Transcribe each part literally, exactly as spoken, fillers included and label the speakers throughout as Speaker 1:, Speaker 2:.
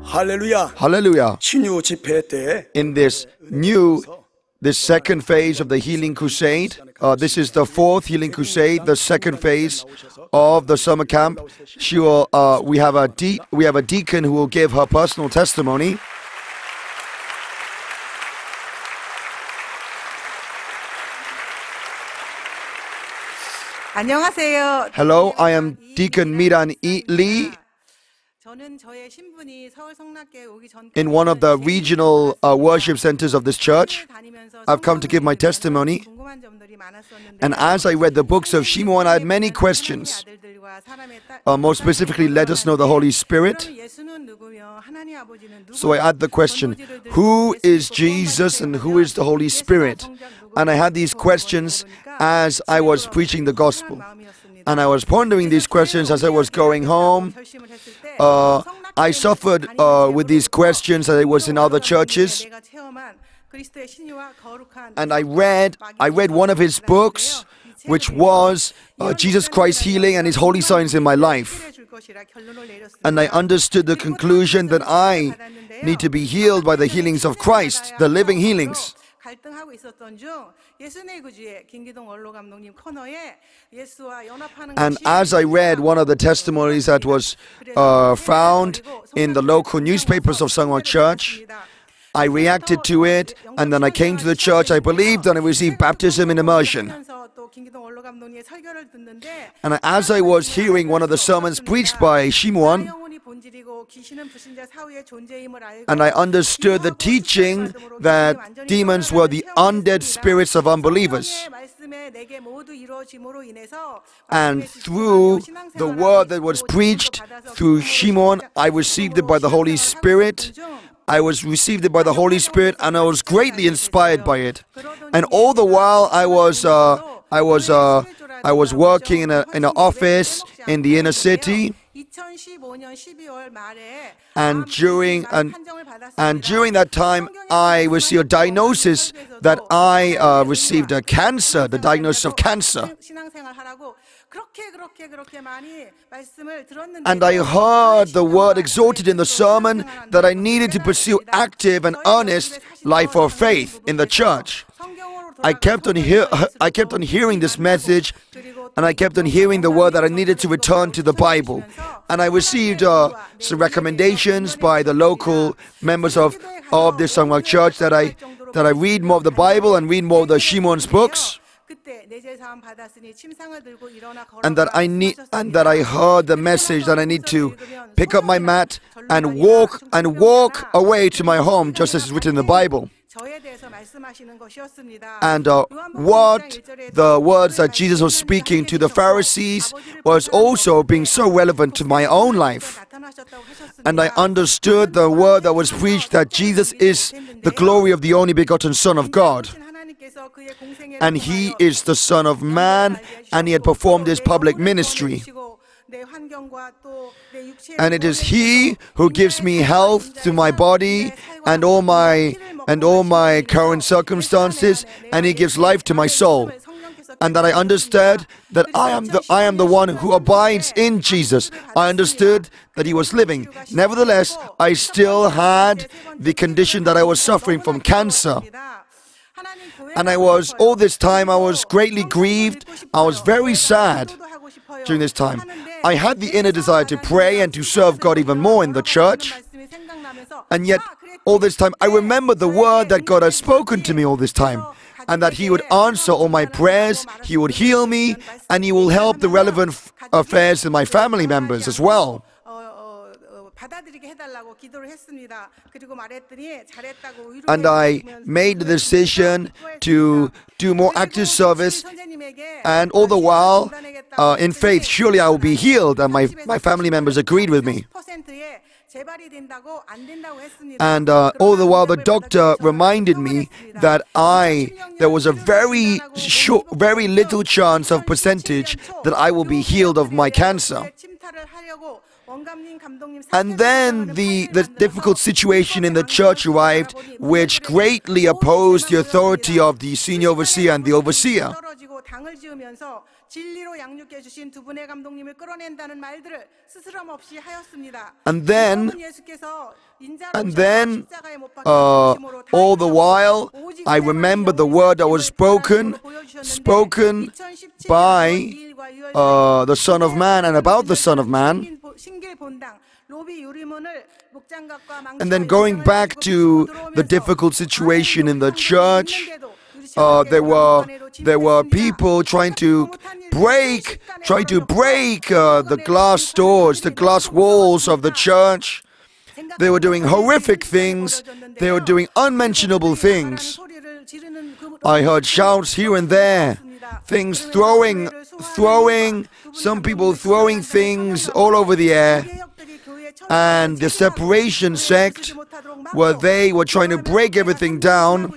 Speaker 1: 할렐루야.
Speaker 2: Hallelujah.
Speaker 1: 신유 집회 때
Speaker 2: In this new, this second phase of the healing crusade, uh, this is the fourth healing crusade, the second phase of the summer camp. She will, uh, we have a de- we have a deacon who will give her personal testimony.
Speaker 3: 안녕하세요.
Speaker 2: Hello, I am Deacon Miran E. Lee.
Speaker 3: 저는 저의 신분이 서울 성락교에 오기 전
Speaker 2: In one of the regional uh, worship centers of this church, I've come to give my testimony.
Speaker 3: 궁금한 점들이 많았었는데
Speaker 2: And as I read the books of Shimon, I had many questions.
Speaker 3: 아들들과 사람의 딸
Speaker 2: Uh, more specifically, let us know the Holy Spirit.
Speaker 3: 그럼 예수는 누구며 하나님 아버지는 누구?
Speaker 2: So I had the question, who is Jesus and who is the Holy Spirit? And I had these questions as I was preaching the gospel. And I was pondering these questions as I was going home. Uh, I suffered uh, with these questions as I was in other churches.
Speaker 3: 내가 체험한 그리스도의 신유와 거룩한
Speaker 2: And I read, I read one of his books, which was uh, Jesus Christ Healing and His Holy Signs in My Life.
Speaker 3: 줄 것이라 결론을 내렸습니다.
Speaker 2: And I understood the conclusion that I need to be healed by the healings of Christ, the living healings.
Speaker 3: 갈등하고 있었던 중 예수의 구주의 김기동 원로 감독님 코너에 예수와 연합하는
Speaker 2: And
Speaker 3: 것이
Speaker 2: as I read one of the testimonies that was uh, found in the local newspapers of Sangwon Church, I reacted to it, and then I came to the church, I believed, and I received baptism in immersion.
Speaker 3: 또 김기동 원로 감독님의 설교를 듣는데
Speaker 2: And as I was hearing one of the sermons preached by Shimon,
Speaker 3: 영혼이 본질이고 귀신은 불신자 사후의 존재임을 알고
Speaker 2: and I understood the teaching that demons were the undead spirits of unbelievers.
Speaker 3: 말씀에 내게 모두 이루어짐으로 인해서
Speaker 2: And through the word that was preached through Shimon, I received it by the Holy Spirit. I was received it by the Holy Spirit, and I was greatly inspired by it. And all the while, I was uh, I was uh, I was working in a in an office in the inner city.
Speaker 3: 이천십오 년 십이월 말에
Speaker 2: And during and and during that time, I received a diagnosis that I uh, received a cancer, the diagnosis of cancer.
Speaker 3: 신앙생활하라고 그렇게 그렇게 그렇게 많이 말씀을 들었는데
Speaker 2: And I heard the word exhorted in the sermon that I needed to pursue active and earnest life of faith in the church. I kept on hear, I kept on hearing this message, and I kept on hearing the word that I needed to return to the Bible. And I received uh, some recommendations by the local members of of this Sangwon Church that I that I read more of the Bible and read more of the Shimon's books.
Speaker 3: 그때 내재 사함 받았으니 침상을 들고 일어나
Speaker 2: And that I need, and that I heard the message that I need to pick up my mat and walk and walk away to my home, just as is written in the Bible.
Speaker 3: 저에 대해서 말씀하시는 것이었습니다.
Speaker 2: And uh, what the words that Jesus was speaking to the Pharisees was also being so relevant to my own life. And I understood the word that was preached that Jesus is the glory of the only begotten Son of God. And He is the Son of Man, and He had performed His public ministry. And it is He who gives me health to my body and all my and all my current circumstances, and He gives life to my soul. And that I understood that I am the I am the one who abides in Jesus. I understood that He was living. Nevertheless, I still had the condition that I was suffering from, cancer. And I was, all this time, I was greatly grieved. I was very sad during this time. I had the inner desire to pray and to serve God even more in the church. And yet, all this time, I remembered the word that God has spoken to me all this time. And that He would answer all my prayers, He would heal me, and He will help the relevant f- affairs in my family members as well.
Speaker 3: 받아들이게 해달라고 기도를 했습니다. 그리고 말했더니 잘했다고 위로해
Speaker 2: And I
Speaker 3: 주면서
Speaker 2: made the decision to do more active service, and all the while, uh, in faith, surely I will be healed, and my, my family members agreed with me.
Speaker 3: 퍼센트에 재발이 된다고 안 된다고 했습니다.
Speaker 2: And uh, all the while, the doctor reminded me that I, there was a very short, very little chance of percentage that I will be healed of my cancer.
Speaker 3: 침탈을 하려고 원감님 감독님
Speaker 2: And then the, the difficult situation in the church arrived, which greatly opposed the authority of the senior overseer and the overseer.
Speaker 3: 떨어지고 장을 지으면서 진리로 양육해 주신 두 분의 감독님을 끌어낸다는 말들을 스스럼 없이 하였습니다.
Speaker 2: And then,
Speaker 3: 예수께서 인자로
Speaker 2: and then,
Speaker 3: 십자가에 못 박혀
Speaker 2: uh,
Speaker 3: 죽으심으로 다
Speaker 2: all the while,
Speaker 3: 오직
Speaker 2: I remember the word that was spoken, spoken by uh, the Son of Man and about the Son of Man. And then going back to the difficult situation in the church, uh, there were there were people trying to break, trying to break uh, the glass doors, the glass walls of the church. They were doing horrific things. They were doing unmentionable things. I heard shouts here and there, things throwing, throwing, some people throwing things all over the air. And the separation sect, where they were trying to break everything down.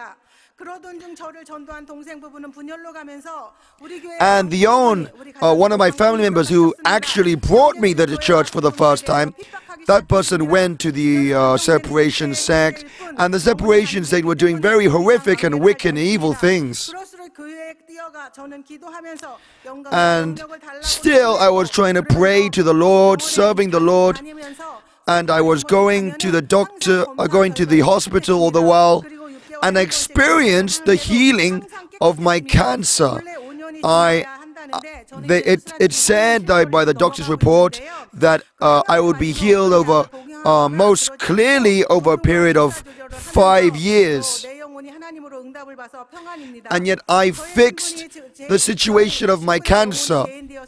Speaker 2: And the own, uh, one of my family members who actually brought me to the church for the first time, that person went to the uh, separation sect, and the separation sect were doing very horrific and wicked and evil things. And still I was trying to pray to the Lord, serving the Lord, and I was going to the doctor, uh, going to the hospital all the while, and I experienced the healing of my cancer. I, uh, they, it, it said that by the doctor's report that uh, I would be healed over, uh, most clearly over a period of five years. And yet I fixed the situation of my cancer.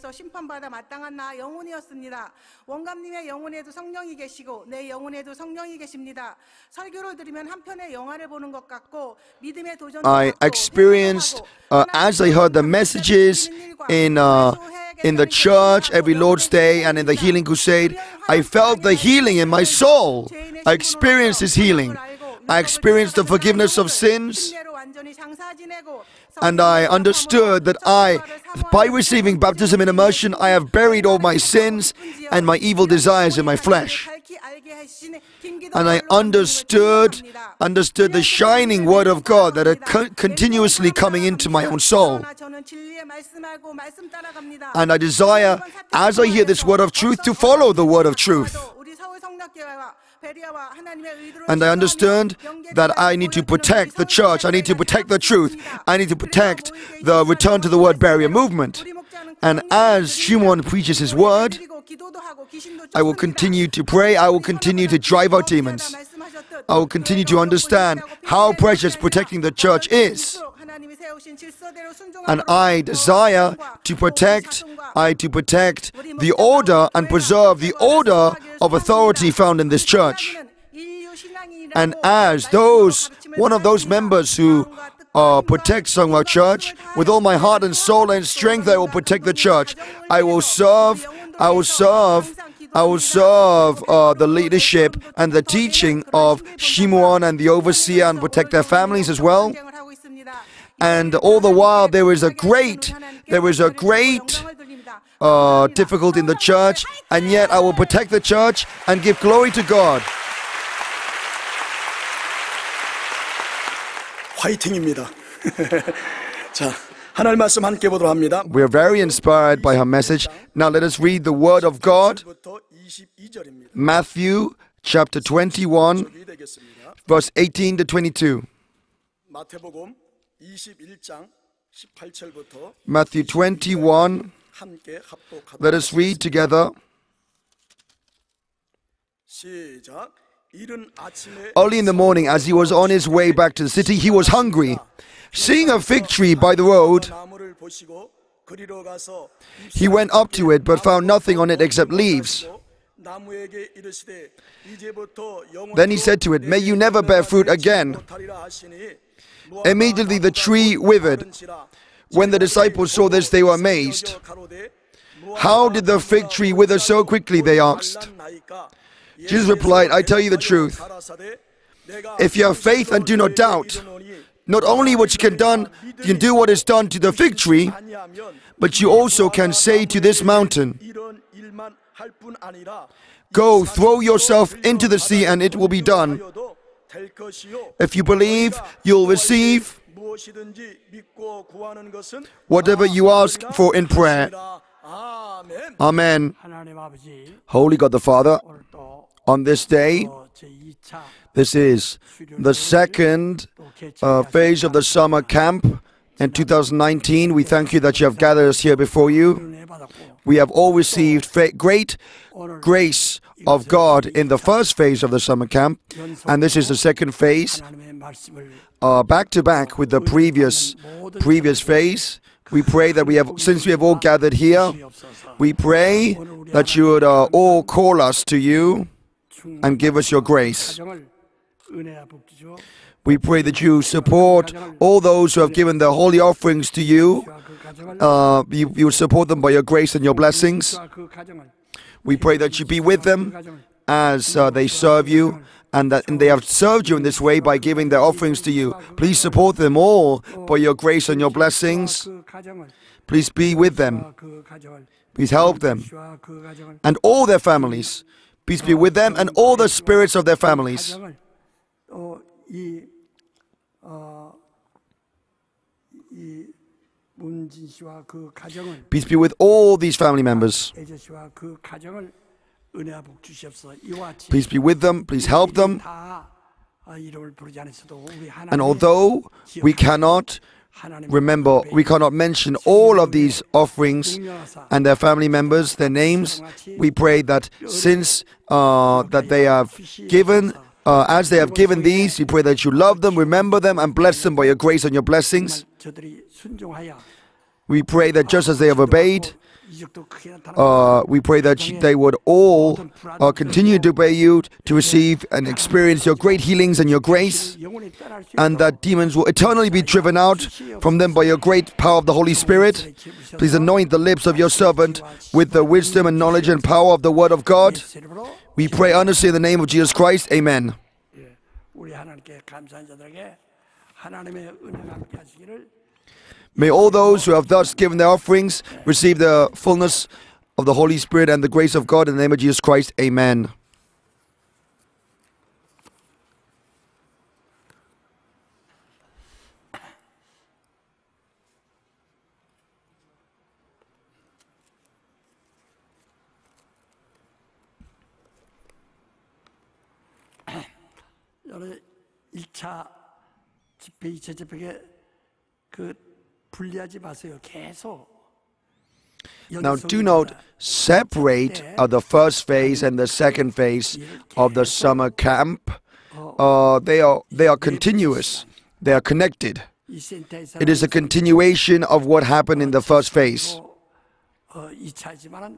Speaker 2: I experienced, uh, as I heard the messages in, uh, in the church every Lord's Day and in the healing crusade, I felt the healing in my soul. I experienced His healing. I experienced the forgiveness of sins, and I understood that I, by receiving baptism in immersion, I have buried all my sins and my evil desires in my flesh. And I understood, understood the shining Word of God that are co- continuously coming into my own soul. And I desire, as I hear this Word of truth, to follow the Word of truth. And I understood that I need to protect the church, I need to protect the truth, I need to protect the Return to the Word Barrier movement. And as Shimon preaches his word, I will continue to pray, I will continue to drive out demons. I will continue to understand how precious protecting the church is. And I desire to protect, I to protect the order and preserve the order of authority found in this church. And as those, one of those members who uh, protect Sangwa Church, with all my heart and soul and strength, I will protect the church. I will serve, I will serve, I will serve uh, the leadership and the teaching of Shimon and the overseer and protect their families as well. And all the while there is a great, there is a great uh, difficulty in the church, and yet I will protect the church and give glory to God.
Speaker 1: 화이팅입니다. 자, 하나님 말씀 함께 보도록 합니다.
Speaker 2: We are very inspired by her message. Now let us read the word of God. Matthew chapter twenty-one, verse eighteen to twenty-two.
Speaker 1: 마태복음 이십일 장 십팔 절부터
Speaker 2: Matthew twenty-one.
Speaker 1: 함께 합독하도록
Speaker 2: Let us read together.
Speaker 1: 시작. 이른 아침에
Speaker 2: Early in the morning, as he was on his way back to the city, he was hungry. Seeing a fig tree by the road,
Speaker 1: 나무를 보시고 그리로 가서
Speaker 2: he went up to it, but found nothing on it except leaves.
Speaker 1: 나무에게 이르시되 이제부터 영원토록
Speaker 2: Then he said to it, "May you never bear fruit again." Immediately the tree withered. When the disciples saw this, they were amazed. "How did the fig tree wither so quickly?" they asked. Jesus replied, "I tell you the truth. If you have faith and do not doubt, not only what you can done, you can do what is done to the fig tree, but you also can say to this mountain, 'Go, throw yourself into the sea,' and it will be done. If you believe, you'll receive
Speaker 1: 무엇이든지 믿고 구하는 것은
Speaker 2: Whatever you ask for in prayer.
Speaker 1: 아멘.
Speaker 2: Amen.
Speaker 4: 하나님 아버지,
Speaker 2: Holy God the Father,
Speaker 4: 오늘 또
Speaker 2: on this day,
Speaker 4: 제이 차
Speaker 2: this is the second uh, phase of the summer camp in two thousand nineteen. We thank you that you have gathered us here before you.
Speaker 4: 은혜 받았고
Speaker 2: We have all received fa- great grace of God in the first phase of the summer camp, and this is the second phase,
Speaker 4: 하나님의 말씀을
Speaker 2: uh, back to back with the previous previous phase. We pray that we have, since we have all gathered here,
Speaker 4: 주옵소서.
Speaker 2: we pray that you would uh, all call us to you and give us your grace.
Speaker 4: 가정을 은혜와 복주 주어
Speaker 2: We pray that you support all those who have given their holy offerings to you.
Speaker 4: 그 가정을
Speaker 2: Uh, you, you would support them by your grace and your blessings.
Speaker 4: 그 가정을
Speaker 2: We pray that you be with
Speaker 4: 그
Speaker 2: them
Speaker 4: 가정을
Speaker 2: as uh, they serve you, and that and they have served you in this way by giving their offerings to you. Please support them all by your grace and your blessings.
Speaker 4: 그 가정을
Speaker 2: Please be with them.
Speaker 4: 그 가정을
Speaker 2: Please help them
Speaker 4: 주와 그 가정을
Speaker 2: and all their families. Please be with them and all the spirits of their families.
Speaker 4: 가정을 또이 어, 이 문진 씨와 그 가정을
Speaker 2: Please be with all these family members.
Speaker 4: 애저 씨와 그 가정을 은혜와 복 주시옵소서. 이와 같이
Speaker 2: Please be with them. Please help them.
Speaker 4: 다 어, 이름을 부르지 않았어도 우리
Speaker 2: And
Speaker 4: 하나님의
Speaker 2: although we cannot
Speaker 4: 하나님의
Speaker 2: remember, we cannot mention all of these offerings and their family members, their names, we pray that since uh, that they have given, uh, as they have given these, we pray that you love them, remember them, and bless them by your grace and your blessings.
Speaker 4: 저들이 순종하여
Speaker 2: We pray that just as they have obeyed,
Speaker 4: 이적도 크게 나타나고
Speaker 2: uh, we pray that they would all uh, continue to obey you, to receive and experience your great healings and your grace,
Speaker 4: 영원히 떠날 수
Speaker 2: and that demons will eternally be driven out from them by your great power of the Holy Spirit. Please anoint the lips of your servant with the wisdom and knowledge and power of the Word of God.
Speaker 4: 이름으로
Speaker 2: We pray earnestly in the name of Jesus Christ. Amen.
Speaker 4: 예, 우리 하나님께 감사한 자들에게 하나님의 은혜가 함께 하시기를
Speaker 2: May all those who have thus given their offerings receive the fullness of the Holy Spirit and the grace of God in the name of Jesus Christ. Amen.
Speaker 4: 여러 일 차 집회, 이 차 집회에 그 분리하지 마세요. 계속.
Speaker 2: Now, do not separate uh, the first phase and the second phase of the summer camp. Uh, they are they are continuous. They are connected.
Speaker 4: 이 센터에서
Speaker 2: It is a continuation of what happened in the first phase.
Speaker 4: 어, 이 차지만은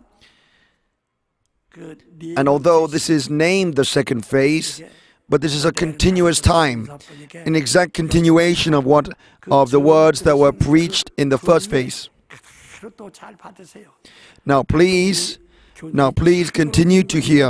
Speaker 4: 그
Speaker 2: And although this is named the second phase, but this is a continuous time, an exact continuation of what of the words that were preached in the first phase.
Speaker 4: 또잘 받으세요.
Speaker 2: Now, please, now please continue to hear.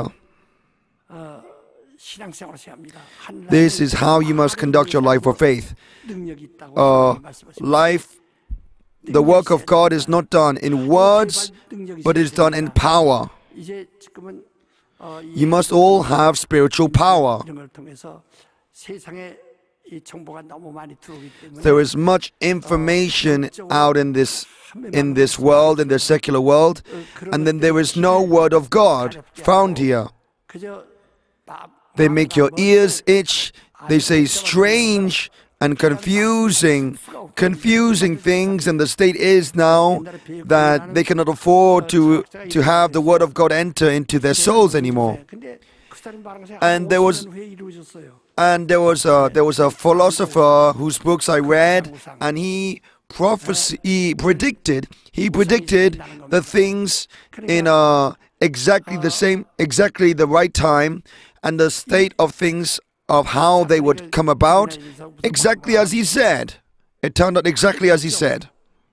Speaker 4: 신앙생활을 해야 합니다.
Speaker 2: This is how you must conduct your life of faith.
Speaker 4: 능력이 있다고
Speaker 2: Uh,
Speaker 4: 말씀하십니다.
Speaker 2: life, the work of God is not done in words, but is done in power.
Speaker 4: 이제 지금은 어, 이
Speaker 2: You must all have spiritual power.
Speaker 4: 이런 걸 통해서 세상에 이 정보가 너무 많이 들어오기 때문에
Speaker 2: There is much information out in this in this world, in the secular world, and then there is no word of God found here.
Speaker 4: 그저 마-
Speaker 2: They make your ears itch. They say strange and confusing, confusing things, and the state is now that they cannot afford to to have the word of God enter into their souls anymore.
Speaker 4: 근데 그 사람 말하는
Speaker 2: And there was-
Speaker 4: 왜 이루어졌어요?
Speaker 2: And there was a there was a philosopher whose books I read, and he prophecy he predicted he predicted the things in uh, exactly the same exactly the right time and the state of things of how they would come about exactly as he said. It turned out exactly as he said.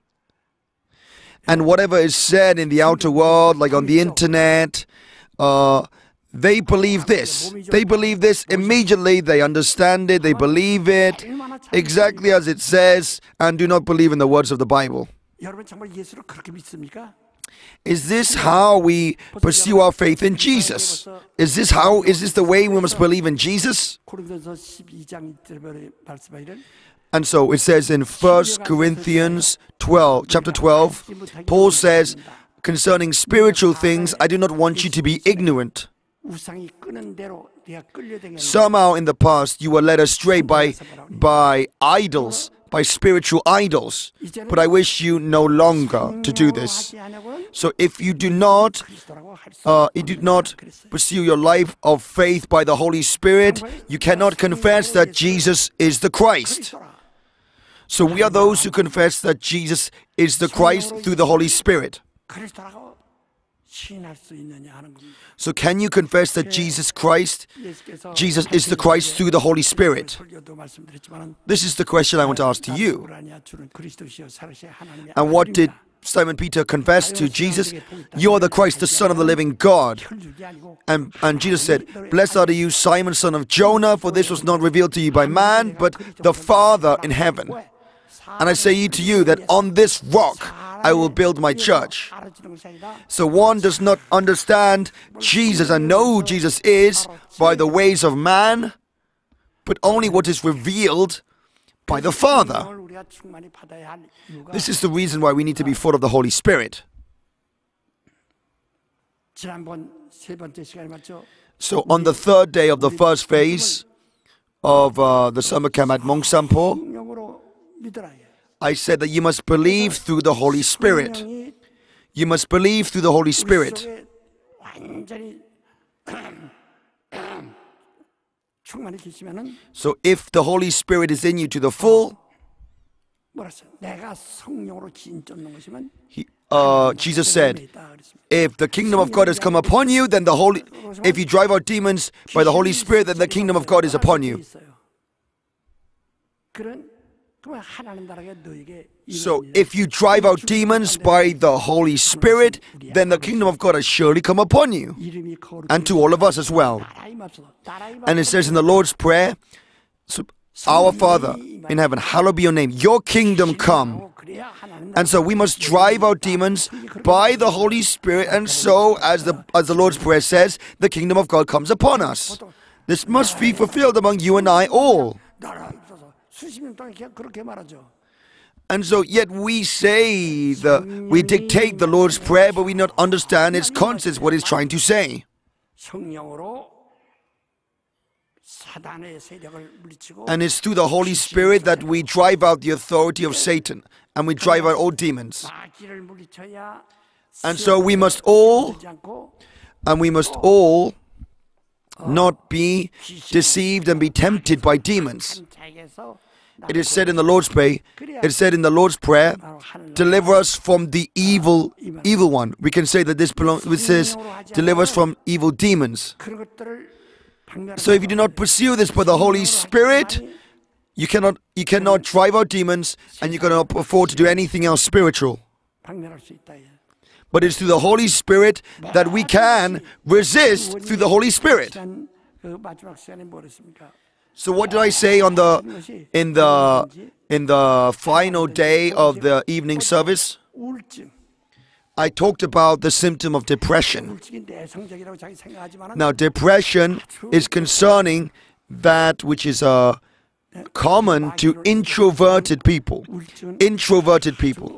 Speaker 2: And whatever is said in the outer world, like on the internet, uh, they believe this. They believe this immediately. They understand it. They believe it exactly as it says and do not believe in the words of the Bible.
Speaker 4: 여러분 정말 예수를 그렇게 믿습니까?
Speaker 2: Is this how we pursue our faith in Jesus? Is this how, is this the way we must believe in Jesus?
Speaker 4: 고린도서 십이 장 일 절에 말씀하기를
Speaker 2: And so it says in First Corinthians twelve, chapter twelve, Paul says, concerning spiritual things, I do not want you to be ignorant.
Speaker 4: 우상이 끄는 대로 네가 끌려다니는
Speaker 2: Somehow in the past you were led astray by, by idols, by spiritual idols. But I wish you no longer to do this. So if you do not, uh, you do not pursue your life of faith by the Holy Spirit, you cannot confess that Jesus is the Christ. So we are those who confess that Jesus is the Christ through the Holy Spirit.
Speaker 4: 그리스도라고 시인할 수 있느냐 하는 겁니다.
Speaker 2: So can you confess that Jesus Christ, Jesus is the Christ through the Holy Spirit?
Speaker 4: 설교도 말씀드렸지만
Speaker 2: This is the question I want to ask to you.
Speaker 4: 주는 그리스도시요 살으신 하나님의
Speaker 2: And what did Simon Peter confess to Jesus? You are the Christ, the Son of the living God. And, and Jesus said, Blessed are you, Simon, son of Jonah, for this was not revealed to you by man, but the Father in heaven. And I say to you that on this rock I will build my church. So one does not understand Jesus and know who Jesus is by the ways of man, but only what is revealed by the Father. This is the reason why we need to be full of the Holy Spirit.
Speaker 4: 지난번 세 번째 시간에 맞죠?
Speaker 2: So on the third day of the first phase of uh, the summer camp at Mongsampo,
Speaker 4: 성령으로 믿으라.
Speaker 2: I said that you must believe through the Holy Spirit.
Speaker 4: 성령이
Speaker 2: You must believe through the Holy Spirit.
Speaker 4: 속에 완전히 충만히 계시면은
Speaker 2: So if the Holy Spirit is in you to the full,
Speaker 4: 뭐랬어요? 내가 성령으로 진쫓는 것이면
Speaker 2: he, uh, Jesus said, if the kingdom of God has come upon you, then the Holy, if you drive out demons by the Holy Spirit, then the kingdom of God is upon you.
Speaker 4: 그런 그러면 하나님 나라가 너에게
Speaker 2: So if you drive out demons by the Holy Spirit, then the kingdom of God has surely come upon you,
Speaker 4: 이름이 거룩히
Speaker 2: and to all of us as well.
Speaker 4: 나라의 맙소서. 나라의
Speaker 2: And it says in the Lord's Prayer, so, Our Father in heaven, hallowed be your name, your kingdom come.
Speaker 4: 그래야 하나님
Speaker 2: And so we must drive out demons by the Holy Spirit, and so, as the, as the Lord's Prayer says, the kingdom of God comes upon us. This must be fulfilled among you and I all.
Speaker 4: 나라 있어서 수십 년 동안 그냥 그렇게 말하죠.
Speaker 2: And so yet we say, the, we dictate the Lord's Prayer, but we not understand its contents, what it's trying to say.
Speaker 4: 성령으로 사단의 세력을 물리치고
Speaker 2: And it's through the Holy Spirit that we drive out the authority of Satan, and we drive out all demons.
Speaker 4: 마귀를 물리쳐야
Speaker 2: And so we must all,
Speaker 4: 쓰지 않고
Speaker 2: and we must all not be deceived and be tempted by demons.
Speaker 4: 자에게서
Speaker 2: It is said in the Lord's Prayer, it is said in the Lord's Prayer, deliver us from the evil, evil one. We can say that this belongs, it says, deliver us from evil demons.
Speaker 4: 그런 것들을 박멸하고
Speaker 2: So if you do not pursue this by the Holy Spirit, you cannot, you cannot drive out demons, and you cannot afford to do anything else spiritual.
Speaker 4: 박멸할 수 있다. 예.
Speaker 2: But it's through the Holy Spirit that we can resist through the Holy Spirit.
Speaker 4: 시간, 그 마지막 시간에 뭐 했습니까?
Speaker 2: So what did I say on the in the in the final day of the evening service?
Speaker 4: 우울증.
Speaker 2: I talked about the symptom of depression.
Speaker 4: 우울증이 내성적이라고 자기 생각하지만은
Speaker 2: Now depression is concerning that which is uh, common to introverted people.
Speaker 4: 우울증은
Speaker 2: Introverted people.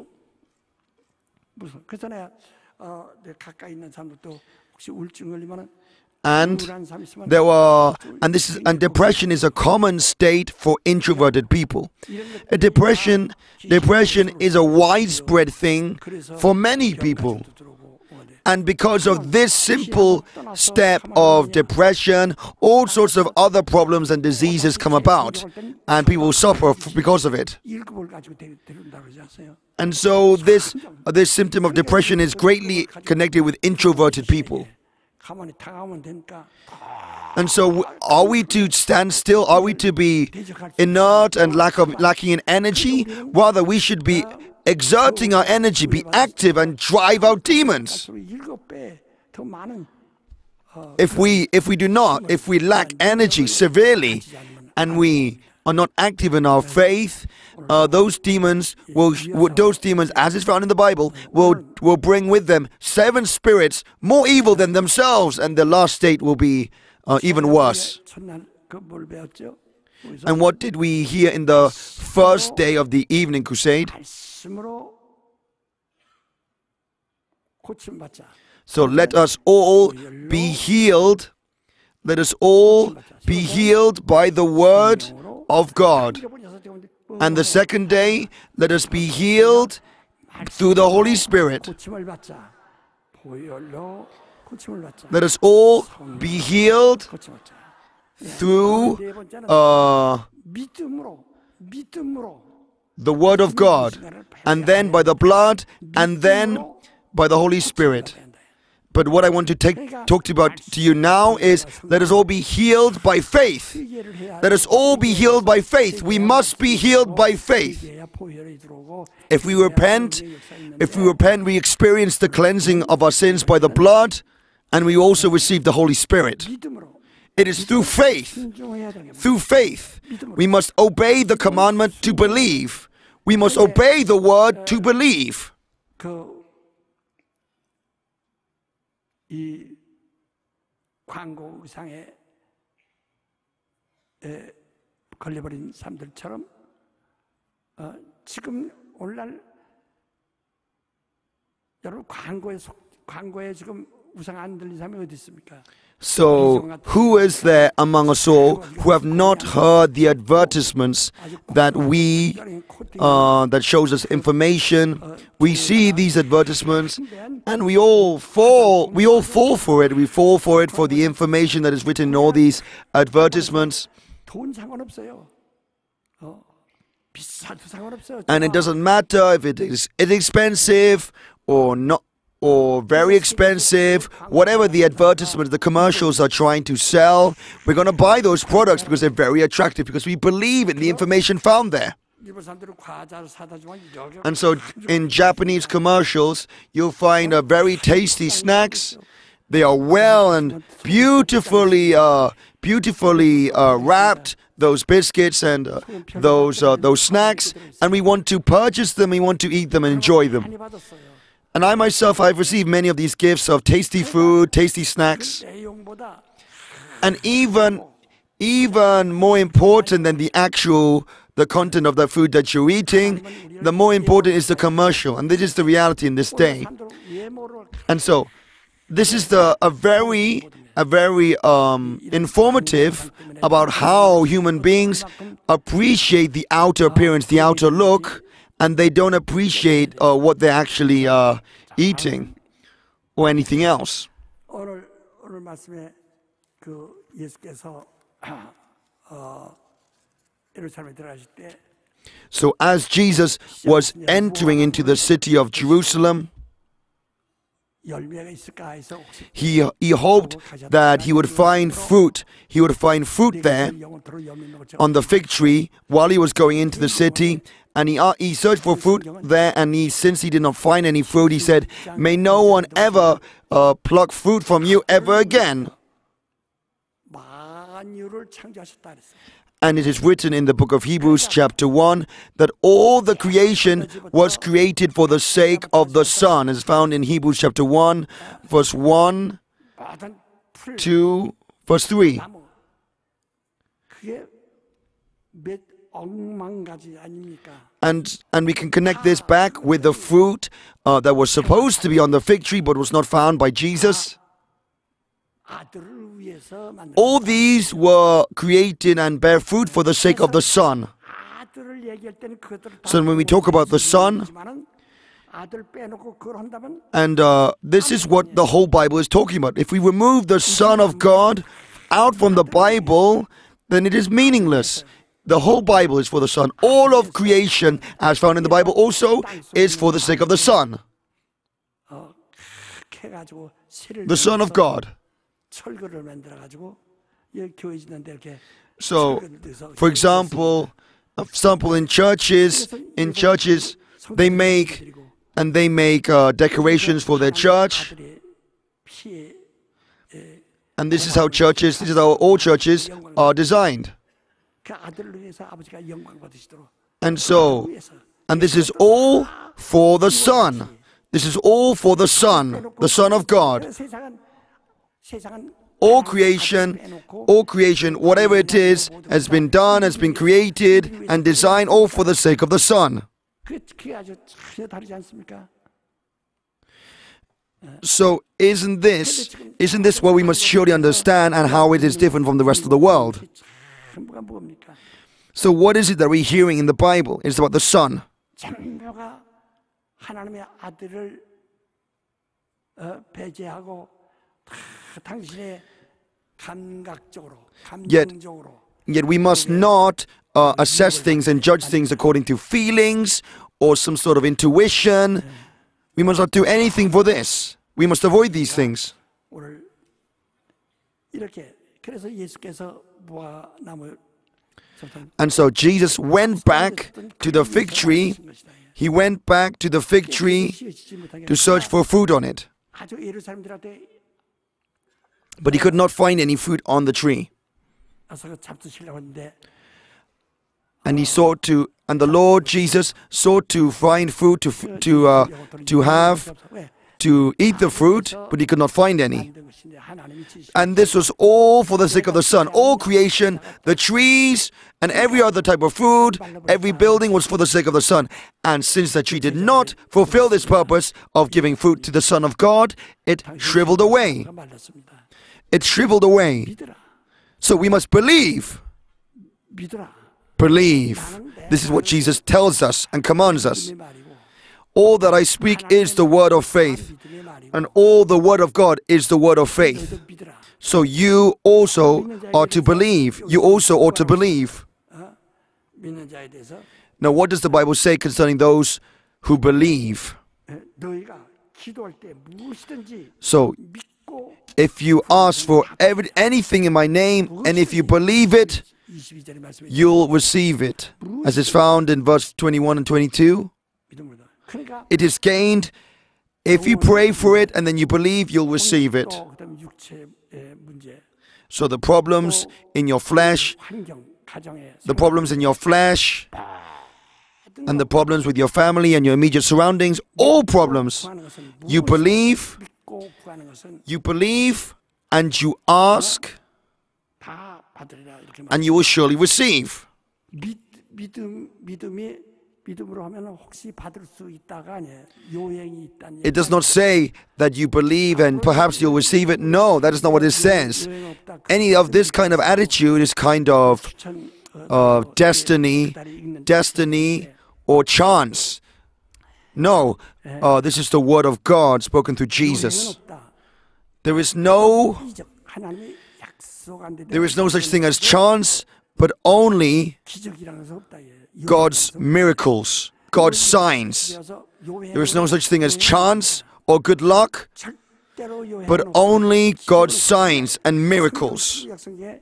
Speaker 4: 무슨 그래서 내가 어, 내 가까이 있는 사람들도 혹시 우울증 걸리면은
Speaker 2: And
Speaker 4: 우울한 사람 있으면
Speaker 2: there were, and this is, and depression is a common state for introverted people. A depression, depression is a widespread thing for many people. And because of this simple step of depression, all sorts of other problems and diseases come about, and people suffer f- because of it.
Speaker 4: 일급을 가지고 데- 데려온다고 그러지 않았어요?
Speaker 2: And so this, this symptom of depression is greatly connected with introverted people.
Speaker 4: 가만히 당하면 되니까
Speaker 2: And so, w- are we to stand still? Are we to be inert and lack of lacking in energy? Rather, we should be exerting our energy, be active, and drive out demons.
Speaker 4: 갈수록 일곱 배 더 많은
Speaker 2: If we if we do not, if we lack energy severely, and we are not active in our faith, uh, those demons will, will those demons, as is found in the Bible, will will bring with them seven spirits more evil than themselves, and the last state will be uh, even worse.
Speaker 4: 첫날 그 뭘 배웠죠?
Speaker 2: And what did we hear in the first day of the evening crusade?
Speaker 4: 말씀으로 고침받자.
Speaker 2: So let us all be healed. Let us all be healed by the word of God. And the second day, let us be healed through the Holy Spirit.
Speaker 4: 고침을 받자. 보혈로 고침을 받자.
Speaker 2: Let us all be healed
Speaker 4: 고침 받자.
Speaker 2: through
Speaker 4: 네 번째는
Speaker 2: uh,
Speaker 4: 믿음으로 믿음으로
Speaker 2: the word of God, and then by the blood, and then by the Holy Spirit. But what I want to take, talk to about to you now is, let us all be healed by faith. Let us all be healed by faith. We must be healed by faith. If we repent, if we repent, we experience the cleansing of our sins by the blood, and we also receive the Holy Spirit. It is through faith. Through faith, we must obey the commandment to believe. We must obey the word to believe.
Speaker 4: 이 광고 의상에 에, 걸려버린 사람들처럼 어, 지금 오늘날 여러분 광고에 속, 광고에 지금 우상 안 들린 사람이 어디 있습니까?
Speaker 2: So, who is there among us all who have not heard the advertisements that we, uh, that shows us information? We see these advertisements, and we all fall. We all fall for it. We fall for it for the information that is written in all these advertisements.
Speaker 4: 돈 상관없어요. 어, 비싸도 상관없어요.
Speaker 2: And it doesn't matter if it is inexpensive or not, or very expensive, whatever the advertisements, the commercials are trying to sell, we're going to buy those products because they're very attractive, because we believe in the information found there. And so in Japanese commercials, you'll find uh, very tasty snacks. They are well and beautifully, uh, beautifully uh, wrapped, those biscuits and uh, those, uh, those snacks, and we want to purchase them, we want to eat them and enjoy them. And I myself, I've received many of these gifts of tasty food, tasty snacks. And even, even more important than the actual, the content of the food that you're eating, the more important is the commercial. And this is the reality in this day. And so, this is the, a very, a very um, informative about how human beings appreciate the outer appearance, the outer look, and they don't appreciate uh, what they're actually uh, eating or anything else.
Speaker 4: 오늘 오늘 말씀에 그 예수께서 어, 예루살렘에 들어가실 때
Speaker 2: So as Jesus was entering into the city of Jerusalem,
Speaker 4: 열매가 있을까 해서 혹시
Speaker 2: he he hoped that he would find fruit. He would find fruit there on the fig tree while he was going into the city. And he, uh, he searched for fruit there, and he, since he did not find any fruit, he said, may no one ever uh, pluck fruit from you ever again.
Speaker 4: 만유를 창조하셨다 그랬어요.
Speaker 2: And it is written in the book of Hebrews chapter one that all the creation was created for the sake of the Son. It's found in Hebrews chapter one, verse one,
Speaker 4: 모든 풀,
Speaker 2: two, verse three.
Speaker 4: 나무 그게 몇 억만 가지 아닙니까?
Speaker 2: And and we can connect this back with the fruit uh, that was supposed to be on the fig tree but was not found by Jesus.
Speaker 4: 아들을 위해서 만든
Speaker 2: All these were created and bear fruit for the sake of the Son.
Speaker 4: 아들을 얘기할 때는 그것들을 다
Speaker 2: So when we talk about the Son,
Speaker 4: 지만은 아들 빼놓고 그걸 한다면
Speaker 2: and uh, this is what the whole Bible is talking about. If we remove the Son of God out from the Bible, then it is meaningless. The whole Bible is for the Son. All of creation, as found in the Bible, also is for the sake of the Son,
Speaker 4: 어, 그렇게 해가지고 실을
Speaker 2: the Son of God.
Speaker 4: 철거를 만들어 가지고 여기 교회 짓는데 이렇게
Speaker 2: So,
Speaker 4: 철거를 넣어서
Speaker 2: for example, for example, in churches, in churches, they make and they make uh, decorations for their church,
Speaker 4: 아들의 피에
Speaker 2: and this is how churches, this is how all churches are designed.
Speaker 4: 그 아들을 위해서 아버지가 영광 받으시도록
Speaker 2: And so,
Speaker 4: 위해서
Speaker 2: and this is all for the Son. This is all for the Son, the Son of God.
Speaker 4: 세상은 세상은
Speaker 2: all creation, all creation, whatever it is, has been done, has been created and designed all for the sake of the Son.
Speaker 4: 그 그게 아주 전혀 다르지 않습니까?
Speaker 2: So isn't this, isn't this what we must surely understand and how it is different from the rest of the world?
Speaker 4: 전부가 뭡니까?
Speaker 2: So what is it that we're hearing in the Bible? It's about the Son.
Speaker 4: 전부가 하나님의 아들을 어, 배제하고 다 당신의 감각적으로,
Speaker 2: Yet-
Speaker 4: 감정적으로
Speaker 2: Yet we must not uh, assess things and judge things according to feelings or some sort of intuition. We must not do anything for this. We must avoid these things.
Speaker 4: 오늘 이렇게 그래서 예수께서 무화나무
Speaker 2: And so Jesus went back to the fig tree. He went back to the fig tree to search for fruit on it.
Speaker 4: 아주 예루살렘들한테
Speaker 2: But he could not find any fruit on the tree.
Speaker 4: 와서 잡수시려고 했는데
Speaker 2: And he sought to, and the Lord Jesus sought to find fruit to f- to uh, to have,
Speaker 4: 왜?
Speaker 2: to eat the fruit, but he could not find any.
Speaker 4: 만든 것인데 하나님이 지시
Speaker 2: And this was all for the sake of the Son. All creation, the trees, and every other type of food, every building was for the sake of the Son. And since the tree did not fulfill this purpose of giving fruit to the Son of God, it shriveled away.
Speaker 4: 말랐습니다.
Speaker 2: It shriveled away.
Speaker 4: 믿으라,
Speaker 2: So we must believe.
Speaker 4: 믿으라.
Speaker 2: Believe. This is what Jesus tells us and commands us.
Speaker 4: 믿음의 말이고
Speaker 2: All that I speak is the word of faith,
Speaker 4: 믿음의 말이고
Speaker 2: and all the word of God is the word of faith.
Speaker 4: 너희도 믿으라.
Speaker 2: So you also are to believe. You also ought to believe.
Speaker 4: 믿는 자에 대해서
Speaker 2: Now, what does the Bible say concerning those who believe?
Speaker 4: 에, 너희가 기도할 때 무엇이든지
Speaker 2: So,
Speaker 4: 믿고
Speaker 2: if you ask for every, anything in my name, and if you believe it,
Speaker 4: 이십이 절의 말씀에
Speaker 2: you'll receive it. As is found in verse twenty-one and twenty-two,
Speaker 4: 믿음으로. 그러니까
Speaker 2: it is gained. If you pray for it and then you believe, you'll receive it.
Speaker 4: 또 그다음 육체의 문제,
Speaker 2: So the problems in your flesh,
Speaker 4: 환경, 가정의
Speaker 2: the problems in your flesh, and the problems with your family and your immediate surroundings, all problems.
Speaker 4: 구하는 것은
Speaker 2: You
Speaker 4: 무엇이든지
Speaker 2: believe,
Speaker 4: 믿고 구하는 것은
Speaker 2: you believe, and you ask,
Speaker 4: 다 받으리라 이렇게 말.
Speaker 2: and you will surely receive.
Speaker 4: 믿 믿음 믿음이 믿음으로 하면 혹시 받을 수 있다가 아니에요. 요행이 있다는
Speaker 2: It does not say that you believe and perhaps you'll receive it. No, that is not what it says.
Speaker 4: 요행 없다.
Speaker 2: Any of this kind of attitude is kind of
Speaker 4: 추천, 어,
Speaker 2: uh,
Speaker 4: 어,
Speaker 2: destiny,
Speaker 4: 기다리 읽는
Speaker 2: destiny, or chance. No, uh, this is the word of God spoken through
Speaker 4: 요행은
Speaker 2: Jesus.
Speaker 4: 없다.
Speaker 2: There is no,
Speaker 4: 이적 하나님이 약속한 데
Speaker 2: there is no such thing as chance, but only
Speaker 4: 기적이라는 것은 없다. 예.
Speaker 2: God's miracles, God's signs.
Speaker 4: 그래서 요행은
Speaker 2: There is no such thing as chance or good luck,
Speaker 4: 절대로 요행은
Speaker 2: but
Speaker 4: 없다.
Speaker 2: only God's signs and miracles.
Speaker 4: 약속에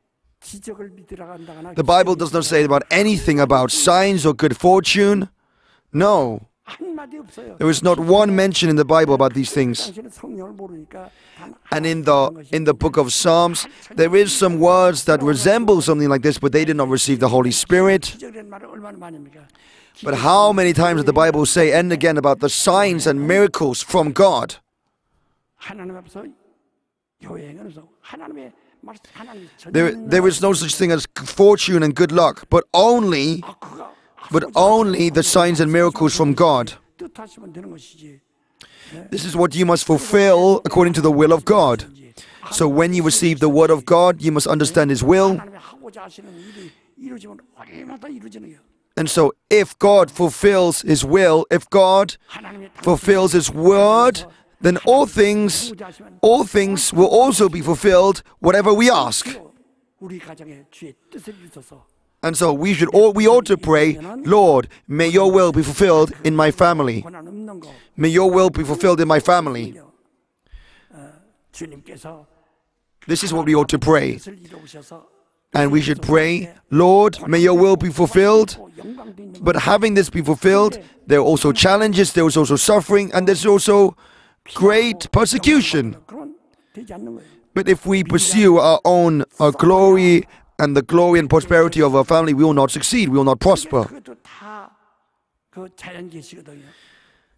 Speaker 4: 기적을 믿으라고 한다거나
Speaker 2: The Bible does not say about anything about signs or good fortune. No,
Speaker 4: 한마디 없어요.
Speaker 2: there is not one mention in the Bible about these things.
Speaker 4: 당신은 성령을 모르니까 단
Speaker 2: And in the in the book of Psalms, there is some words that resemble something like this, but they did not receive the Holy Spirit.
Speaker 4: 기적이라는 말을 얼마나 많이 합니까?
Speaker 2: But how many times did the Bible say and again about the signs and miracles from God?
Speaker 4: 하나님 앞에서 요행은 없어. 하나님의 말 하나님이
Speaker 2: There, there is no such thing as fortune and good luck, but only, but only the signs and miracles from God.
Speaker 4: 뜻하시면 되는 것이지.
Speaker 2: This is what you must fulfill according to the will of God. So when you receive the word of God, you must understand His will.
Speaker 4: 하나님이 하고자 하시는 일이 이루어지면 얼마나 이루어지는 거예요.
Speaker 2: And so if God fulfills His will, if God
Speaker 4: 하나님이
Speaker 2: fulfills His word, then all things, all things will also be fulfilled, whatever we ask.
Speaker 4: 우리 가정에 주의 뜻을 이루소서.
Speaker 2: And so we should all, we ought to pray, Lord, may your will be fulfilled in my family.
Speaker 4: 권한 없는 거.
Speaker 2: May your will be fulfilled in my family.
Speaker 4: 어, 주님께서
Speaker 2: This is what we ought to pray.
Speaker 4: 뜻을 이루셔서
Speaker 2: And we should pray, Lord, may your will be fulfilled.
Speaker 4: 영광도 있는
Speaker 2: But having this be fulfilled, there are also challenges, there is also suffering, and there's also great persecution.
Speaker 4: 그런 되지 않는 거예요.
Speaker 2: But if we pursue our own our glory and the glory and prosperity of our family, we will not succeed, we will not prosper.
Speaker 4: 그것도 다 그 자연 계시거든요.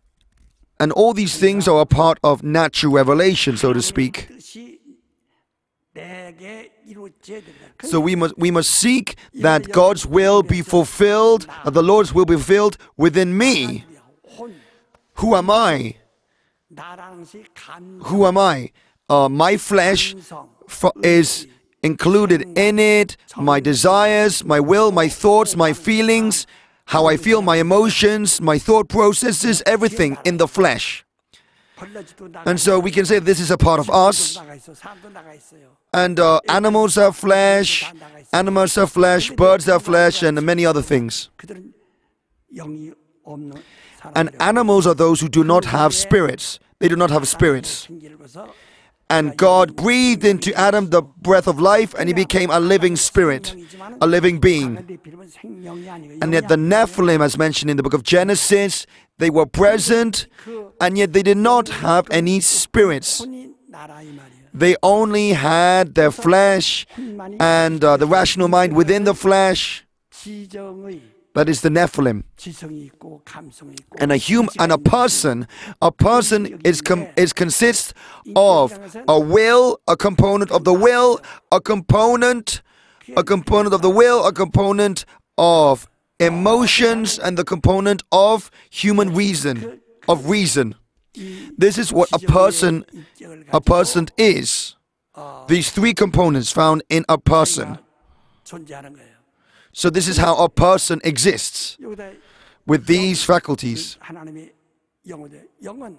Speaker 2: And all these things are a part of natural revelation, so to speak.
Speaker 4: 뜻이 내게 이루어져야 된다.
Speaker 2: So we must we must seek that God's will be fulfilled, that the Lord's will be fulfilled within me.
Speaker 4: 혼,
Speaker 2: Who am I?
Speaker 4: 나라는 것이 감,
Speaker 2: Who am I? Uh, my flesh f- is included in it. My desires, my will, my thoughts, my feelings, how I feel, my emotions, my thought processes, everything in the flesh.
Speaker 4: 벌레지도 나가
Speaker 2: And so we can say this is a part of us.
Speaker 4: 나가 있어, 사람도 나가 있어요.
Speaker 2: And uh, animals have flesh, animals have flesh, birds have flesh, and many other things.
Speaker 4: 그들은 영이 없는
Speaker 2: And
Speaker 4: 사람들.
Speaker 2: animals are those who do not have spirits. They do not have spirits.
Speaker 4: 생기를 벗어
Speaker 2: And God breathed into Adam the breath of life, and he became a living spirit, a living being.
Speaker 4: 강한 필름은 생명이 아니고
Speaker 2: And yet the Nephilim, as mentioned in the book of Genesis, they were present, and yet they did not have any spirits.
Speaker 4: 혼이 나라 이 말이에요.
Speaker 2: They only had their flesh and uh, the rational mind within the flesh.
Speaker 4: 지정의
Speaker 2: That is the Nephilim.
Speaker 4: 지성이 있고 감성이 있고
Speaker 2: And a human and a person, a person is com- is consists of a will, a component of the will, a component, a component of the will, a component of emotions, and the component of human reason, of reason. This is what a person, a person is. These three components found in a person.
Speaker 4: 존재하는 거예요.
Speaker 2: So this is how a person exists
Speaker 4: 여기다
Speaker 2: with these faculties.
Speaker 4: 하나님의 영혼들 영은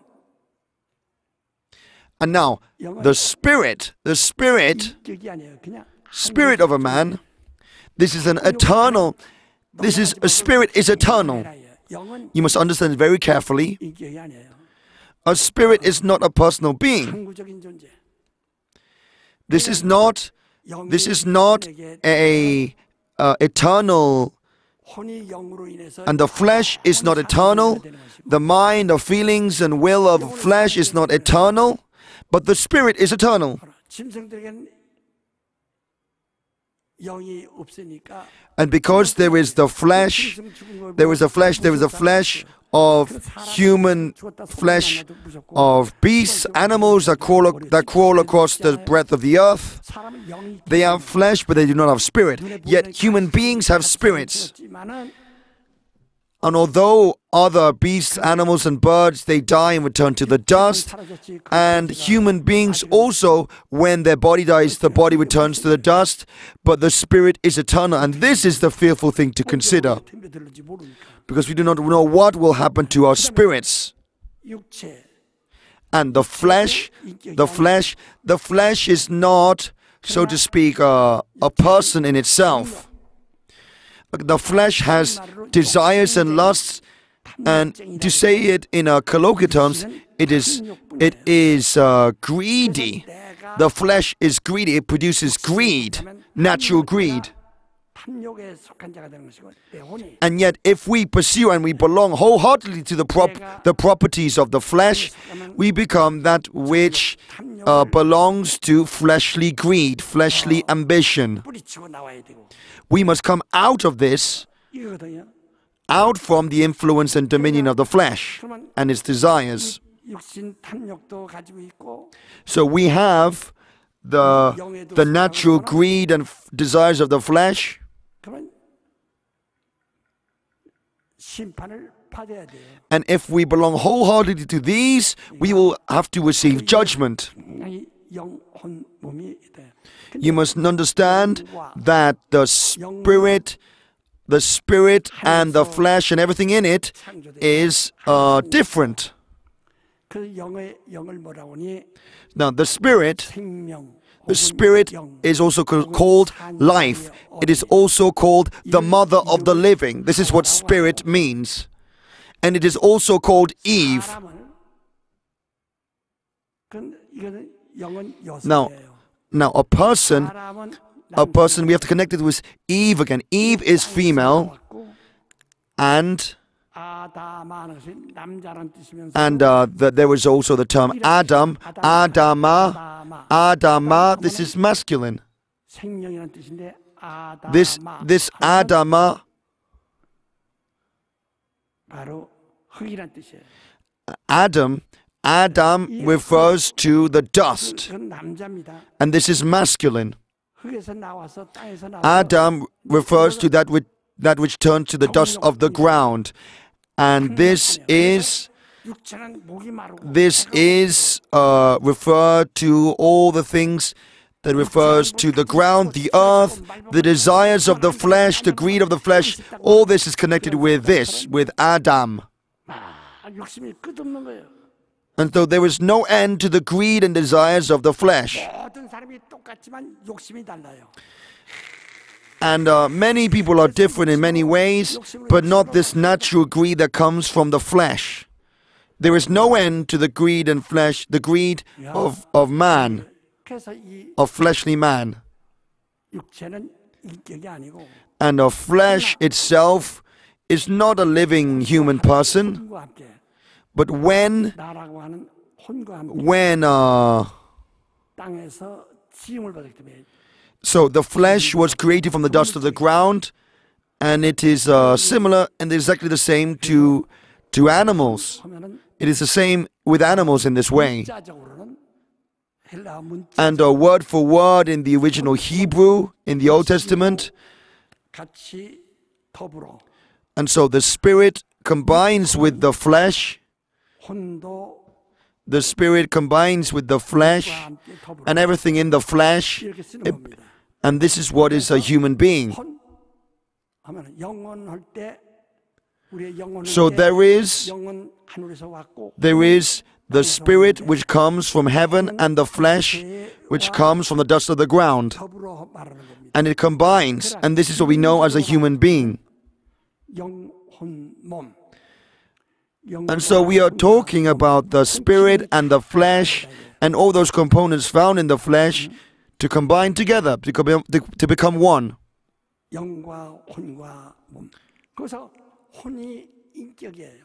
Speaker 2: And now, the spirit, the spirit,
Speaker 4: 인격이 아니에요. 그냥
Speaker 2: spirit of a man, this is an eternal, this is, a spirit is eternal.
Speaker 4: 영은
Speaker 2: You must understand it very carefully.
Speaker 4: 인격이 아니에요.
Speaker 2: A spirit is not a personal being.
Speaker 4: 항구적인 존재.
Speaker 2: This is not, this is not a uh, eternal,
Speaker 4: 혼이 영으로 인해서
Speaker 2: and the flesh is not eternal. The mind, the feelings and will of flesh is not eternal, but the spirit is eternal.
Speaker 4: 짐승들에게는 영이 없으니까
Speaker 2: And because there is the flesh, there is a flesh, there is a flesh of human flesh, of beasts, animals that crawl, that crawl across the breadth of the earth.
Speaker 4: 사람은 영이
Speaker 2: They have flesh, but they do not have spirit. Yet human beings have spirits.
Speaker 4: 있지만은
Speaker 2: And although other beasts, animals, and birds, they die and return to the dust, and human beings also, when their body dies, the body returns to the dust, but the spirit is eternal. And this is the fearful thing to consider,
Speaker 4: 템베들는지 모르니까
Speaker 2: because we do not know what will happen to our spirits.
Speaker 4: 육체
Speaker 2: And the flesh, the flesh, the flesh is not, so to speak, uh, a person in itself. The flesh has desires and lusts, and to say it in a colloquial terms, it is it is uh, greedy. The flesh is greedy. It produces greed, natural greed.
Speaker 4: 탐욕에 속한 자가 되는 것이고 내 혼이
Speaker 2: And yet, if we pursue and we belong wholeheartedly to the prop the properties of the flesh, we become that which uh, belongs to fleshly greed, fleshly ambition.
Speaker 4: 뿌리치고 나와야 되고
Speaker 2: We must come out of this,
Speaker 4: 이거거든요.
Speaker 2: out from the influence and dominion of the flesh and its desires.
Speaker 4: 육신 탐욕도 가지고 있고
Speaker 2: So we have the the natural greed and f- desires of the flesh,
Speaker 4: 그러면 심판을 받아야 돼요.
Speaker 2: and if we belong wholeheartedly to these, we will have to receive judgment.
Speaker 4: 이 영혼 몸이 있다.
Speaker 2: You must understand that the spirit, the spirit and the flesh and everything in it is uh, different.
Speaker 4: 그 영의 영을 뭐라고 하니
Speaker 2: Now, the spirit,
Speaker 4: 생명.
Speaker 2: the spirit is also ca- called life. It is also called the mother of the living. This is what spirit means. And it is also called Eve.
Speaker 4: 사람은 그 이거는 영은
Speaker 2: Now,
Speaker 4: 여성이에요.
Speaker 2: now a person,
Speaker 4: 사람은
Speaker 2: a person, we have to connect it with Eve again. Eve is female,
Speaker 4: 남자고
Speaker 2: and
Speaker 4: 아다마는 것이 남자란 뜻이면서
Speaker 2: and uh, the, there is also the term Adam, Adama,
Speaker 4: 아다마
Speaker 2: Adama. This is masculine.
Speaker 4: 생명이란 뜻인데 아다마
Speaker 2: This this Adama,
Speaker 4: 바로 흙이란 뜻이에요.
Speaker 2: Adam, Adam refers to the dust,
Speaker 4: 그건 남자입니다.
Speaker 2: and this is masculine.
Speaker 4: 흙에서 나와서 땅에서 나와서
Speaker 2: Adam refers to that which, that which turns to the dust of the ground. And this is
Speaker 4: 육체는 목이 마르고
Speaker 2: this is uh, referred to all the things that refers to the ground, the earth, the desires of the flesh, the greed of the flesh. All this is connected with this, with Adam.
Speaker 4: 아, 욕심이 끝없는 거예요.
Speaker 2: And so there is no end to the greed and desires of the flesh.
Speaker 4: 모든 사람이 똑같지만 욕심이 달라요.
Speaker 2: And uh, many people are different in many ways, but not this natural greed that comes from the flesh. There is no end to the greed and flesh, the greed of, of man,
Speaker 4: 그래서 이
Speaker 2: of fleshly man.
Speaker 4: 육체는 인격이 아니고
Speaker 2: And of flesh itself is not a living human person,
Speaker 4: 혼과 함께
Speaker 2: but when,
Speaker 4: 나라고 하는 혼과 함께
Speaker 2: when, uh,
Speaker 4: 땅에서 지음을 받았기 때문에
Speaker 2: so the flesh was created from the dust of the ground, and it is uh, similar and exactly the same to, to animals.
Speaker 4: 하면은
Speaker 2: It is the same with animals in this way.
Speaker 4: 문자적으로는 헬라 문자
Speaker 2: And uh, word for word in the original Hebrew in the Old Testament.
Speaker 4: 같이 더불어
Speaker 2: And so the spirit combines with the flesh.
Speaker 4: 혼도
Speaker 2: The spirit combines with the flesh
Speaker 4: 함께 더불어
Speaker 2: and everything in the flesh.
Speaker 4: 이렇게 쓰는
Speaker 2: It-
Speaker 4: 겁니다.
Speaker 2: and this is what is a human being.
Speaker 4: 혼 하면 영원할 때 우리의 영혼은
Speaker 2: So there is
Speaker 4: 영혼 하늘에서 왔고
Speaker 2: there is the spirit which comes from heaven and the flesh which comes from the dust of the ground.
Speaker 4: 더불어 말하는 겁니다.
Speaker 2: And it combines, and this is what we know as a human being.
Speaker 4: 영혼 몸.
Speaker 2: And so we are talking about the spirit and the flesh and all those components found in the flesh to combine together, to, com- to, to become one.
Speaker 4: 영과 혼과 몸. 그래서 혼이 인격이에요.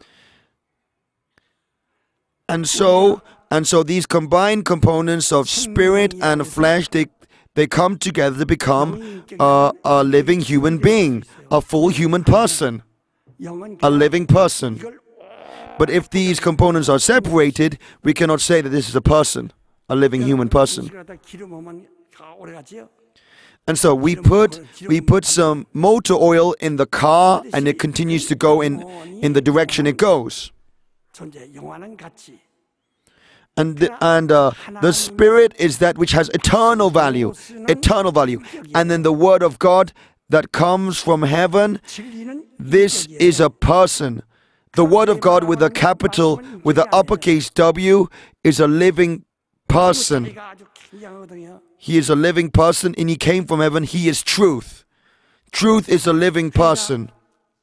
Speaker 2: And so, and so these combined components of spirit and flesh, they, they come together to become uh, a living human being, a full human person,
Speaker 4: 영은
Speaker 2: a living person.
Speaker 4: 이걸
Speaker 2: But if these components are separated, we cannot say that this is a person, a living human person.
Speaker 4: 음식을 기름 오면 오래 가지요.
Speaker 2: And so we put we put some motor oil in the car, and it continues to go in in the direction it goes.
Speaker 4: 존재 영화는 같이
Speaker 2: And the, and uh, the spirit is that which has eternal value, eternal value. And then the word of God that comes from heaven,
Speaker 4: 진리는
Speaker 2: this
Speaker 4: 인격이에요.
Speaker 2: is a person. The word of God with a capital, with an uppercase W, is a living person.
Speaker 4: 자리가 아주 굉장하거든요.
Speaker 2: He is a living person, and he came from heaven. He is truth. Truth is a living person.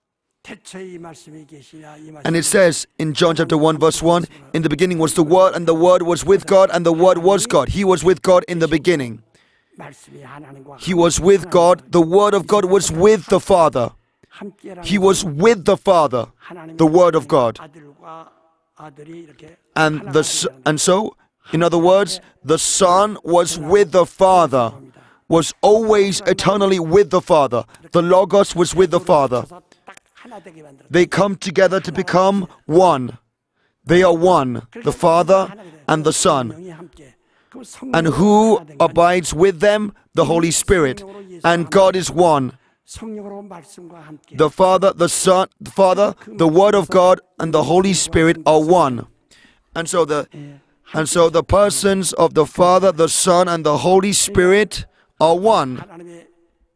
Speaker 4: 태초에 이 말씀이 계시냐 이 말씀.
Speaker 2: And it says in John chapter one verse one, in the beginning was the Word, and the Word was with God, and the Word was God. He was with God in the beginning.
Speaker 4: 말씀이 하나님과
Speaker 2: He was with God. The Word of God was with the Father.
Speaker 4: 함께라는
Speaker 2: He was with the Father,
Speaker 4: 하나님의
Speaker 2: the Word of God.
Speaker 4: 아들과 아들이 이렇게
Speaker 2: And
Speaker 4: 하나가
Speaker 2: the s-
Speaker 4: 되는
Speaker 2: and so, in other words, the Son was with the Father, was always eternally with the Father. The Logos was with the Father.
Speaker 4: 그래서 딱 하나 되게 만들었다.
Speaker 2: They come together to become one. They are one, the Father and the Son.
Speaker 4: 영이 함께. 그럼
Speaker 2: And
Speaker 4: 성령으로
Speaker 2: who
Speaker 4: 하나 된 거 아니에요?
Speaker 2: abides with them? The Holy Spirit. And God is one.
Speaker 4: 성령으로 말씀과 함께.
Speaker 2: The Father, the Son, the Father, the Word of God, and the Holy Spirit are one. And so the and so the persons of the Father, the Son, and the Holy Spirit are one.
Speaker 4: 하나님의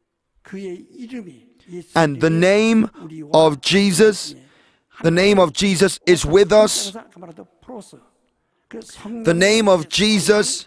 Speaker 4: 그의 이름이 예수
Speaker 2: And the name
Speaker 4: 우리와
Speaker 2: of Jesus, the name of Jesus is with us.
Speaker 4: 아까 말했던 프로스. 그 성령
Speaker 2: The name of Jesus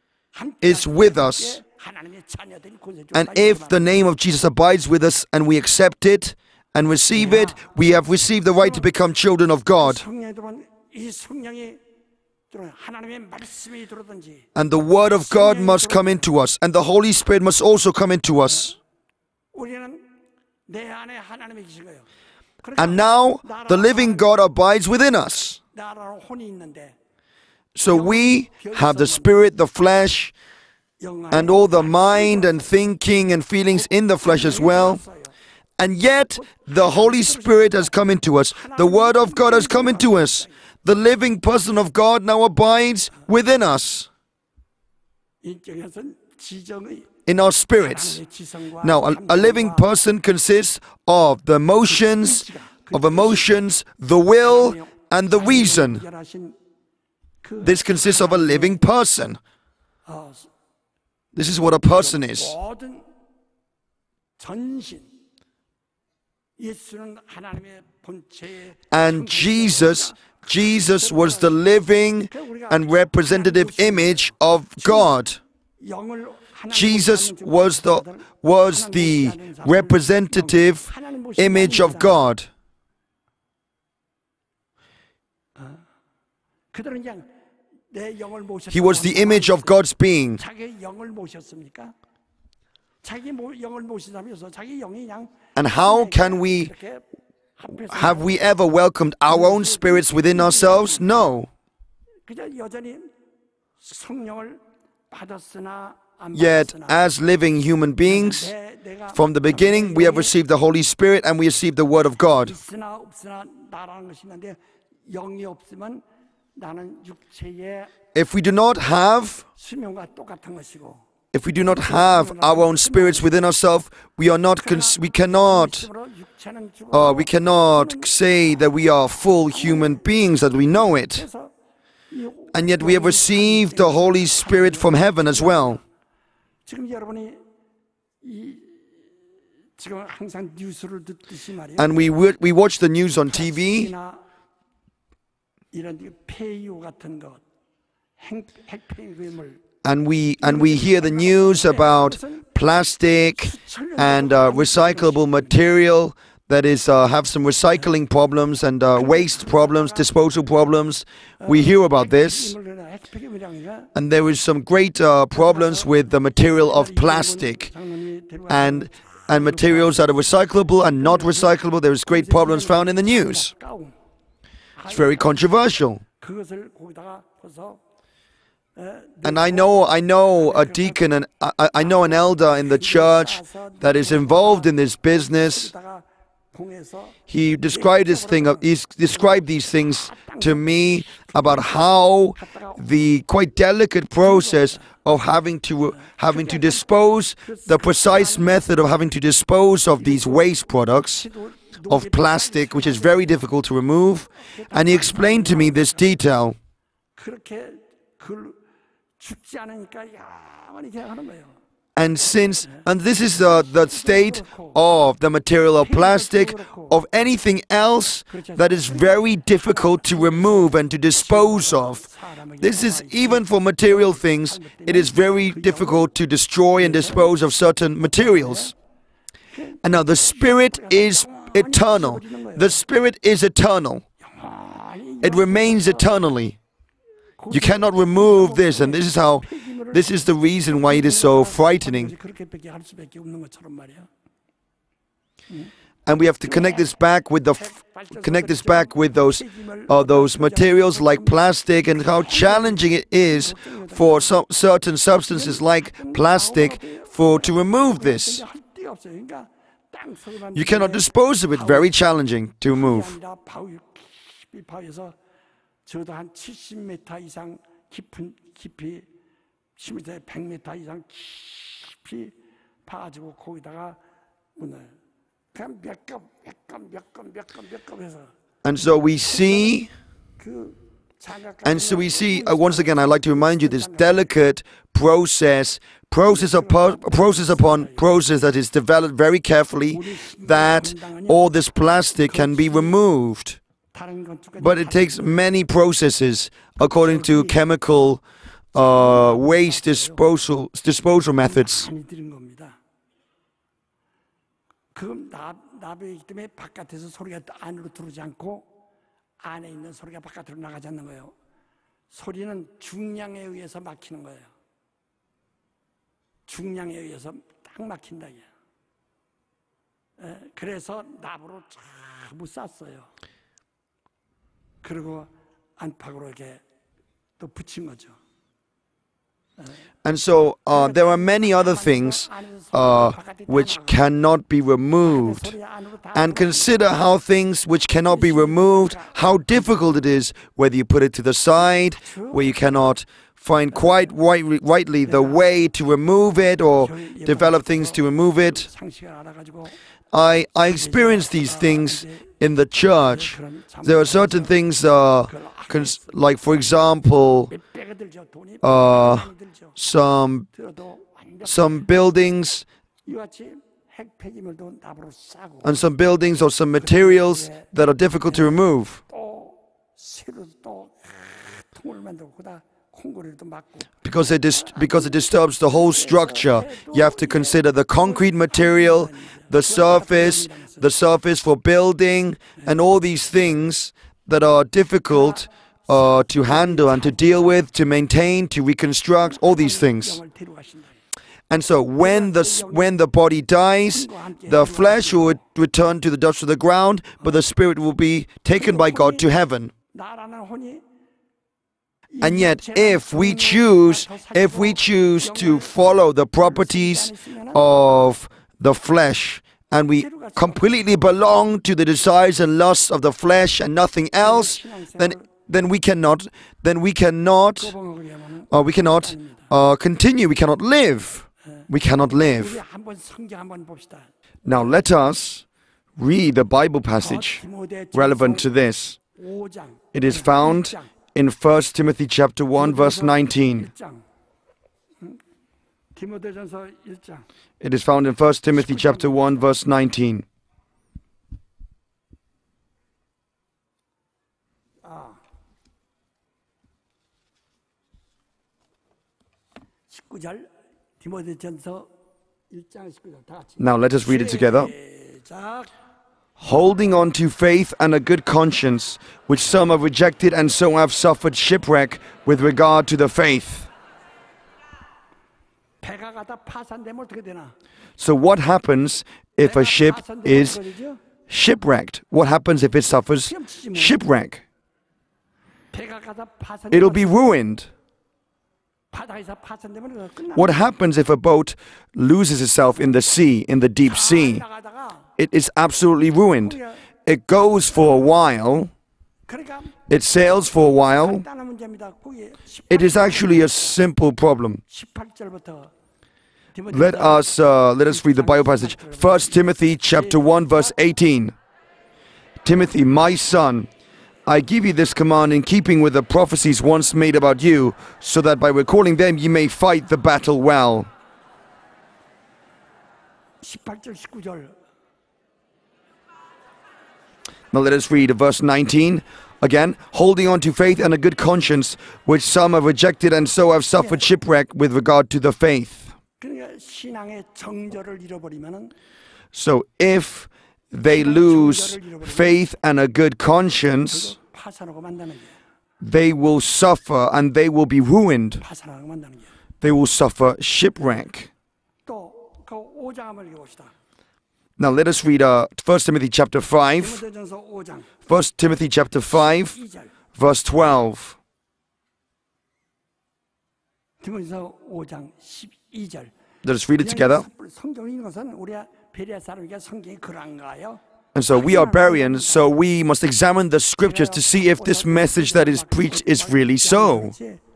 Speaker 2: is with us.
Speaker 4: 하나님의 자녀된 권세 중
Speaker 2: And if the name of Jesus abides with us and we accept it and receive it, we have received the right to become children of God.
Speaker 4: 성령이 들어온 이 성령이 들어온 하나님의 말씀이 들어든지
Speaker 2: And the Word of God must come into us, and the Holy Spirit must also come into us.
Speaker 4: 우리는 내 안에 하나님이 계신 거예요.
Speaker 2: And now the living God abides within us.
Speaker 4: 나라로 혼이 있는데
Speaker 2: So we have the spirit, the flesh,
Speaker 4: 영 안에
Speaker 2: and all the mind and thinking and feelings in the flesh as well. And yet the Holy Spirit has come into us. The Word of God has come into us. the living person of God now abides within us,
Speaker 4: 인격에서는 지정의
Speaker 2: in our spirits.
Speaker 4: 하나님의 지성과
Speaker 2: Now, a, a living
Speaker 4: 감정과
Speaker 2: person consists of the emotions, of emotions, the will, and the reason.
Speaker 4: 연결하신 그
Speaker 2: This consists of a living person.
Speaker 4: 어,
Speaker 2: This is what a person is.
Speaker 4: 모든 전신 예수는 하나님의 본체의
Speaker 2: And Jesus, Jesus was the living and representative image of God.
Speaker 4: 영을 하나님
Speaker 2: Jesus
Speaker 4: 보시지 않는
Speaker 2: was the
Speaker 4: 사람들,
Speaker 2: was
Speaker 4: 하나님
Speaker 2: the
Speaker 4: 보시지 않는 사람들,
Speaker 2: representative
Speaker 4: 하나님 보시지
Speaker 2: image
Speaker 4: 않는
Speaker 2: of
Speaker 4: 사람.
Speaker 2: God.
Speaker 4: 그들은 그냥 내 영을 모셨다.
Speaker 2: He was the image of God's being.
Speaker 4: 자기 영을 모셨습니까? 자기 모, 영을 모시다면서 자기 영이 그냥
Speaker 2: And how can we
Speaker 4: 이렇게 합해서
Speaker 2: have we ever welcomed our own spirits within ourselves? No.
Speaker 4: 그저 여전히 성령을 받았으나 안
Speaker 2: Yet,
Speaker 4: 받았으나
Speaker 2: as living human beings,
Speaker 4: 내, 내가
Speaker 2: from the beginning we have received the Holy Spirit and we received the Word of God.
Speaker 4: 있으나 없으나 나라는 것이 있는데 영이 없으면 나는 육체의
Speaker 2: If we do not have
Speaker 4: 수명과 똑같은 것이고
Speaker 2: If we do not have our own spirits within ourselves, we are not. Cons- we cannot.
Speaker 4: 육체는 죽어도
Speaker 2: Uh, we cannot say that we are full human beings, that we know it.
Speaker 4: 그래서 이
Speaker 2: And yet we have received the Holy Spirit from heaven as well.
Speaker 4: 지금 여러분이 이 지금 항상 뉴스를 듣듯이 말이에요.
Speaker 2: And we w- we watch the news on T V,
Speaker 4: 이나 이런 폐유 같은 것, 핵 핵폐기물
Speaker 2: and we and we hear the news about plastic and uh, recyclable material that is uh, have some recycling problems and uh, waste problems, disposal problems. We hear about this.
Speaker 4: 핵폐기물이라니까
Speaker 2: And there is some great uh, problems with the material of plastic and and materials that are recyclable and not recyclable. There is great problems found in the news. It's very controversial.
Speaker 4: 그것을 거기다가 벗어
Speaker 2: And I know I know a deacon and I, I know an elder in the church that is involved in this business.
Speaker 4: 거기다가 봉해서
Speaker 2: He described this thing. He described these things to me about how the quite delicate process of having to having to dispose, the precise method of having to dispose of these waste products of plastic, which is very difficult to remove. And he explained to me this detail.
Speaker 4: 그렇게 그 죽지 않으니까 야만이 그냥 하는 거예요.
Speaker 2: And since, and this is the, the state of the material of plastic, of anything else that is very difficult to remove and to dispose of. This is even for material things, it is very difficult to destroy and dispose of certain materials. And now the Spirit is eternal. The Spirit is eternal. It remains eternally. You cannot remove this, and this is how, this is the reason why it is so frightening.
Speaker 4: 그렇게밖에 할 수밖에 없는 것처럼 말이야.
Speaker 2: And we have to connect this back with the f- connect this back with those uh, those materials like plastic and how challenging it is for some certain substances like plastic for to remove this.
Speaker 4: 할 데가 없어요. 그러니까 땅 속에만
Speaker 2: You cannot dispose of it. Very challenging to remove.
Speaker 4: 아니라 바위 깊이 바위에서 저도 한 칠십 미터 이상 깊은 깊이 십 미터 백 미터 이상 깊이 파가지고 거기다가 문을 그냥 몇컵몇컵몇컵몇컵몇 해서
Speaker 2: And so we see,
Speaker 4: 그 장갑
Speaker 2: and so we see. Uh, once again, I'd like to remind you this delicate process, process upon process upon process that is developed very carefully, that all this plastic can be removed.
Speaker 4: 다른 건축까지
Speaker 2: But it takes many processes according to chemical uh, waste disposal disposal methods.
Speaker 4: 많이 들은 겁니다. 그 납, 납이기 때문에 바깥에서 소리가 안으로 들어오지 않고 안에 있는 소리가 바깥으로 나가지 않는 거예요. 소리는 중량에 의해서 막히는 거예요. 중량에 의해서 딱 막힌다. 이게. 에, 그래서 납으로 전부 쌌어요. 그리고 안팎으로 이렇게 또 붙인 거죠.
Speaker 2: And so uh, there are many other things uh, which cannot be removed. And consider how things which cannot be removed, how difficult it is, whether you put it to the side, where you cannot find quite right, rightly the way to remove it or develop things to remove it. I, I experienced these things in the church. There are certain things, uh, cons- like for example, uh, some, some buildings and some buildings or some materials that are difficult to remove. Because it, dis- because it disturbs the whole structure. You have to consider the concrete material, the surface, the surface for building, and all these things that are difficult uh, to handle and to deal with, to maintain, to reconstruct, all these things. And so when the, when the body dies, the flesh will return to the dust of the ground, but the spirit will be taken by God to heaven. And yet, if we choose, if we choose to follow the properties of the flesh, and we completely belong to the desires and lusts of the flesh and nothing else, then then we cannot, then we cannot, uh, we cannot uh, continue. We cannot live. We cannot live. Now let us read the Bible passage relevant to this. It is found in First Timothy chapter one, verse nineteen. It is found in First Timothy chapter one, verse nineteen. Now let us read it together. Holding on to faith and a good conscience, which some have rejected and so have suffered shipwreck with regard to the faith. So what happens if a ship is shipwrecked? What happens if it suffers shipwreck? It'll be ruined. What happens if a boat loses itself in the sea, in the deep sea? It is absolutely ruined. It goes for a while. It sails for a while. It is actually a simple problem. Let us uh, let us read the Bible passage. First Timothy chapter one, verse eighteen. Timothy, my son, I give you this command in keeping with the prophecies once made about you, so that by recalling them you may fight the battle well. Now let us read verse nineteen. Again, holding on to faith and a good conscience, which some have rejected and so have suffered shipwreck with regard to the faith. So if they lose faith and a good conscience, they will suffer and they will be ruined. They will suffer shipwreck. Now let us read uh, First Timothy chapter five. First Timothy chapter five, verse twelve. Let us read it together. And so we are Bereans, so we must examine the scriptures to see if this message that is preached is really so.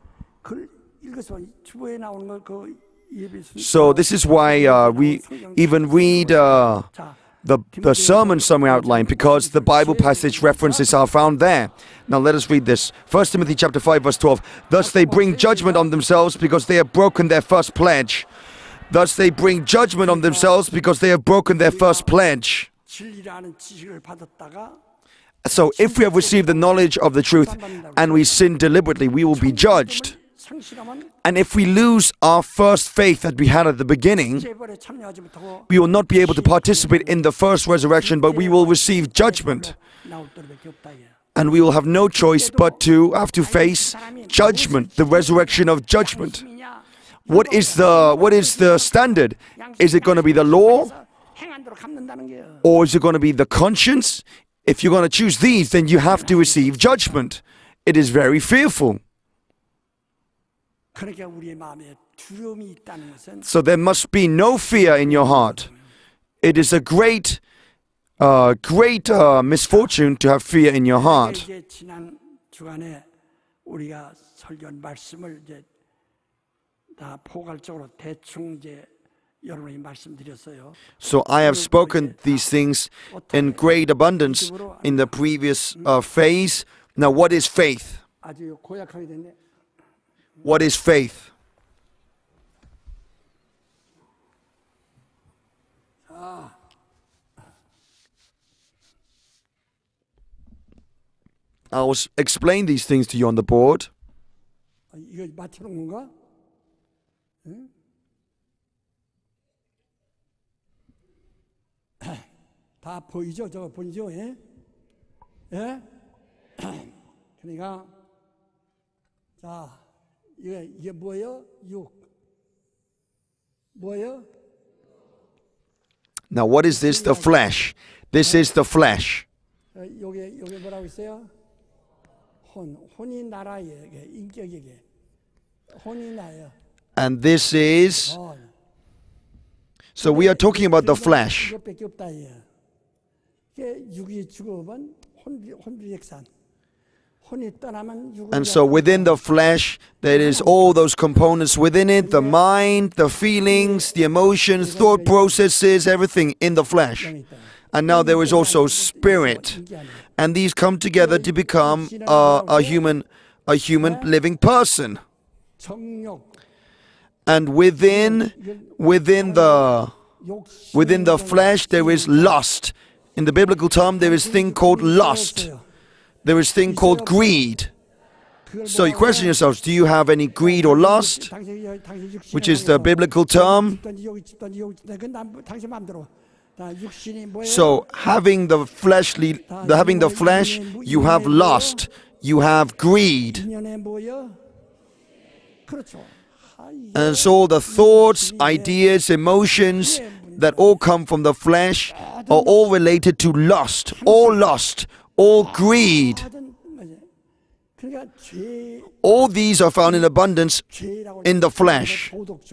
Speaker 2: So this is why uh, we even read uh, the, the sermon summary outline, because the Bible passage references are found there. Now let us read this. First Timothy chapter five, verse twelve. Thus they bring judgment on themselves because they have broken their first pledge. Thus they bring judgment on themselves because they have broken their first pledge. So if we have received the knowledge of the truth and we sin deliberately, we will be judged. And if we lose our first faith that we had at the beginning, we will not be able to participate in the first resurrection, but we will receive judgment. And we will have no choice but to have to face judgment, the resurrection of judgment. What is the, what is the standard? Is it going to be the law? Or is it going to be the conscience? If you're going to choose these, then you have to receive judgment. It is very fearful.
Speaker 4: 그러니까 우리의 마음에 두려움이 있다는 것은
Speaker 2: So there must be no fear in your heart. It is a great, uh, great uh, misfortune to have fear in your heart.
Speaker 4: 이제 지난 주간에 우리가 설교한 말씀을 이제 다 포괄적으로 대충 이제 여러분이 말씀드렸어요.
Speaker 2: So I have spoken these things in great abundance in the previous uh, phase. Now, what is faith?
Speaker 4: 아주 고약하게 됐네.
Speaker 2: What is faith? I will s- explain these things to you on the board.
Speaker 4: 아, 이거 맞춰놓은 건가? 응? 다 보이죠? 저거 보이죠? 예? 예? 그러니까 자 이게 이게 뭐예요? 육 뭐예요?
Speaker 2: Now, what is this? The flesh. This is the flesh.
Speaker 4: 어, 요게 요게 뭐라고 있어요? 혼 혼이 나라예요. 이게 인격이게 혼이 나요.
Speaker 2: And this is.
Speaker 4: 혼.
Speaker 2: So, we are talking about the flesh.
Speaker 4: 이것밖에 없다 이게. 이게 육이 죽으면 혼비 혼비백산. 혼이 떠나면 육은.
Speaker 2: And so, within the flesh, there is all those components within it, the mind, the feelings, the emotions, thought processes, everything in the flesh. And now there is also spirit. And these come together to become a, a human, a human living person.
Speaker 4: 정욕,
Speaker 2: And within, within the,
Speaker 4: 욕심,
Speaker 2: within the flesh, there is lust. In the biblical term, there is thing called lust. There is thing called greed. So you question yourselves, do you have any greed or lust? Which is the biblical term. So having the fleshly, the, having the flesh, you have lust, you have greed. And so the thoughts, ideas, emotions that all come from the flesh are all related to lust, all lust, all greed. All these are found in abundance in the flesh.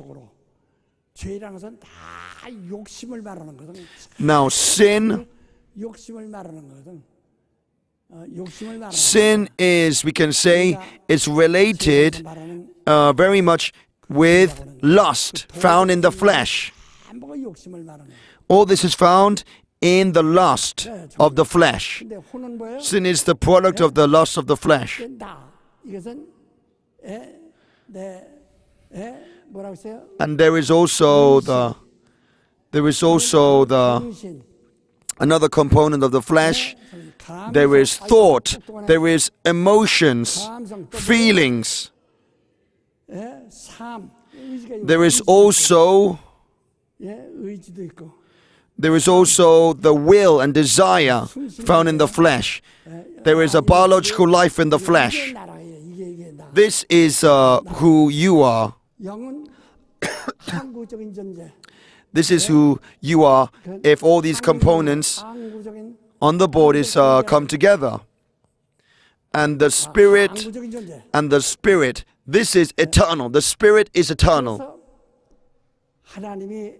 Speaker 4: 죄라는 것은 다 욕심을 말하는 거거든.
Speaker 2: Now sin,
Speaker 4: 욕심을 말하는 거거든. 어, 욕심을 말하는
Speaker 2: sin is, we can say, it's related uh, very much with lust, found in the flesh.
Speaker 4: 전부가 욕심을 말하는 거야.
Speaker 2: All this is found in the lust of the flesh.
Speaker 4: 근데 혼은 뭐예요?
Speaker 2: Sin is the product of the lust of the flesh.
Speaker 4: 나 이것은 에, 내, 에, 뭐라고 했어요?
Speaker 2: And there is also the, there is also the,
Speaker 4: 정신,
Speaker 2: another component of the flesh.
Speaker 4: 감성,
Speaker 2: There is
Speaker 4: 아이고,
Speaker 2: thought,
Speaker 4: 똑똑하네.
Speaker 2: there is emotions,
Speaker 4: 감성, 또
Speaker 2: feelings.
Speaker 4: 에, 삶, 의지가 있고,
Speaker 2: There is
Speaker 4: 의지도
Speaker 2: also,
Speaker 4: 있고, 예, 의지도 있고.
Speaker 2: there is also the will and desire found in the flesh. There is a biological life in the
Speaker 4: 이게
Speaker 2: flesh.
Speaker 4: 나라예요. 이게 이게 나.
Speaker 2: This is uh, who you are.
Speaker 4: 영은 항구적인 존재.
Speaker 2: This is who you are if all these components
Speaker 4: 항구적인
Speaker 2: on the board is uh, come together. And the spirit
Speaker 4: 항구적인 존재.
Speaker 2: and the spirit, this is eternal. The spirit is eternal.
Speaker 4: 그래서 하나님이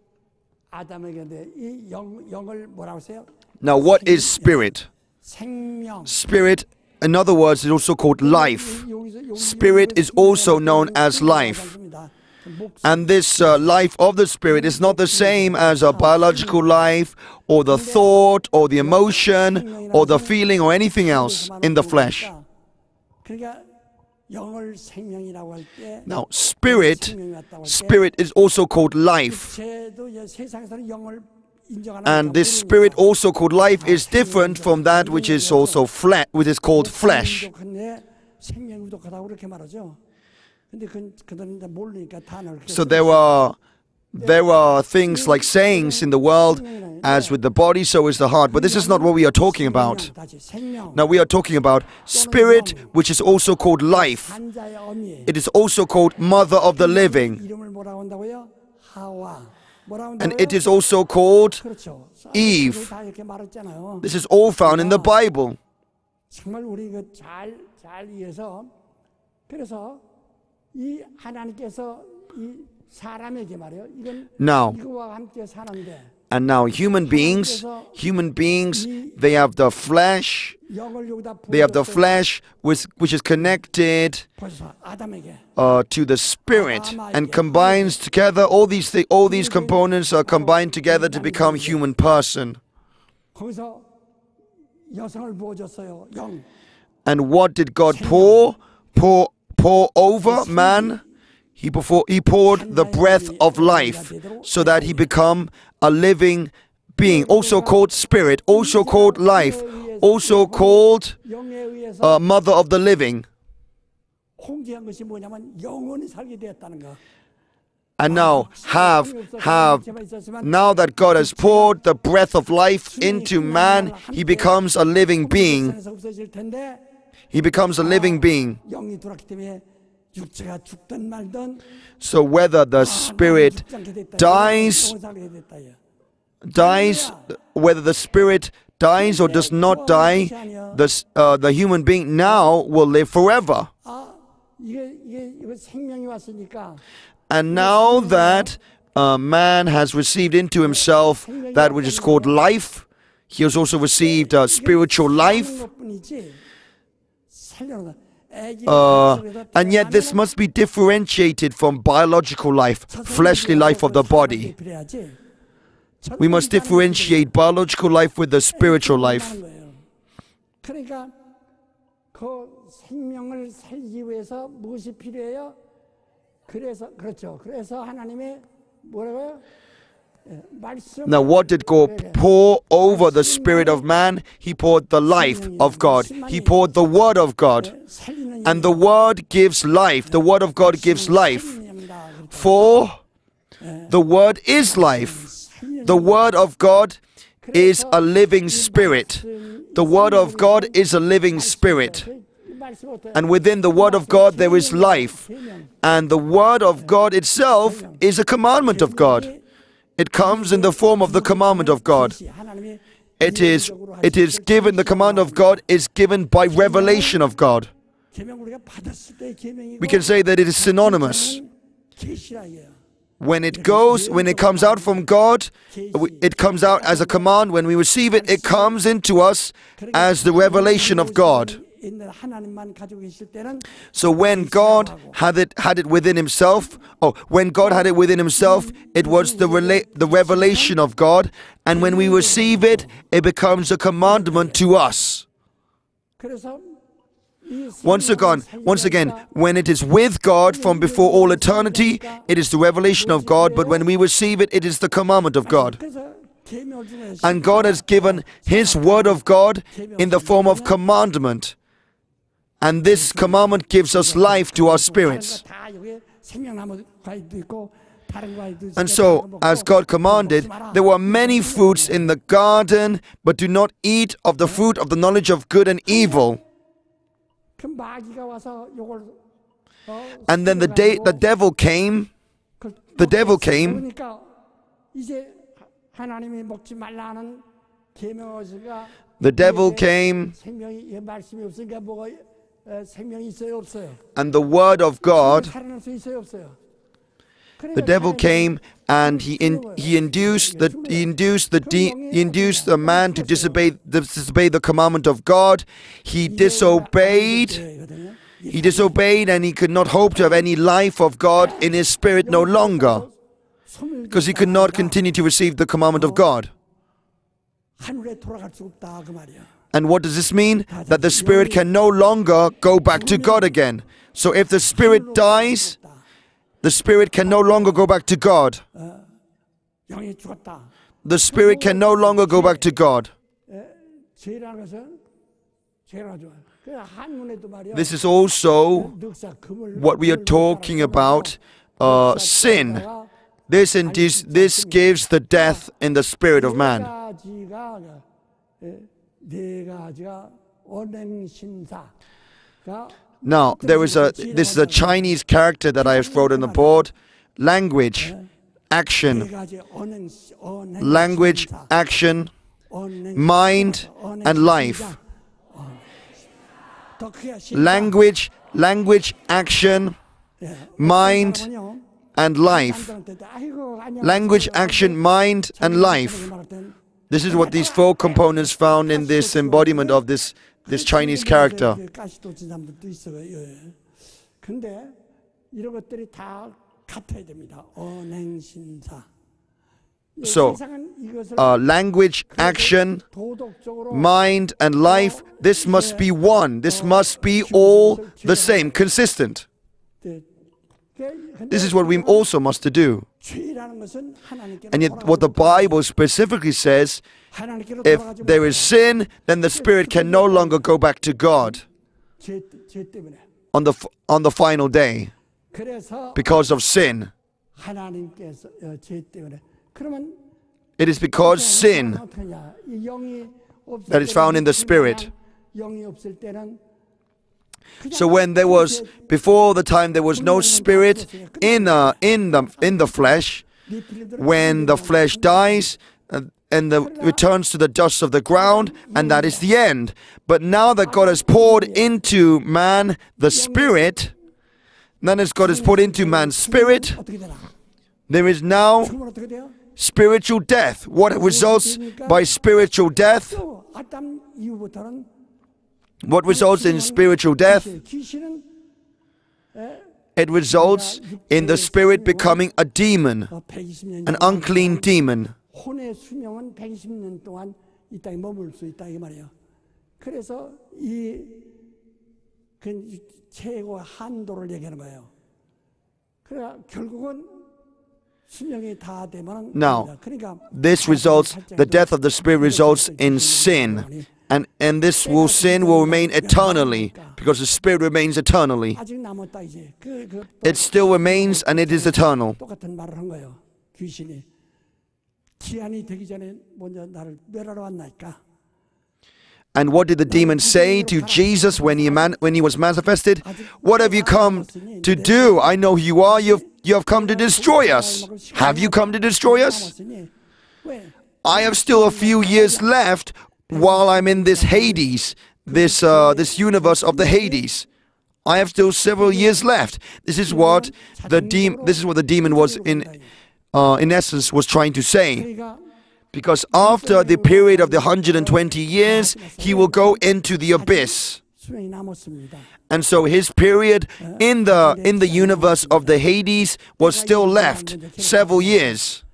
Speaker 4: 아담에게 이 영, 영을 뭐라고 하세요?
Speaker 2: Now, what is spirit?
Speaker 4: 생명.
Speaker 2: Spirit, in other words, is also called life. Spirit is also known as life. And this uh, life of the spirit is not the same as a biological life or the thought or the emotion or the feeling or anything else in the flesh.
Speaker 4: 그러니까 영을 생명이라고 할 때
Speaker 2: Now, spirit, spirit is also called life.
Speaker 4: 죄도 세상에서는 영을 인정하는
Speaker 2: And this spirit also called life is different from that which is also flesh, which is called flesh.
Speaker 4: 생명이 부족하다고 그렇게 말하죠. 근데 그 그들은 이제 모르니까 단어를
Speaker 2: So there are there are things like sayings in the world, as with the body, so is the heart. But this is not what we are talking about.
Speaker 4: 생명.
Speaker 2: Now we are talking about spirit, which is also called life.
Speaker 4: 한자의 어미.
Speaker 2: It is also called mother of the living.
Speaker 4: 이름을 뭐라고 한다고요? 하와. 뭐라고
Speaker 2: And
Speaker 4: 한다고요?
Speaker 2: it is also called
Speaker 4: 그렇죠.
Speaker 2: Eve.
Speaker 4: 다 이렇게 말했잖아요.
Speaker 2: This is all found in the Bible.
Speaker 4: 정말 우리 그 잘 잘 이해해서 그래서 이 하나님께서 이 사람에게 말이요. 이건
Speaker 2: Now,
Speaker 4: 이거와 함께 사는데
Speaker 2: and now human beings, human beings, they have the flesh,
Speaker 4: 영을 여기다
Speaker 2: they have the
Speaker 4: 부어서
Speaker 2: flesh which, which is connected
Speaker 4: 벌써 아담에게
Speaker 2: uh, to the spirit and combines together. All these thi- all these components are combined together to become human person.
Speaker 4: 거기서 여성을 부어줬어요. 영.
Speaker 2: And what did God pour? Pour pour over man? He before he poured the breath of life so that he become a living being, also called spirit, also called life, also called
Speaker 4: 영에 의해서
Speaker 2: uh, mother of the living.
Speaker 4: 홍지한 것이 뭐냐면 영원히 살게 되었다는 거.
Speaker 2: And now have have now that God has poured the breath of life into man, he becomes a living being.
Speaker 4: 세상에서 없어질 텐데
Speaker 2: He becomes a living being.
Speaker 4: 영이 들어왔기 때문에 육체가 죽든 말든
Speaker 2: So whether the spirit
Speaker 4: 죽지 않게 됐다.
Speaker 2: dies,
Speaker 4: 영원히 살게 됐다.
Speaker 2: dies, whether the spirit dies or does not die, the s- uh, the human being now will live forever.
Speaker 4: 아 이게 이게 이거 생명이 왔으니까
Speaker 2: And now that uh, man has received into himself that which is called life, he has also received uh, spiritual life.
Speaker 4: 것뿐이지 살려는 거. 애기
Speaker 2: Uh,
Speaker 4: 속에서
Speaker 2: and yet this must be differentiated from biological life, fleshly life of the body.
Speaker 4: 필요하지.
Speaker 2: We must differentiate biological life with the spiritual life.
Speaker 4: 그러니까 그 생명을 살기 위해서 무엇이 필요해요? 그래서 그렇죠. 그래서 하나님의 뭐라고요? 예, 말씀.
Speaker 2: Now, what did God pour over the spirit of man? He poured the life of God. He poured the word of God.
Speaker 4: 살리는
Speaker 2: And the word gives life. The word of God gives life. For the word is life. The word of God is a living spirit. The word of God is a living spirit. And within the word of God there is life. And the word of God itself is a commandment of God. It comes in the form of the commandment of God. It is, it is given, the command of God is given by revelation of God. We can say that it is synonymous. When it goes, when it comes out from God, it comes out as a command. When we receive it, it comes into us as the revelation of God. So when God had it had it within himself, oh, when God had it within himself, it was the rela- the revelation of God, and when we receive it, it becomes a commandment to us. Once again, once again, when it is with God from before all eternity, it is the revelation of God, but when we receive it, it is the commandment of God. And God has given His word of God in the form of commandment. And this commandment gives us life to our spirits. And so, as God commanded, there were many fruits in the garden, but do not eat of the fruit of the knowledge of good and evil. And then the day the devil came, the devil came, the devil came, and the word of God, the devil came and he in, he induced the he induced the de, he induced the man to disobey the, disobey the commandment of God. He disobeyed. He disobeyed, and he could not hope to have any life of God in his spirit no longer, because he could not continue to receive the commandment of God. And what does this mean? That the spirit can no longer go back to God again. So if the spirit dies, the spirit can no longer go back to God. The spirit can no longer go back to God. This is also what we are talking about, uh, sin. This, induce, this gives the death in the spirit of man. Now, there is a, this is a Chinese character that I have wrote on the board. Language, action, language, action, mind, and life. Language, language, action, mind, and life. Language, action, mind, and life. This is what these four components found in this embodiment of this, this Chinese character.
Speaker 4: 근데 이런 것들이 다 같아야 됩니다. 언행신사.
Speaker 2: So, uh, language, action, mind, and life, this must be one. This must be all the same, consistent. This is what we also must do. And yet what the Bible specifically says, if there is sin, then the spirit can no longer go back to God on the, on the final day because of sin. It is because sin that is found in the spirit. So when there was, before the time there was no spirit in, uh, in, the, in the flesh, when the flesh dies uh, and the, returns to the dust of the ground, and that is the end. But now that God has poured into man the spirit, then as God has poured into man's spirit, there is now spiritual death. What results by spiritual death? What results in spiritual death? It results in the spirit becoming a demon, an unclean demon. Now, this results, the death of the spirit results in sin. And, and this will, sin will remain eternally, because the spirit remains eternally. It still remains and it is eternal. And what did the demon say to Jesus when he, man, when he was manifested? What have you come to do? I know who you are. You've, you have come to destroy us. Have you come to destroy us? I have still a few years left while I'm in this Hades, this, uh, this universe of the Hades. I have still several years left. This is what the, de this is what the demon was, in, uh, in essence, was trying to say. Because after the period of the one hundred twenty years, he will go into the abyss. And so his period in the, in the universe of the Hades was still left, several years,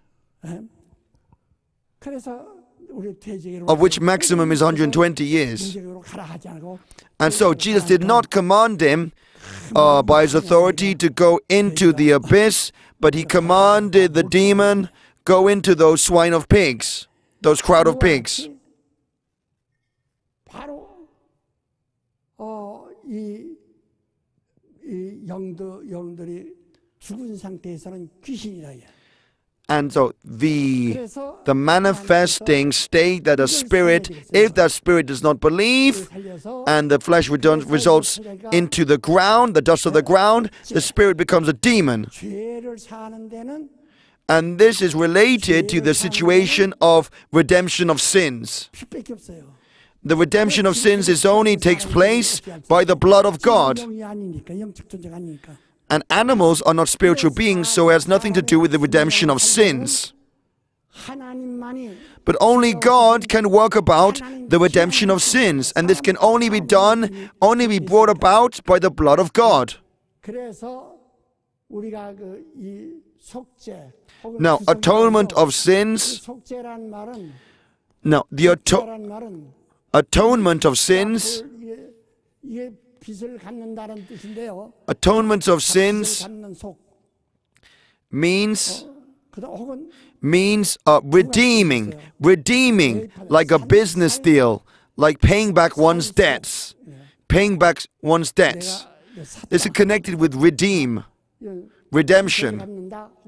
Speaker 2: of which maximum is one hundred twenty years. And so Jesus did not command him uh, by his authority to go into the abyss, but he commanded the demon, go into those swine of pigs, those crowd of pigs. And so the, the manifesting state that a spirit, if that spirit does not believe, and the flesh returns, results into the ground, the dust of the ground, the spirit becomes a demon. And this is related to the situation of redemption of sins. The redemption of sins is only takes place by the blood of God. And animals are not spiritual beings, so it has nothing to do with the redemption of sins. But only God can work about the redemption of sins, and this can only be done, only be brought about by the blood of God. Now, atonement of sins, now, the ato atonement of sins, atonement of sins means, means uh, redeeming, redeeming, like a business deal, like paying back one's debts, paying back one's debts. This is connected with redeem, redemption.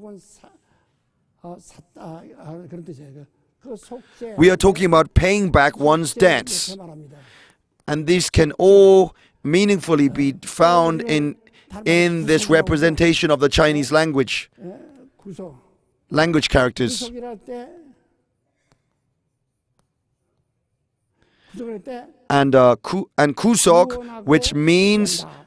Speaker 2: We are talking about paying back one's debts. And these can all meaningfully be found in, in this representation of the Chinese language, language characters. And, uh, ku, and kusok, which means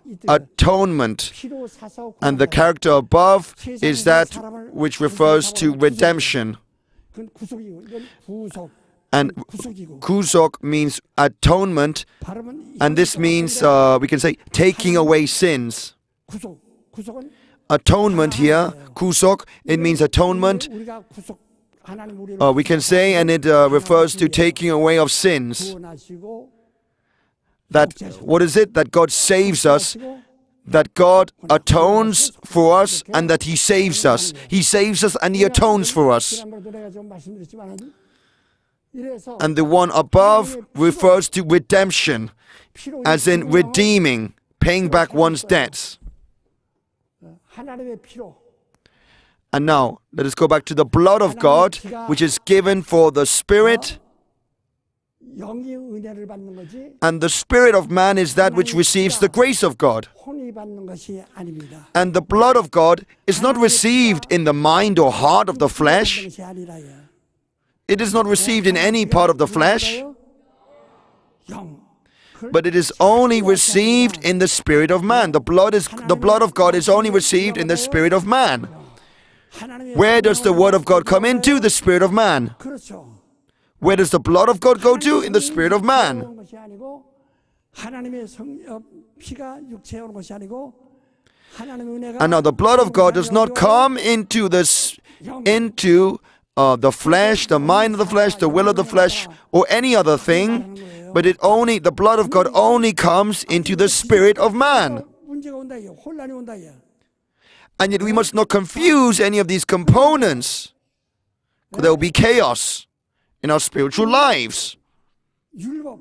Speaker 2: atonement.
Speaker 4: 피로 사서
Speaker 2: And the character above is that which refers to redemption.
Speaker 4: 그건 구속이고 이건 구속.
Speaker 2: And
Speaker 4: 구속이고.
Speaker 2: kusok means atonement,
Speaker 4: 발음은
Speaker 2: and this means, uh, we can say, taking away sins.
Speaker 4: 구속. 구속은
Speaker 2: Atonement here, kusok, it means atonement.
Speaker 4: 우리가 구속 하나님 우리를
Speaker 2: Uh, we can say, and it uh, refers to taking away of sins.
Speaker 4: 구원하시고
Speaker 2: That, what is it? That God saves us, that God atones for us, and that He saves us. He saves us and He atones for us.
Speaker 4: 지난번에도 내가 좀 말씀드렸지만 이래서
Speaker 2: And the one above refers to redemption,
Speaker 4: 피로
Speaker 2: as in redeeming, paying back one's debts.
Speaker 4: 하나님의 피로
Speaker 2: And now, let us go back to the blood of God, which is given for the Spirit.
Speaker 4: 영이 은혜를 받는 거지
Speaker 2: And the spirit of man is that which receives the grace of God.
Speaker 4: 혼이 받는 것이 아닙니다.
Speaker 2: And the blood of God is not received in the mind or heart of the flesh.
Speaker 4: 것이 아니라요.
Speaker 2: It is not received in any part of the flesh,
Speaker 4: 영.
Speaker 2: but it is only received in the spirit of man. The blood is the blood of God is only received in the spirit of man.
Speaker 4: 하나님의
Speaker 2: Where does the word of God come into? The spirit of man.
Speaker 4: 그렇죠.
Speaker 2: Where does the blood of God go to? In the spirit of man.
Speaker 4: 그런 것이 아니고 하나님의 성 어, 피가 육체에 오는 것이 아니고 하나님의 은혜가
Speaker 2: And now the blood of God does not come into this into uh, the flesh, the mind of the flesh, the will of the flesh, or any other thing, but it only the blood of God only comes into the spirit of man.
Speaker 4: 문제가 온다 이요. 혼란이 온다 이요.
Speaker 2: And yet we must not confuse any of these components. There will be chaos in our spiritual lives.
Speaker 4: 율법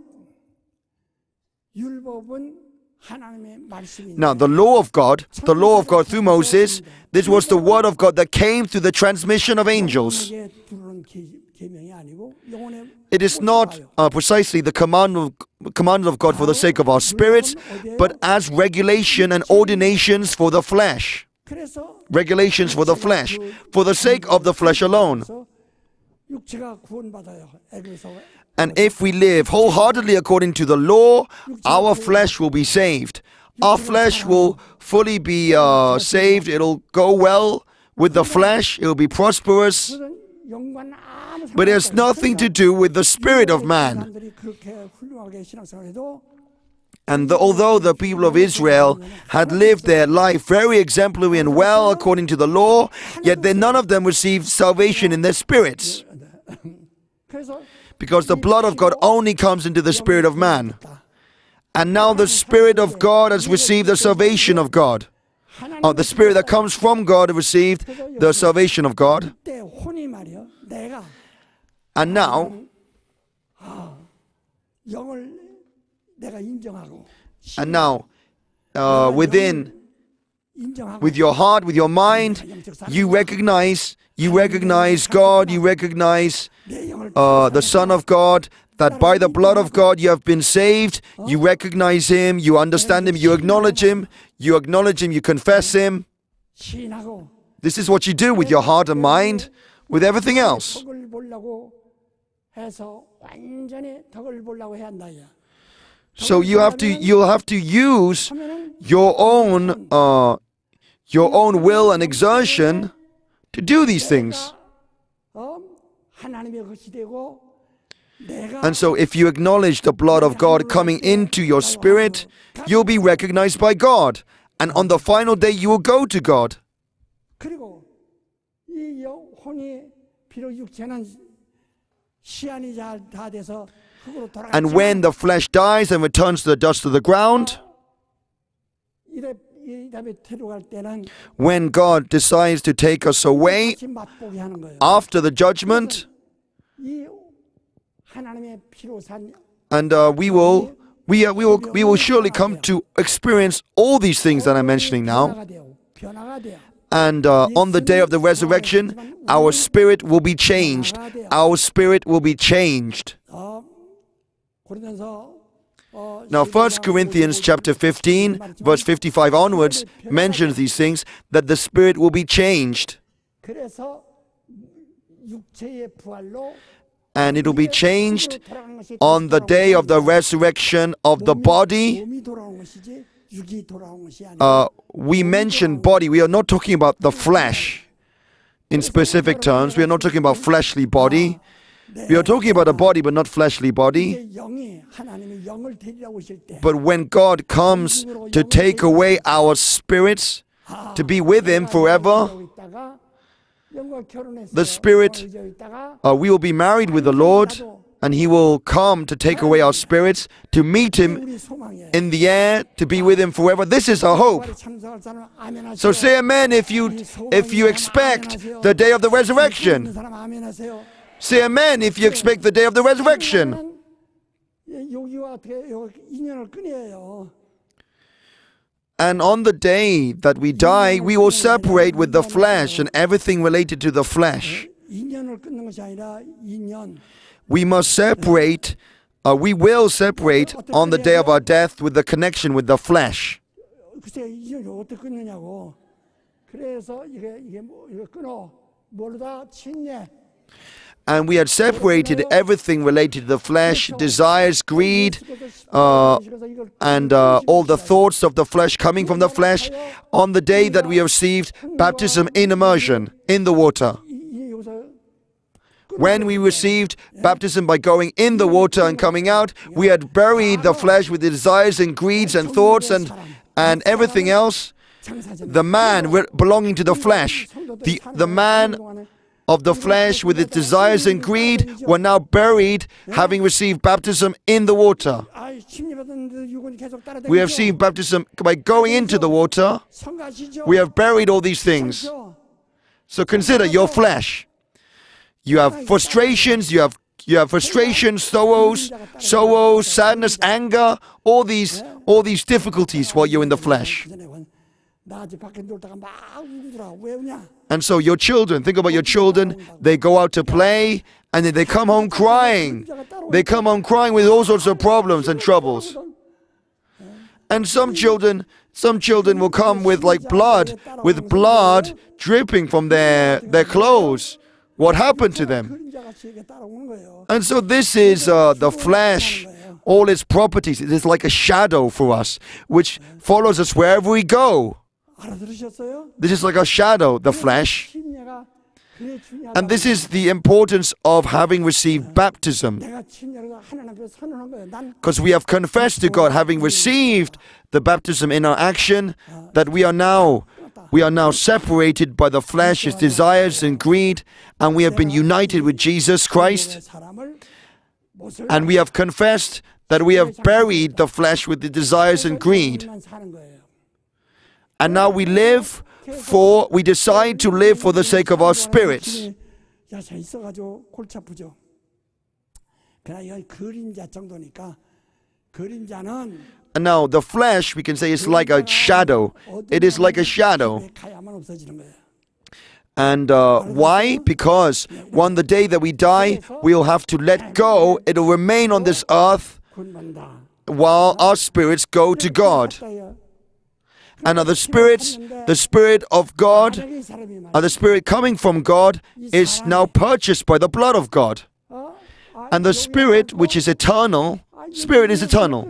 Speaker 4: 율법은 하나님의 말씀입니다.
Speaker 2: Now, the law of God, the law of God through Moses, this was the word of God that came through the transmission of angels.
Speaker 4: 영혼에게 부르는 계- 계명이 아니고 영혼의
Speaker 2: It is not uh, precisely the command of, command of God for the sake of our spirits, but as regulation and ordinations for the flesh.
Speaker 4: 그래서
Speaker 2: Regulations for the flesh, for the sake of the flesh alone.
Speaker 4: 육체가 구원받아요. 에베소
Speaker 2: And if we live wholeheartedly according to the law, our flesh will be saved. Our flesh will fully be uh, saved. It'll go well with the flesh. It'll be prosperous.
Speaker 4: 그런 영과는 아무
Speaker 2: But it has nothing to do with the spirit of man.
Speaker 4: 사람들이 그렇게 훌륭하게 신앙생활해도
Speaker 2: And the, although the people of Israel had lived their life very exemplary and well according to the law, yet they, none of them received salvation in their spirits.
Speaker 4: 그래서
Speaker 2: Because the blood of God only comes into the spirit of man. And now the Spirit of God has received the salvation of God. Oh, the Spirit that comes from God received the salvation of God.
Speaker 4: 그때 혼이 말이요. 내가
Speaker 2: And now,
Speaker 4: 영을 내가 인정하고
Speaker 2: and now, uh, within,
Speaker 4: 인정하고
Speaker 2: with your heart, with your mind, you recognize, you recognize God, you recognize
Speaker 4: 내 영을
Speaker 2: uh, the Son of God, that by the blood of God you have been saved. You recognize Him, you understand Him, you acknowledge Him, you acknowledge Him, you confess Him.
Speaker 4: 시인하고
Speaker 2: This is what you do with your heart and mind, with everything else.
Speaker 4: 덕을 보려고 해서 완전히 덕을 보려고 해야 한다야.
Speaker 2: So you have to, you'll have to use your own, uh, your own will and exertion to do these things.
Speaker 4: 어? 하나님의 것이 되고 내가
Speaker 2: And so if you acknowledge the blood of God coming into your spirit, you'll be recognized by God. And on the final day, you will go to God.
Speaker 4: 그리고 이 영- 혼이 비록 육체는 시한이 잘 다 돼서 흙으로
Speaker 2: And when
Speaker 4: 돌아가지만
Speaker 2: the flesh dies and returns to the dust of the ground,
Speaker 4: 이래 이 다음에 데려갈 때는
Speaker 2: when God decides to take us away
Speaker 4: 다시 맛보게 하는 거예요.
Speaker 2: after the judgment,
Speaker 4: 이 하나님의 피로 산
Speaker 2: and uh, we will, we, uh, we will, we will surely come to experience all these things that I'm mentioning now.
Speaker 4: 변화가 돼요. 변화가 돼요.
Speaker 2: And uh, on the day of the resurrection, our spirit will be changed. Our spirit will be changed.
Speaker 4: 어, 고린도서 어,
Speaker 2: Now, First Corinthians chapter fifteen, verse fifty-five onwards, mentions these things, that the spirit will be changed.
Speaker 4: 그래서 육체의 부활로
Speaker 2: And it will be changed on the day of the resurrection of the body.
Speaker 4: 몸이 돌아오는 것이지 육이 돌아온 것이 아니라
Speaker 2: uh, we mention body. We are not talking about the flesh in specific terms. We are not talking about fleshly body. We are talking about a body, but not fleshly body.
Speaker 4: 이제 영이 하나님이 영을 데리러 오실 때
Speaker 2: But when God comes to take away our spirits, to be with Him forever, the Spirit, uh, we will be married with the Lord, and He will come to take away our spirits, to meet Him
Speaker 4: 우리 소망에
Speaker 2: in the air, to be with Him forever. This is our hope.
Speaker 4: 참석할 사람 아멘하세요.
Speaker 2: So say amen if you if you expect the day of the resurrection.
Speaker 4: 사람 아멘하세요.
Speaker 2: Say amen if you expect the day of the resurrection.
Speaker 4: 여기와 어떻게 인연을 끊어요.
Speaker 2: And on the day that we die, we will separate with the flesh and everything related to the flesh.
Speaker 4: 인연을 끊는 것이 아니라 인연.
Speaker 2: We must separate, uh, we will separate on the day of our death with the connection with the flesh.
Speaker 4: 글쎄 인연이 어떻게 끊느냐고. 그래서 이게 이게 뭐 이거 끊어. 뭘다 친내.
Speaker 2: And we had separated everything related to the flesh, desires, greed, uh, and uh, all the thoughts of the flesh coming from the flesh on the day that we received baptism in immersion in the water. When we received baptism by going in the water and coming out, we had buried the flesh with the desires and greeds and thoughts and, and everything else. The man re- belonging to the flesh, the, the man of the flesh with its desires and greed were now buried, having received baptism in the water. We have received baptism by going into the water. We have buried all these things. So consider your flesh. You have frustrations, you have you have frustrations, sorrows, sorrows, sadness, anger, all these all these difficulties while you're in the flesh. And so your children, think about your children, they go out to play and then they come home crying. They come home crying with all sorts of problems and troubles. And some children, some children will come with like blood, with blood dripping from their, their clothes. What happened to them? And so this is uh, the flesh, all its properties. It is like a shadow for us, which follows us wherever we go. This is like a shadow, the flesh. And this is the importance of having received baptism. Because we have confessed to God, having received the baptism in our action, that we are now we are now separated by the flesh, its desires and greed, and we have been united with Jesus Christ. And we have confessed that we have buried the flesh with the desires and greed. And now we live for, we decide to live for the sake of our spirits. And now the flesh, we can say, is like a shadow. It is like a shadow. And uh, why? Because one the day that we die, we'll have to let go. It'll remain on this earth while our spirits go to God. And now the spirits, the Spirit of God, or the Spirit coming from God, is now purchased by the blood of God. And the Spirit, which is eternal, Spirit is eternal.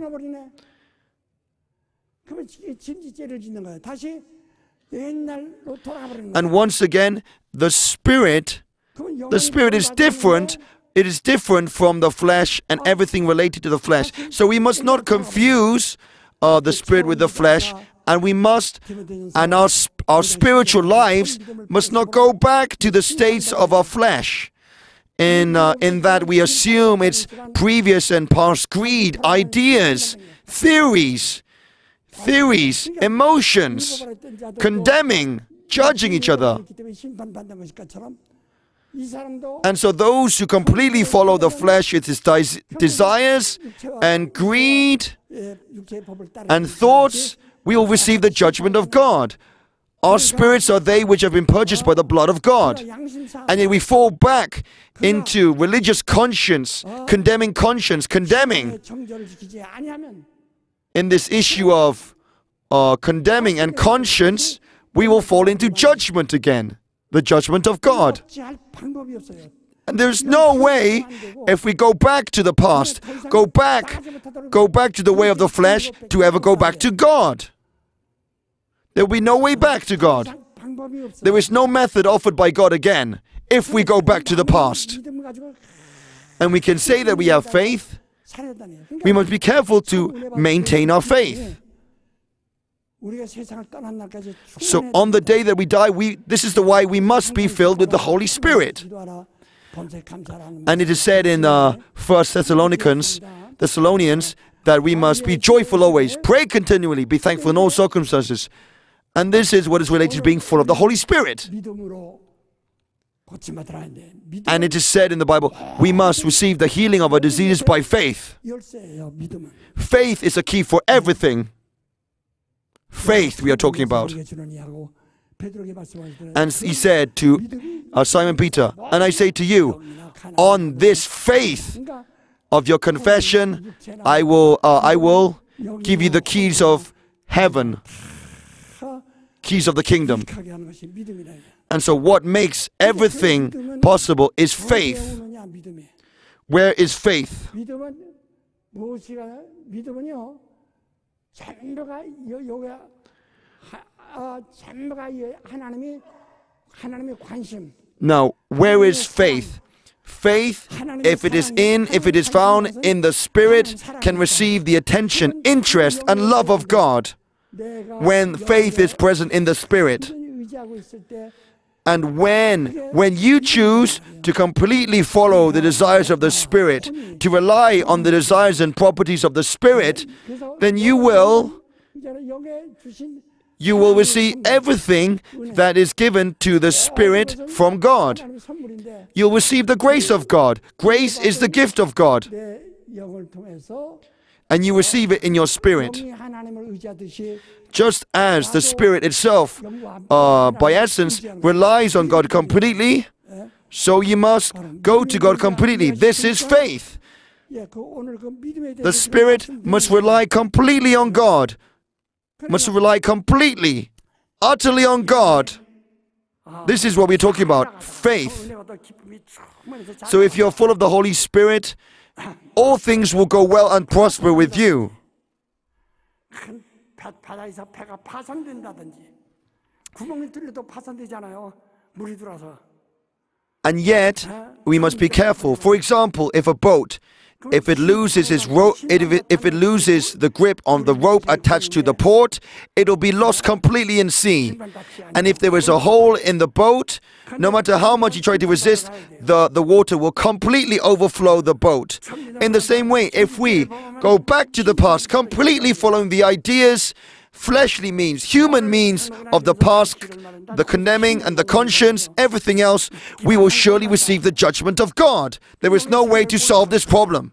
Speaker 2: And once again, the Spirit, the Spirit is different. It is different from the flesh and everything related to the flesh. So we must not confuse uh, the Spirit with the flesh. And we must, and our, our spiritual lives must not go back to the states of our flesh. In, uh, in that we assume it's previous and past greed, ideas, theories, theories, emotions, condemning, judging each other. And so those who completely follow the flesh with its des- desires and greed and thoughts, we will receive the judgment of God. Our spirits are they which have been purchased by the blood of God. And yet we fall back into religious conscience, condemning conscience, condemning in this issue of uh, condemning and conscience, we will fall into judgment again, the judgment of God. And there's no way, if we go back to the past, go back, go back to the way of the flesh, to ever go back to God. There will be no way back to God.
Speaker 4: 방법이 없어.
Speaker 2: There is no method offered by God again if we go back to the past.
Speaker 4: 믿음을 가지고
Speaker 2: And we can say that we have faith.
Speaker 4: 살았다니.
Speaker 2: We must be careful to maintain our faith.
Speaker 4: 우리가 세상을 떠난 날까지
Speaker 2: So on the day that we die, we this is the why we must be filled with the Holy Spirit.
Speaker 4: 기도하라. 본색 감사라는
Speaker 2: And it is said in uh, First Thessalonians, Thessalonians that we must be joyful always, pray continually, be thankful in all circumstances. And this is what is related to being full of the Holy Spirit.
Speaker 4: 믿음으로 고침받으라 했는데 믿음
Speaker 2: And it is said in the Bible, we must receive the healing of our diseases by faith.
Speaker 4: 열쇠예요. 믿음은.
Speaker 2: Faith is a key for everything. Faith we are talking about.
Speaker 4: 우리에게 주는 이하고 베드로에게 말씀하시더니
Speaker 2: And he said to uh, Simon Peter, and I say to you, on this faith
Speaker 4: 그러니까
Speaker 2: of your confession, I will, uh, I will give you the keys of heaven, keys of the kingdom.
Speaker 4: 하게 하는 것이 믿음이라.
Speaker 2: And so what makes everything possible is faith.
Speaker 4: 오느냐 믿음이.
Speaker 2: Where is faith?
Speaker 4: 믿음은 무엇이가 믿음은요. 전부가 요 요가 어 전부가 이 하나님이 하나님의 관심.
Speaker 2: Now, where is faith? Faith, if it is in, if it is found in the Spirit, can receive the attention, interest, and love of God.
Speaker 4: 내가
Speaker 2: When faith is present in the Spirit.
Speaker 4: 의지하고 있을 때
Speaker 2: And when, when you choose to completely follow the desires of the Spirit, to rely on the desires and properties of the Spirit, then you will,
Speaker 4: 이제는 여기에 주신
Speaker 2: you will receive everything that is given to the Spirit from God.
Speaker 4: 하나님의 선물인데
Speaker 2: You'll receive the grace of God. Grace is the gift of God.
Speaker 4: 내 영을 통해서
Speaker 2: And you receive it in your spirit.
Speaker 4: 영이 하나님을 의지하듯이
Speaker 2: Just as the Spirit itself, uh, by essence, relies on God completely, so you must go to God completely. This is faith.
Speaker 4: 예, 그 오늘 그 믿음에 대해서
Speaker 2: The Spirit must rely completely on God, must rely completely, utterly on God. This is what we're talking about, faith.
Speaker 4: 은혜와 또 기쁨이 충만해서
Speaker 2: So if you're full of the Holy Spirit, all things will go well and prosper with you.
Speaker 4: 큰 바- 바다에서 배가 파손된다든지 구멍이 뚫려도 파손되잖아요. 물이 들어와서.
Speaker 2: And yet, we must be careful. For example, if a boat, if it loses its rope, if it, if it loses the grip on the rope attached to the port, it'll be lost completely in sea. And if there is a hole in the boat, no matter how much you try to resist, the, the water will completely overflow the boat. In the same way, if we go back to the past, completely following the ideas, fleshly means, human means of the past, the condemning and the conscience, everything else, we will surely receive the judgment of God. There is no way to solve this problem.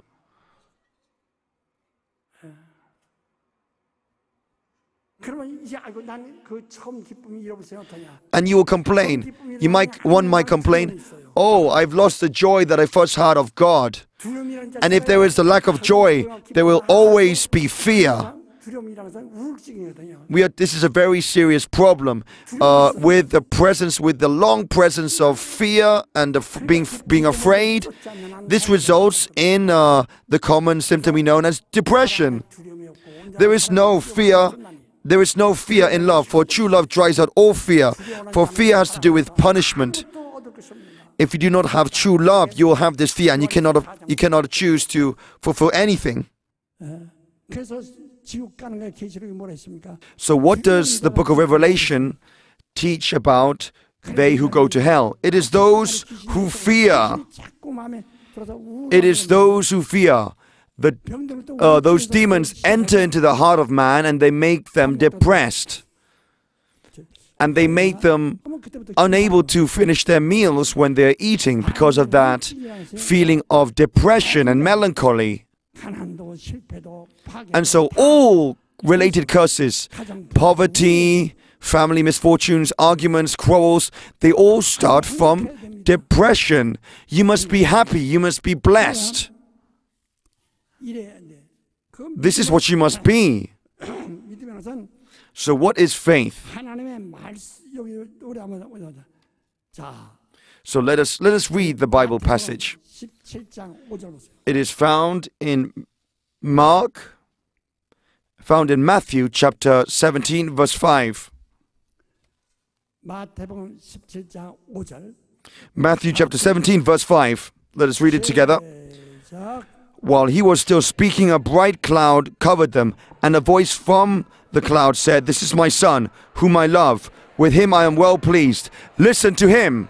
Speaker 4: 그러면 이제 알고 난 그 처음 기쁨이 잃어버렸어요. 어떠냐?
Speaker 2: And you will complain. You might, one might complain, oh, I've lost the joy that I first had of God.
Speaker 4: 두려움이라는
Speaker 2: And if there is the lack of joy, there will always be fear.
Speaker 4: 두려움이라는 것은 우울증이거든요.
Speaker 2: We are, this is a very serious problem uh, with the presence, with the long presence of fear and of being being afraid. This results in uh, the common symptom we know as depression.
Speaker 4: 두려움이 없고
Speaker 2: There is no fear. There is no fear in love, for true love drives out all fear. For fear has to do with punishment.
Speaker 4: 또 얻을 것이 없느냐.
Speaker 2: If you do not have true love, you will have this fear, and you cannot you cannot choose to fulfill anything.
Speaker 4: 그래서 지옥 가는 게 계시록이 뭐라 했습니까?
Speaker 2: So what does the book of Revelation teach about they who go to hell? It is those who fear.
Speaker 4: 자꾸 마음에 들어서
Speaker 2: It is those who fear. The, uh, those demons enter into the heart of man and they make them depressed. And they make them unable to finish their meals when they're eating because of that feeling of depression and melancholy.
Speaker 4: 가난도 실패도 파괴
Speaker 2: And so all related curses, poverty, family misfortunes, arguments, quarrels, they all start from depression. You must be happy, you must be blessed.
Speaker 4: 이래야 돼. 그
Speaker 2: This is what you must be.
Speaker 4: 믿음의 것은
Speaker 2: So what is faith?
Speaker 4: 하나님의 말씀 여기 우리 한번 보자. 자,
Speaker 2: So let us let us read the Bible passage.
Speaker 4: 십칠 장 오 절 보세요.
Speaker 2: It is found in Mark, found in Matthew chapter seventeen, verse five.
Speaker 4: 마태복음 십칠 장 오 절.
Speaker 2: Matthew chapter seventeen, verse five. Let us read it together.
Speaker 4: 시작.
Speaker 2: While he was still speaking, a bright cloud covered them, and a voice from the cloud said, "This is my son, whom I love. With him I am well pleased. Listen to him."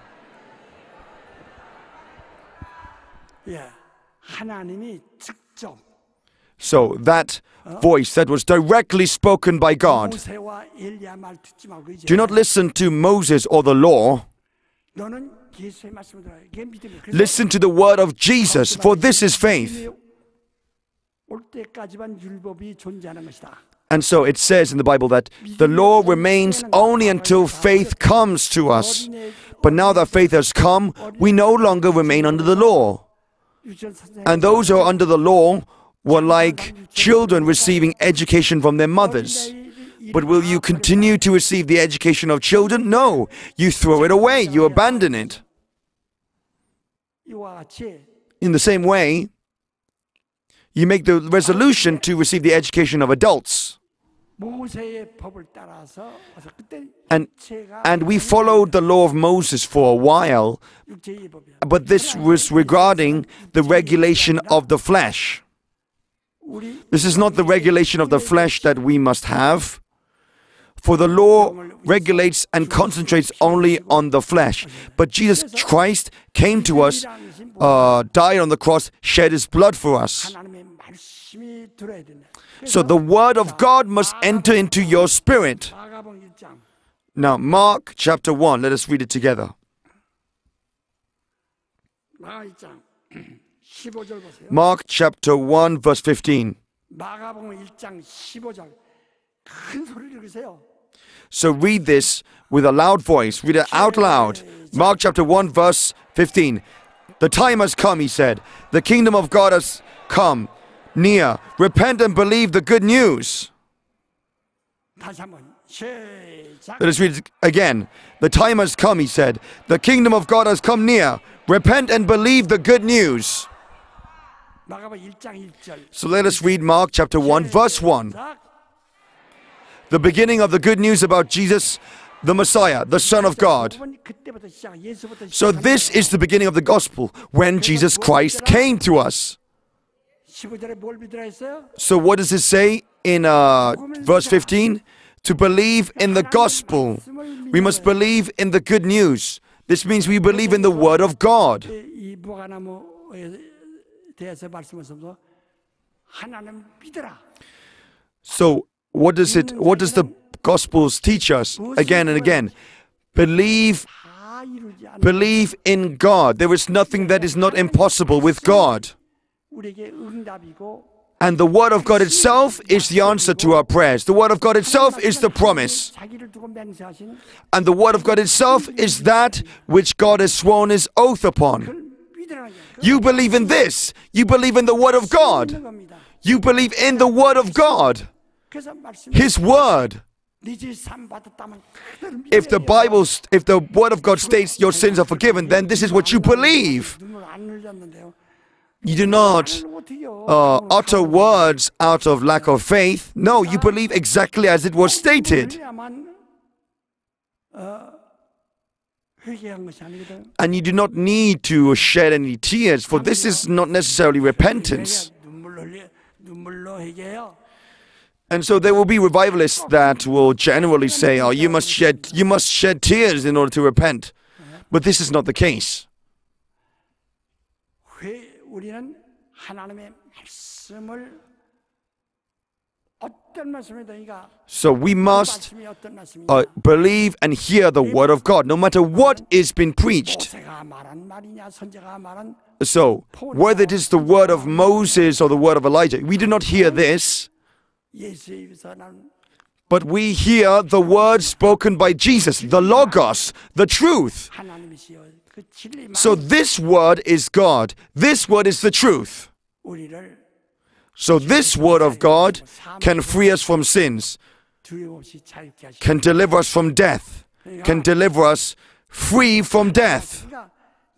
Speaker 4: 예, 하나님이 직접
Speaker 2: So that voice that was directly spoken by God.
Speaker 4: 모세와 엘리야 말 듣지 말고 이제
Speaker 2: Do not listen to Moses or the law.
Speaker 4: 너는 예수의 말씀을 들어야 이게 믿음이야. 그래서
Speaker 2: Listen to the word of Jesus, for this is faith.
Speaker 4: 올 때까지만 율법이 존재하는 것이다.
Speaker 2: And so it says in the Bible that the law remains only until faith comes to us. But now that faith has come, we no longer remain under the law.
Speaker 4: 유치원 선생님
Speaker 2: And those who are under the law were like children receiving education from their mothers. But will you continue to receive the education of children? No, you throw it away, you abandon it.
Speaker 4: 이와 같이
Speaker 2: In the same way, you make the resolution to receive the education of adults.
Speaker 4: 모세의 법을 따라서 그래서 그때
Speaker 2: And,
Speaker 4: 육체가
Speaker 2: and we followed the law of Moses for a while,
Speaker 4: 육체의 법이야.
Speaker 2: but this was regarding the regulation of the flesh.
Speaker 4: 우리
Speaker 2: This is not the regulation of the flesh that we must have. For the law regulates and concentrates only on the flesh. But Jesus Christ came to us, uh, died on the cross, shed his blood for us.
Speaker 4: 하나님의 말씀이 들어야 된다.
Speaker 2: So the word of God must enter into your spirit.
Speaker 4: 마가복음 일 장
Speaker 2: Now, Mark chapter one, let us read it together.
Speaker 4: 마가 일 장 십오 절 보세요.
Speaker 2: Mark chapter one, verse fifteen.
Speaker 4: 마가복음 일 장 십오 절 큰 소리를 읽으세요.
Speaker 2: So read this with a loud voice. Read it out loud. Mark chapter one, verse fifteen. The time has come, he said. The kingdom of God has come near. Repent and believe the good news.
Speaker 4: 다시 한번 시작.
Speaker 2: Let us read it again. The time has come, he said. The kingdom of God has come near. Repent and believe the good news.
Speaker 4: 마가복음 일 장 일 절.
Speaker 2: So let us read Mark chapter one, verse one.
Speaker 4: 시작.
Speaker 2: The beginning of the good news about Jesus, the Messiah, the Son of God.
Speaker 4: 그때부터 시작. 예수부터
Speaker 2: So this is the beginning of the gospel, when Jesus Christ came to us.
Speaker 4: 십오 절에 뭘 믿으라 했어요?
Speaker 2: So what does it say in uh, verse fifteen? To believe in the gospel. We must believe in the good news. This means we believe in the word of God.
Speaker 4: 이 무화과나무에 대해서 말씀하셔서 하나님 믿으라.
Speaker 2: So what does it what does the gospels teach us again and again? Believe
Speaker 4: 다 이루지 않는
Speaker 2: believe in God. There is nothing that is not impossible with God.
Speaker 4: 우리에게 응답이고
Speaker 2: And the word of God itself is the answer to our prayers. The word of God itself is the promise.
Speaker 4: 자기를 두고 맹세하신
Speaker 2: And the word of God itself is that which God has sworn his oath upon.
Speaker 4: 믿으라는 게
Speaker 2: You believe in this. You believe in the word of God.
Speaker 4: 겁니다.
Speaker 2: You believe in the word of God.
Speaker 4: 그래서 말씀
Speaker 2: His word.
Speaker 4: 네죄 산 받았다면 그대로
Speaker 2: If the
Speaker 4: 믿어야 돼요.
Speaker 2: Bible, if the word of God states your sins are forgiven, then this is what you believe.
Speaker 4: 눈물 안 흘렸는데요.
Speaker 2: You do not
Speaker 4: 어떻게요?
Speaker 2: uh, utter words out of lack of faith. No, you believe exactly as it was stated.
Speaker 4: 그래야만 어, 회개한 것이 아니거든.
Speaker 2: And you do not need to shed any tears, for this is not necessarily repentance.
Speaker 4: 회개, 눈물로 흘려 눈물로 회개해요.
Speaker 2: And so there will be revivalists that will generally say, "Oh, you must shed, you must shed tears in order to repent." But this is not the case.
Speaker 4: 회, 우리는 하나님의 말씀을 어떤 말씀이든가
Speaker 2: So we must
Speaker 4: 말씀이 어떤 말씀인가
Speaker 2: uh, believe and hear the word of God, no matter what is being preached.
Speaker 4: 모세가 말한 말이냐 선지자가 말한
Speaker 2: So whether it is the word of Moses or the word of Elijah, we do not hear this,
Speaker 4: 예수의 입에서 나는
Speaker 2: but we hear the word spoken by Jesus, the Logos, the truth.
Speaker 4: 하나님이시여 그 진리
Speaker 2: So this word is God. This word is the truth.
Speaker 4: 우리를
Speaker 2: So this word of God can free us from sins,
Speaker 4: 두려움 없이 자유케 하시고
Speaker 2: can deliver us from death, can deliver us free from death.
Speaker 4: 그러니까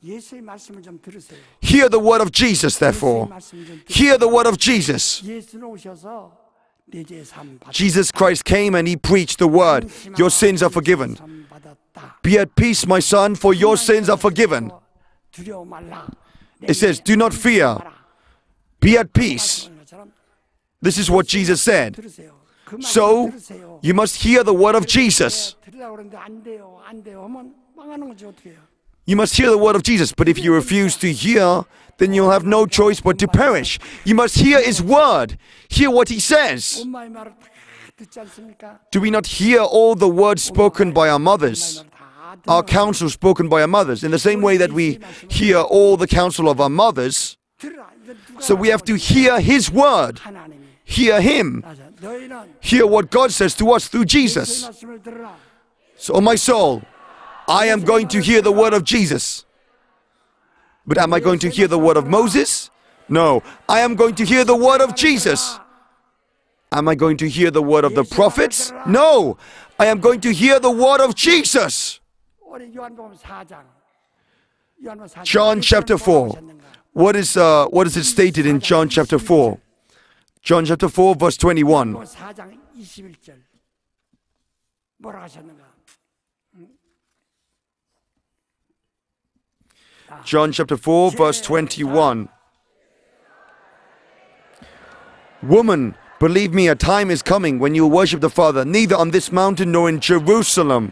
Speaker 4: 예수의 말씀을 좀 들으세요.
Speaker 2: Hear the word of Jesus, therefore. Hear the word of Jesus.
Speaker 4: 예수는 오셔서 내 죄 사함 받았다.
Speaker 2: Jesus Christ came and he preached the word. Your sins are forgiven.
Speaker 4: 사함 받았다.
Speaker 2: Be at peace, my son, for your sins are forgiven.
Speaker 4: 두려워 말라.
Speaker 2: It says, do not fear. Be at peace. This is what Jesus said.
Speaker 4: 들으세요. 그 말씀
Speaker 2: So,
Speaker 4: 들으세요.
Speaker 2: you must hear the word of Jesus.
Speaker 4: 들으려고 그러는데 안 돼요. 안 돼요. 하면 망하는 거지 어떻게 해요?
Speaker 2: You must hear the word of Jesus. But if you refuse to hear, then you'll have no choice but to perish. You must hear his word. Hear what he says.
Speaker 4: 엄마의 말을 다 듣지 않습니까?
Speaker 2: Do we not hear all the words spoken by our mothers?
Speaker 4: 다
Speaker 2: Our counsel spoken by our mothers. In the same way that we hear all the counsel of our mothers,
Speaker 4: 들으라. 이거 누가
Speaker 2: so we have to hear his word.
Speaker 4: 하나님이
Speaker 2: Hear him.
Speaker 4: 맞아. 너희는
Speaker 2: Hear what God says to us through
Speaker 4: 예수의
Speaker 2: Jesus.
Speaker 4: 말씀을 들으라.
Speaker 2: So, my soul, I am going to hear the word of Jesus. But am I going to hear the word of Moses? No. I am going to hear the word of Jesus. Am I going to hear the word of the prophets? No. I am going to hear the word of Jesus.
Speaker 4: 우리 요한복음 사 장. 요한복음 사 장.
Speaker 2: John chapter four. What is uh, what is it stated in John chapter four? John chapter four, verse twenty-one.
Speaker 4: 요한복음 사 장 이십일 절. 뭐라 하셨는가?
Speaker 2: John chapter four, verse twenty-one. Woman, believe me, a time is coming when you will worship the Father, neither on this mountain nor in Jerusalem.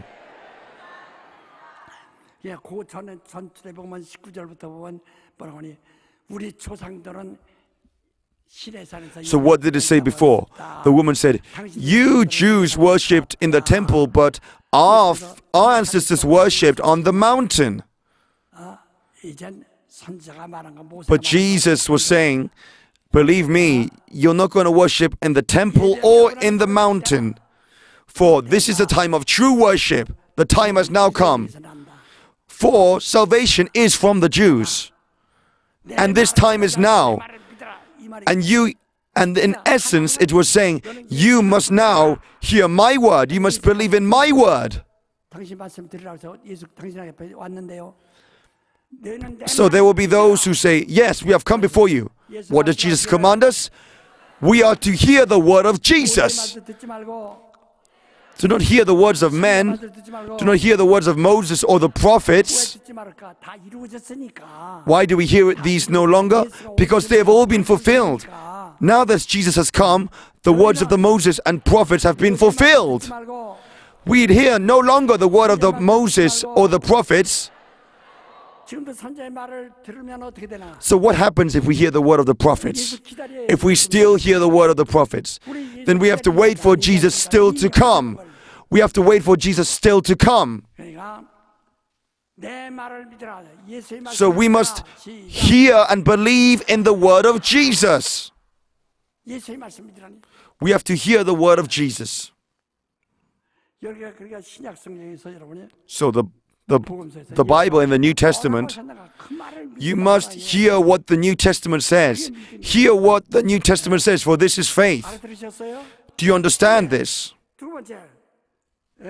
Speaker 4: 예, 그 전에 전투에 보면 십구 절부터 보면 뭐라고 하니? 우리 조상들은 신의 산에서
Speaker 2: So what did it say before? The woman said, you Jews worshipped in the temple, but our, our ancestors worshipped on the mountain.
Speaker 4: 이젠 선지자가 말한 건 모세가
Speaker 2: But Jesus was saying, believe me, you're not going to worship in the temple or in the mountain. For this is the time of true worship. The time has now come. For salvation is from the Jews. And this time is now. And you, and in essence, it was saying, you must now hear my word. You must believe in my word.
Speaker 4: 당신 말씀 들으라고 해서 예수 당신 앞에 왔는데요. 너희는 내
Speaker 2: So there will be those who say, yes, we have come before you. What does Jesus command us? We are to hear the word of Jesus.
Speaker 4: 말씀 듣지 말고
Speaker 2: Do not hear the words of men.
Speaker 4: 말씀 듣지 말고
Speaker 2: Do not hear the words of Moses or the
Speaker 4: 왜
Speaker 2: prophets.
Speaker 4: 듣지 말까? 다 이루어졌으니까.
Speaker 2: Why do we hear these no longer? Because they have all been fulfilled. Now that Jesus has come, the words of the Moses and prophets have been fulfilled.
Speaker 4: 듣지 말고
Speaker 2: We'd hear no longer the word of the Moses or the prophets.
Speaker 4: 지금도 선자의 말을 들으면 어떻게 되나?
Speaker 2: So what happens if we hear the word of the prophets? If we still hear the word of the prophets, then we have to wait for Jesus still to come. We have to wait for Jesus still to come.
Speaker 4: 그러니까 내 말을 믿으라. 예수의 말씀을
Speaker 2: So we must
Speaker 4: 믿으라. 시작.
Speaker 2: hear and believe in the word of Jesus.
Speaker 4: 예수의 말씀 믿으라니.
Speaker 2: We have to hear the word of Jesus.
Speaker 4: 여기가 그러니까 신약 성경에서 여러분이
Speaker 2: So the the,
Speaker 4: 복음서에서
Speaker 2: the Bible in the New Testament,
Speaker 4: 그 말을
Speaker 2: you
Speaker 4: 믿으라.
Speaker 2: must hear what the New Testament says. Hear what the New Testament says, for this is faith.
Speaker 4: 알아들으셨어요?
Speaker 2: Do you understand this?
Speaker 4: 두 번째, 예?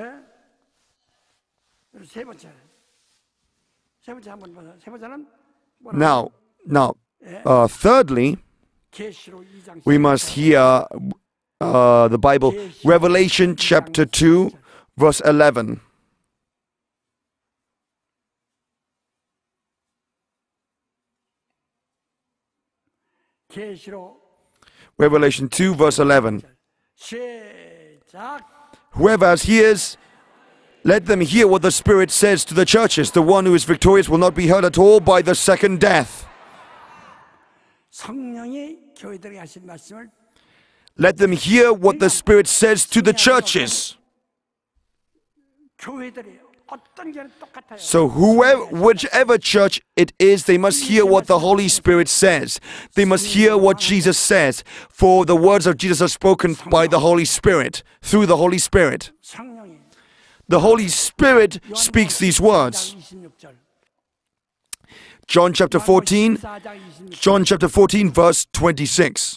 Speaker 4: 세 번째, 세 번째 한번 보자. 세 번째는 뭐라고?
Speaker 2: Now, now, uh, thirdly,
Speaker 4: 계시록 이 장
Speaker 2: we must hear uh, the Bible, Revelation chapter two, verse eleven.
Speaker 4: 계시록
Speaker 2: Revelation two, verse eleven.
Speaker 4: 시작.
Speaker 2: Whoever has ears, let them hear what the Spirit says to the churches. The one who is victorious will not be hurt at all by the second death.
Speaker 4: 성령이 교회들에게 하신 말씀을
Speaker 2: Let them hear what the Spirit says to the churches.
Speaker 4: 교회들이 어떤 교회는 똑같아요.
Speaker 2: So whoever, whichever church it is, they must hear what the Holy Spirit says. They must hear what Jesus says. For the words of Jesus are spoken by the Holy Spirit, through the Holy Spirit.
Speaker 4: 성령이
Speaker 2: The Holy Spirit speaks these words.
Speaker 4: 이십육 절.
Speaker 2: John chapter fourteen,
Speaker 4: 십사 장 이십육 절.
Speaker 2: John chapter fourteen, verse twenty-six.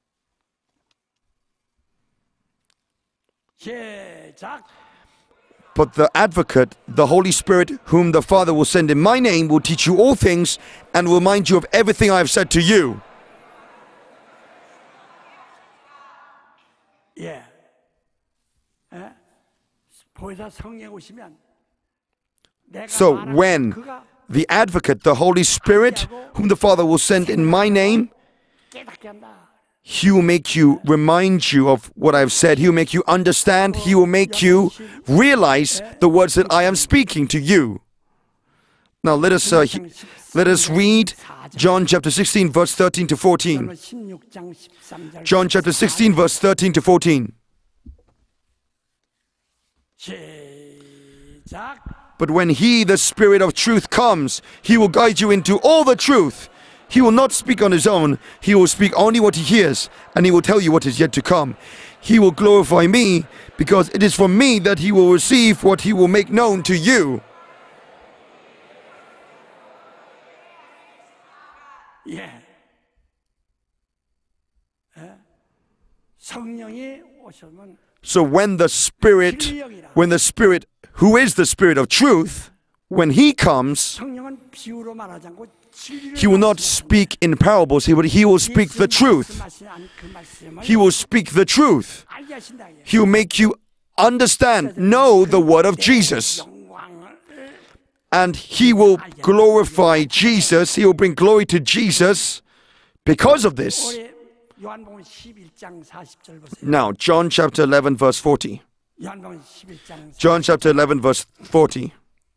Speaker 4: 시작.
Speaker 2: But the advocate, the Holy Spirit, whom the Father will send in my name, will teach you all things and will remind you of everything I have said to you.
Speaker 4: 예. 예? 보혜사 성령 오시면 내가
Speaker 2: So
Speaker 4: 말하는
Speaker 2: when
Speaker 4: 그가
Speaker 2: the advocate, the Holy Spirit, whom the Father will send in my name,
Speaker 4: 깨닫게 한다.
Speaker 2: He will make you, remind you of what I've said. He will make you understand. He will make you realize the words that I am speaking to you. Now let us uh, he- let us read John chapter sixteen, verse thirteen to fourteen.
Speaker 4: 그러면 십육 장 십삼 절
Speaker 2: John chapter sixteen, verse thirteen to fourteen.
Speaker 4: 시작.
Speaker 2: But when He, the Spirit of truth, comes, He will guide you into all the truth. He will not speak on His own. He will speak only what He hears, and He will tell you what is yet to come. He will glorify me, because it is from me that He will receive what He will make known to you.
Speaker 4: 예. 예. 성령이 오시면
Speaker 2: So when the Spirit, when the Spirit, who is the Spirit of truth, when He comes,
Speaker 4: 성령은 비유로 말하지 않고 진리로
Speaker 2: He will not speak in parables. He will, he will speak the truth. He will speak the truth.
Speaker 4: 알게 하신다. 이게.
Speaker 2: He will make you understand, know the word of Jesus.
Speaker 4: 영광을
Speaker 2: And He will glorify Jesus. He will bring glory to Jesus because of this.
Speaker 4: 우리 요한복음 십일 장 사십 절 보세요.
Speaker 2: Now, John chapter eleven, verse forty.
Speaker 4: 요한복음 십일 장
Speaker 2: John chapter eleven, verse forty.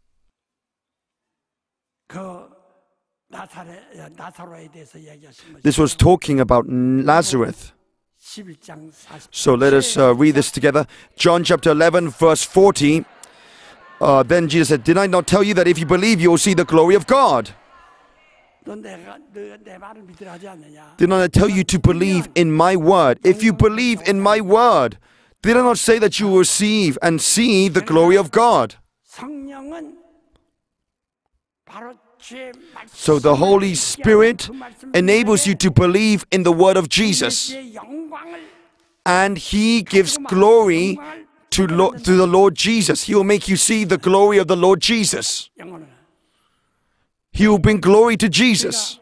Speaker 4: 그 나사렛 나사로에 대해서 얘기하신
Speaker 2: This
Speaker 4: 것이
Speaker 2: was talking about Lazarus.
Speaker 4: 십일 장 사십
Speaker 2: So let us uh, read this together. John chapter eleven, verse forty. Uh, then Jesus said, Did I not tell you that if you believe, you will see the glory of God?
Speaker 4: 너 내가 너 내 말을 믿으라 하지 않느냐?
Speaker 2: Did I not tell you to believe in my word? If you believe in my word, did I not say that you will receive and see the glory of God?
Speaker 4: 성령은 바로 주의 말씀.
Speaker 2: So the Holy Spirit enables you to believe in the word of Jesus.
Speaker 4: 주의 영광을
Speaker 2: And He gives glory to, Lo- to the Lord Jesus. He will make you see the glory of the Lord Jesus.
Speaker 4: 영광을
Speaker 2: He will bring glory to Jesus.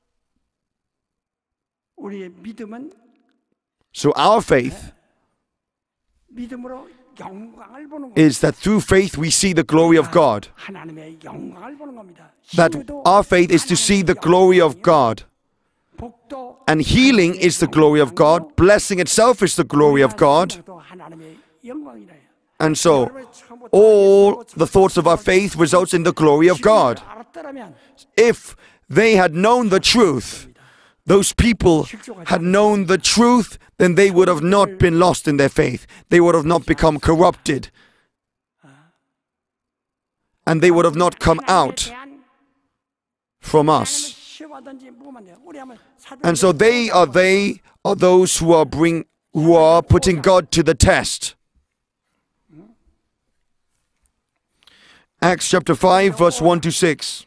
Speaker 4: 우리의 믿음은
Speaker 2: So our faith
Speaker 4: 믿음으로 영광을 보는 거.
Speaker 2: is that through faith we see the glory of God.
Speaker 4: 하나님의 영광을 보는 겁니다.
Speaker 2: That
Speaker 4: 치유도
Speaker 2: our faith is to see the glory of God.
Speaker 4: 복도
Speaker 2: And healing is the glory of God. Blessing itself is the glory of God.
Speaker 4: 하나님의 영광이라.
Speaker 2: And so all the thoughts of our faith results in the glory of God.
Speaker 4: 알았더라면
Speaker 2: If they had known the truth, those people had known the truth, then they would have not been lost in their faith. They would have not become corrupted. And they would have not come out from us.
Speaker 4: 시험하든지 뭐만 돼. 우리 한번 사도
Speaker 2: And so they are they are those who are bring who are putting God to the test. Acts chapter five, verse one to six.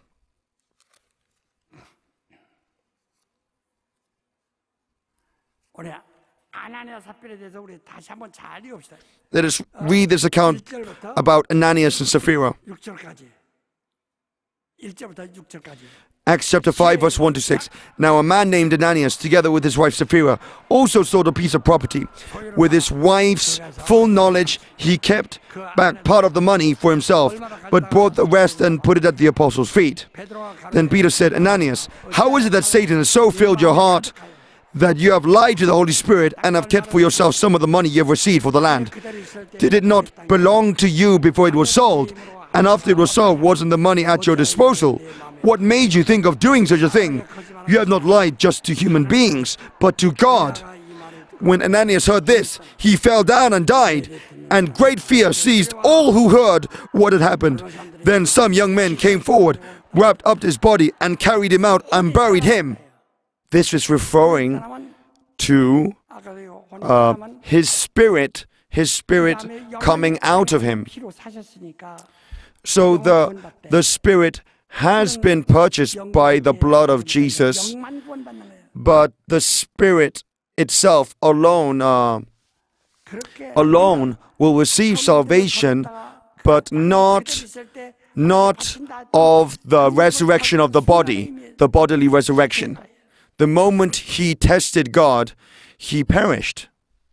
Speaker 4: 우리 아나니아 삽비에 대해서 우리 다시 한번 잘 읽읍시다.
Speaker 2: Let us read this account
Speaker 4: 일 절부터
Speaker 2: about Ananias and Sapphira.
Speaker 4: 육 절까지. 일 절부터 육 절까지.
Speaker 2: Acts chapter five, verse one to six. Now a man named Ananias, together with his wife Sapphira, also sold a piece of property. With his wife's full knowledge, he kept back part of the money for himself, but brought the rest and put it at the apostles' feet.
Speaker 4: 베드로가
Speaker 2: Then Peter said, Ananias, how is it that Satan has so filled your heart that you have lied to the Holy Spirit and have kept for yourself some of the money you have received for the land? Did it not belong to you before it was sold? And after it was sold, wasn't the money at your disposal? What made you think of doing such a thing? You have not lied just to human beings, but to God. When Ananias heard this, he fell down and died, and great fear seized all who heard what had happened. Then some young men came forward, wrapped up his body, and carried him out and buried him. This is referring to uh, his spirit, his spirit coming out of him.
Speaker 4: 피로 사셨으니까
Speaker 2: So the, the spirit has been purchased by the blood of Jesus,
Speaker 4: 영만 구원받는 거예요.
Speaker 2: but the spirit itself alone, uh,
Speaker 4: 그렇게
Speaker 2: alone will receive salvation but not
Speaker 4: 있을 때
Speaker 2: not of the resurrection of the body, the bodily resurrection. The moment he tested God, he perished.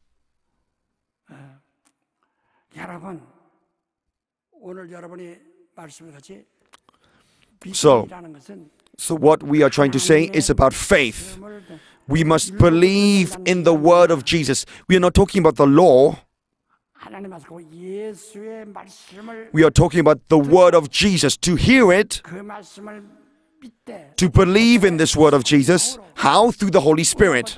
Speaker 4: 여러분, 오늘 여러분이 말씀을 같이
Speaker 2: So,
Speaker 4: 믿음이라는 것은
Speaker 2: So what we are trying to say is about faith. We must believe in the word of Jesus. We are not talking about the law.
Speaker 4: 하나님 말씀, 예수의 말씀을
Speaker 2: We are talking about the word of Jesus. To hear it,
Speaker 4: 그 말씀을 믿되
Speaker 2: to believe in this word of Jesus. How? Through the Holy Spirit.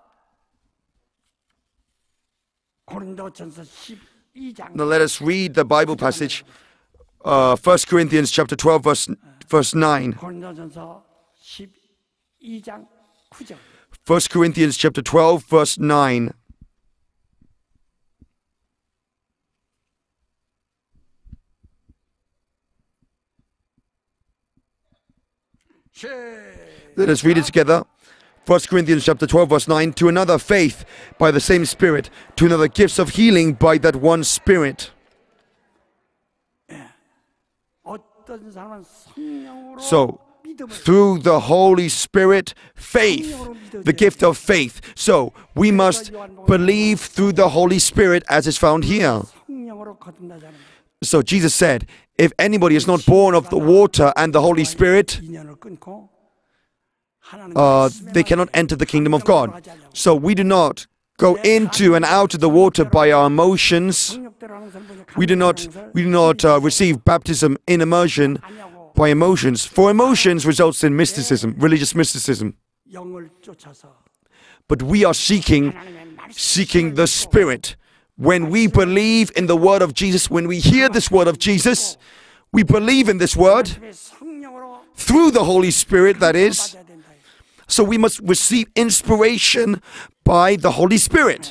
Speaker 4: 고린도전서 십이 장
Speaker 2: Now let us read the Bible passage. Uh, First Corinthians chapter twelve, verse, verse nine.
Speaker 4: 고린도전서 십이 장 구 절.
Speaker 2: First Corinthians chapter twelve, verse nine. Let us read it together. First Corinthians chapter twelve, verse nine. To another faith by the same Spirit. To another gifts of healing by that one Spirit.
Speaker 4: 어떤 사람은 성령으로
Speaker 2: So,
Speaker 4: 믿음을
Speaker 2: through the Holy Spirit, faith, the gift of faith. So, we must believe through the Holy Spirit as is found here.
Speaker 4: 성령으로 거듭나자는 거예요.
Speaker 2: So, Jesus said, if anybody is not born of the water and the Holy Spirit,
Speaker 4: 인연을 끊고 하나님
Speaker 2: uh, they cannot enter the kingdom of God. So, we do not go into and out of the water by our emotions.
Speaker 4: 성령대로 하는 사람 보니까
Speaker 2: We do not, we do not uh, receive baptism in immersion
Speaker 4: 아니하고
Speaker 2: by emotions. For emotions results in mysticism, religious mysticism.
Speaker 4: 영을 쫓아서
Speaker 2: But we are seeking,
Speaker 4: 하나님의 말씀
Speaker 2: seeking the Spirit. When we believe in the word of Jesus, when we hear this word of Jesus, we believe in this word
Speaker 4: 성령으로
Speaker 2: through the Holy Spirit, that is.
Speaker 4: 받아야 된다.
Speaker 2: So we must receive inspiration by the Holy Spirit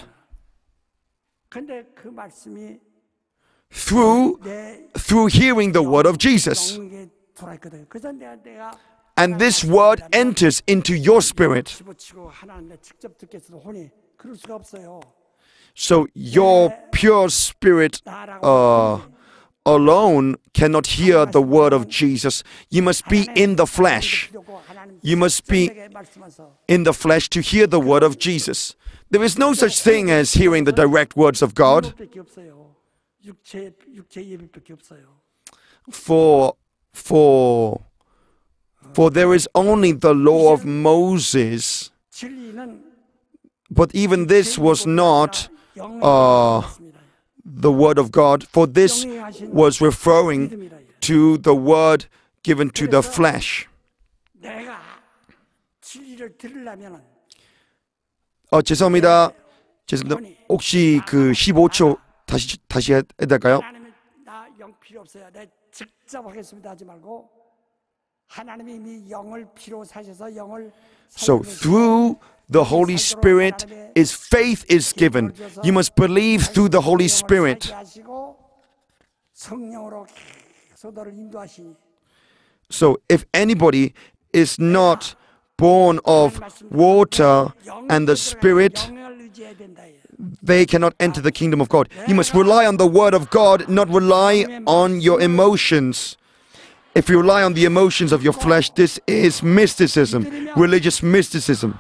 Speaker 4: 근데 그 말씀이
Speaker 2: through,
Speaker 4: 내
Speaker 2: through hearing the word of Jesus.
Speaker 4: 영에 들어있거든. 그래서 내가 내가
Speaker 2: And this word enters into your spirit.
Speaker 4: 집어치고 하나님 내 직접 듣겠어도 혼이 그럴 수가 없어요.
Speaker 2: So your pure spirit uh, alone cannot hear the word of Jesus. You must be in the flesh. You must be in the flesh to hear the word of Jesus. There is no such thing as hearing the direct words of God.
Speaker 4: 밖에 없어요. 육체 육체 예배밖에 없어요.
Speaker 2: For, for, for there is only the law of Moses.
Speaker 4: 진리는
Speaker 2: But even this was not uh, the word of God, for this was referring to the word given to the flesh.
Speaker 4: 내가 진리를 들으려면은
Speaker 2: 어, 죄송합니다. 죄송합니다. 혹시 그 십오 초 다시 다시 해야 될까요?
Speaker 4: 하나님은 나 영 필요 없어요. 내 직접 하겠습니다 하지 말고 하나님이 이미 영을 피로 사셔서 영을
Speaker 2: So through the Holy Spirit is faith is given. You must believe through the Holy Spirit.
Speaker 4: 하시고 성령으로 계속 너를 인도하시니
Speaker 2: So if anybody is not born of water and the Spirit,
Speaker 4: 영을 의지해야 된다.
Speaker 2: they cannot enter the kingdom of God. You must rely on the word of God, not rely on your emotions. If you rely on the emotions of your flesh, this is mysticism, religious mysticism.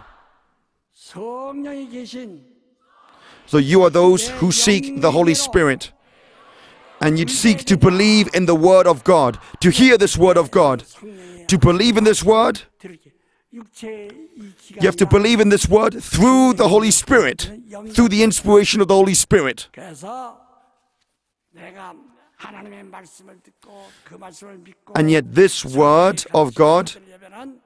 Speaker 4: 성령이 계신
Speaker 2: So you are those who seek the Holy Spirit. And you seek to believe in the word of God, to hear this word of God. To believe in this word,
Speaker 4: 들을게. 육체의 이 기가
Speaker 2: you have to believe in this word through the Holy Spirit, through the inspiration of the Holy Spirit.
Speaker 4: 그래서 내가 하나님의 말씀을 듣고 그 말씀을 믿고
Speaker 2: And yet this word of God
Speaker 4: 들으려면은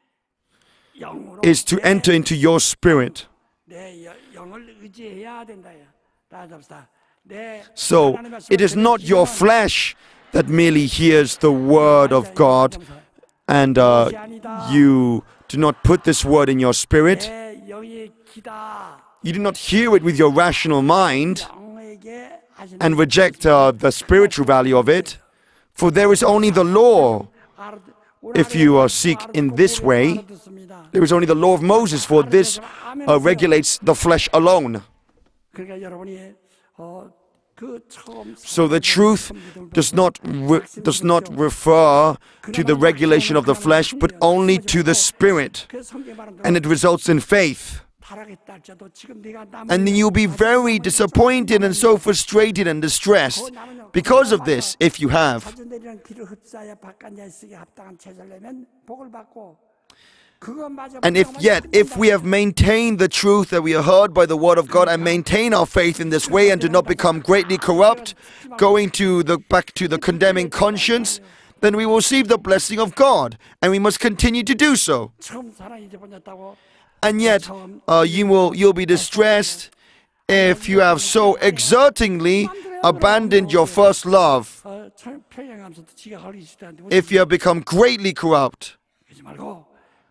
Speaker 4: 영으로
Speaker 2: is to
Speaker 4: 내-
Speaker 2: enter into your spirit.
Speaker 4: 내 여- 영을 의지해야 된다. 다 잡시다. 내
Speaker 2: So
Speaker 4: 하나님의 말씀을
Speaker 2: it is not your
Speaker 4: 들으시면
Speaker 2: flesh that merely hears the word of God and uh, you do not put this word in your spirit.
Speaker 4: 내 영의 기다
Speaker 2: You do not hear it with your rational mind
Speaker 4: 영에게 하시는
Speaker 2: and reject uh, the spiritual value of it. For there is only the law.
Speaker 4: 알아-
Speaker 2: If you uh, seek in this way, there is only the law of Moses, for this uh, regulates the flesh alone.
Speaker 4: 그러니까 여러분이 어, 그 처음
Speaker 2: So the truth does not re- does not refer to the regulation of the flesh, but only to the spirit,
Speaker 4: 그 성경에 말한
Speaker 2: and it results in faith.
Speaker 4: 타락했다 할지라도 지금 네가 남은
Speaker 2: And then you'll be very disappointed and so frustrated and distressed because of this, if you have.
Speaker 4: 자주 내리는 비를 흡수하여 바깥에 쓰기 합당한 체질을 내면 복을 받고 그것마저
Speaker 2: And if yet, if we have maintained the truth that we are heard by the word of God and maintain our faith in this way and do not become greatly corrupt, going to the back to the condemning conscience, then we will receive the blessing of God, and we must continue to do so.
Speaker 4: 처음 사랑이 잊어버렸다고
Speaker 2: And yet, uh, you will you'll be distressed if you have so exertingly abandoned your first love,
Speaker 4: 어, 처음 평양하면서도 지가 걸리기 싫다는데
Speaker 2: if you have become greatly corrupt.
Speaker 4: 그러지 말고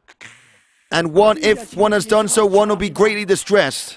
Speaker 2: And one, if one has done so, one will be greatly distressed.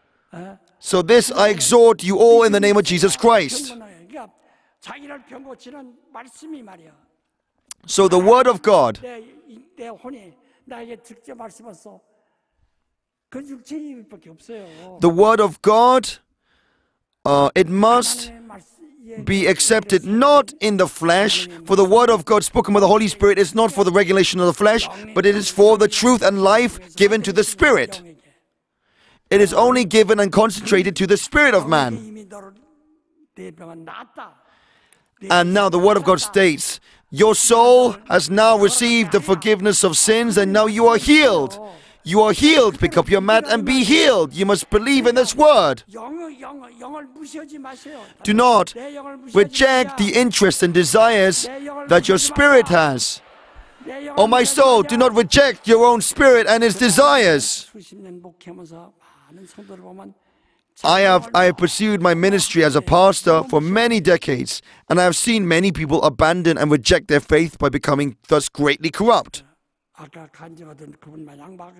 Speaker 2: So this I exhort you all in the name of Jesus Christ.
Speaker 4: 경건하여. 그러니까 자기를 병고치는 말씀이 말이야.
Speaker 2: So the word of God,
Speaker 4: 내, 이- 내 혼이 나에게 직접 말씀했어. 그 육체의 힘밖에 없어요.
Speaker 2: the word of God, uh, it must
Speaker 4: 하나님의 말씀- 예,
Speaker 2: be accepted not in the flesh, for the word of God spoken by the Holy Spirit is not for the regulation of the flesh, but it is for the truth and life given to the Spirit.
Speaker 4: 영에게.
Speaker 2: It is only given and concentrated to the spirit of man.
Speaker 4: 이미 너를 내 병은 낫다.
Speaker 2: And now the word of God states, your soul has now received the forgiveness of sins, and now you are healed. You are healed. Pick up your mat and be healed. You must believe in this word.
Speaker 4: 영을 영 영을 무시하지 마세요.
Speaker 2: Do not
Speaker 4: 내 영을 무시하지
Speaker 2: reject the
Speaker 4: 마세요.
Speaker 2: interests and desires that your spirit has.
Speaker 4: 내 영을
Speaker 2: O my
Speaker 4: 무시하지
Speaker 2: soul,
Speaker 4: 마세요.
Speaker 2: do not reject your own spirit and its desires.
Speaker 4: 수십 년 목회하면서 많은 성도를 보면
Speaker 2: I have I have pursued my ministry as a pastor for many decades, and I have seen many people abandon and reject their faith by becoming thus greatly corrupt.
Speaker 4: 아까 간증하던 그분 마냥 막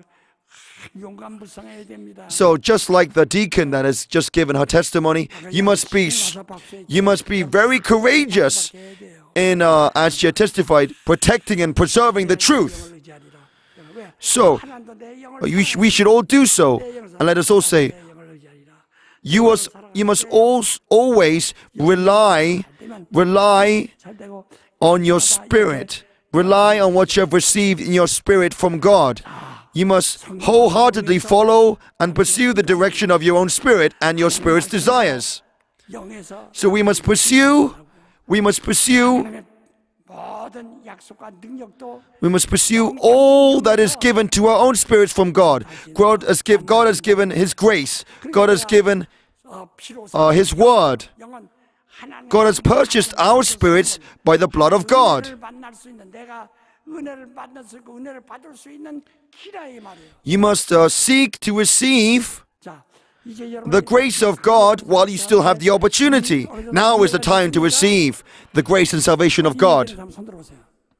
Speaker 4: 용감불성해야 됩니다.
Speaker 2: So just like the deacon that has just given her testimony, you must be you must be very courageous
Speaker 4: 해야 돼요.
Speaker 2: in uh, as she had testified, protecting and preserving the truth.
Speaker 4: 영을 의지하리라. 왜?
Speaker 2: So
Speaker 4: 하나님도 내 영을
Speaker 2: we, sh- we should all do so, and let us all say,
Speaker 4: 내 영을 의지하리라.
Speaker 2: you must you must al- always rely rely
Speaker 4: 잘 되고
Speaker 2: on your spirit. Rely on what you have received in your spirit from God. You must wholeheartedly follow and pursue the direction of your own spirit and your spirit's desires.
Speaker 4: 영에서
Speaker 2: So we must pursue, we must pursue,
Speaker 4: 하나님의 모든 약속과 능력도
Speaker 2: we must pursue all that is given to our own spirits from God. God has, give, God has given His grace. God has given
Speaker 4: 어, 피로
Speaker 2: uh, His word.
Speaker 4: 영은 하나님
Speaker 2: God has purchased our spirits by the blood of God.
Speaker 4: 은혜를 만날 수 있는 내가 은혜를 받을 수 있고 은혜를 받을 수 있는 기라이 말이에요.
Speaker 2: You must uh, seek to receive
Speaker 4: 자, 이제 여러분
Speaker 2: the grace of God while you still have the opportunity. Now is the time to receive the grace and salvation of God.
Speaker 4: 손 들어보세요.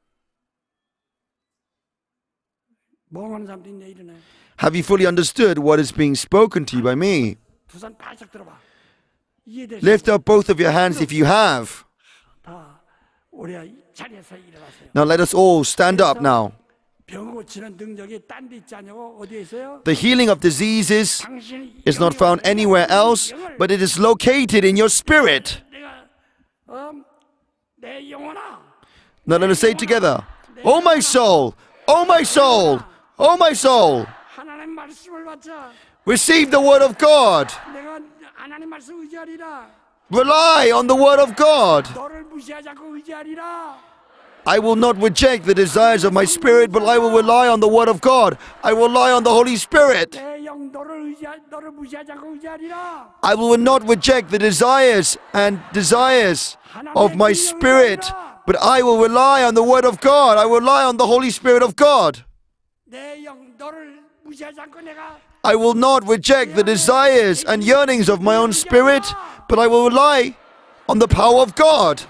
Speaker 4: 멍하는 사람도 있네 이러네.
Speaker 2: Have you fully understood what is being spoken to you by me?
Speaker 4: 두손 바짝 들어봐. 이해되시죠?
Speaker 2: Lift up both of your hands if you have.
Speaker 4: 다 우리 자리에서 일어나세요.
Speaker 2: Now let us all stand up now.
Speaker 4: 병 고치는 능력이 딴 데 있지 않냐고 어디에 있어요?
Speaker 2: The healing of diseases
Speaker 4: 당신이
Speaker 2: is not found anywhere else, but it is located in your spirit.
Speaker 4: 내가 어, 내 영혼아
Speaker 2: Now let us say it together. Oh my soul, oh my soul, oh my soul,
Speaker 4: 하나님 말씀을 받자.
Speaker 2: receive the word of God.
Speaker 4: 내가 하나님 말씀 의지하리라.
Speaker 2: Rely on the word of God.
Speaker 4: 너를 무시하지 않고 의지하리라.
Speaker 2: I will not reject the desires of my spirit, but I will rely on the word of God. I will rely on the Holy Spirit.
Speaker 4: 내 영 너를 의지하 너를 무시하지 않고 의지하리라.
Speaker 2: I will not reject the desires and desires of my spirit, but I will rely on the word of God. I will rely on the Holy Spirit of God.
Speaker 4: 내 영 너를 무시하지 않고 내가
Speaker 2: I will not reject the desires and yearnings of my own spirit, but I will rely on the power of God.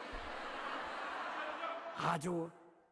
Speaker 4: 아주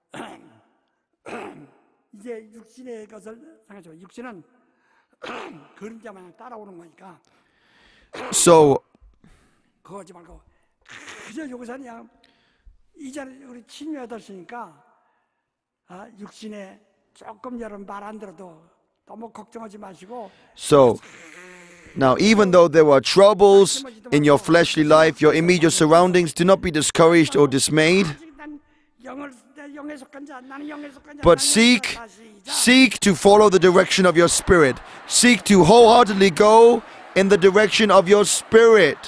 Speaker 4: 이제 육신의 것을 생각해봐. 육신은 그림자 마냥 따라오는 거니까
Speaker 2: So,
Speaker 4: 그거 하지 말고 그저 여기서 그냥 이제는 우리 친유하셨으니까 아, 육신에 조금 여러분 말 안 들어도 너무 걱정하지 마시고
Speaker 2: so Now, even though there are troubles in your fleshly life, your immediate surroundings, do not be discouraged or dismayed,
Speaker 4: 난 영을 내 영에 속한 자, 나는 영에 속한 자.
Speaker 2: but
Speaker 4: 나는
Speaker 2: seek,
Speaker 4: 영에 속한 자. 시작.
Speaker 2: seek to follow the direction of your spirit. Seek to wholeheartedly go in the direction of your spirit.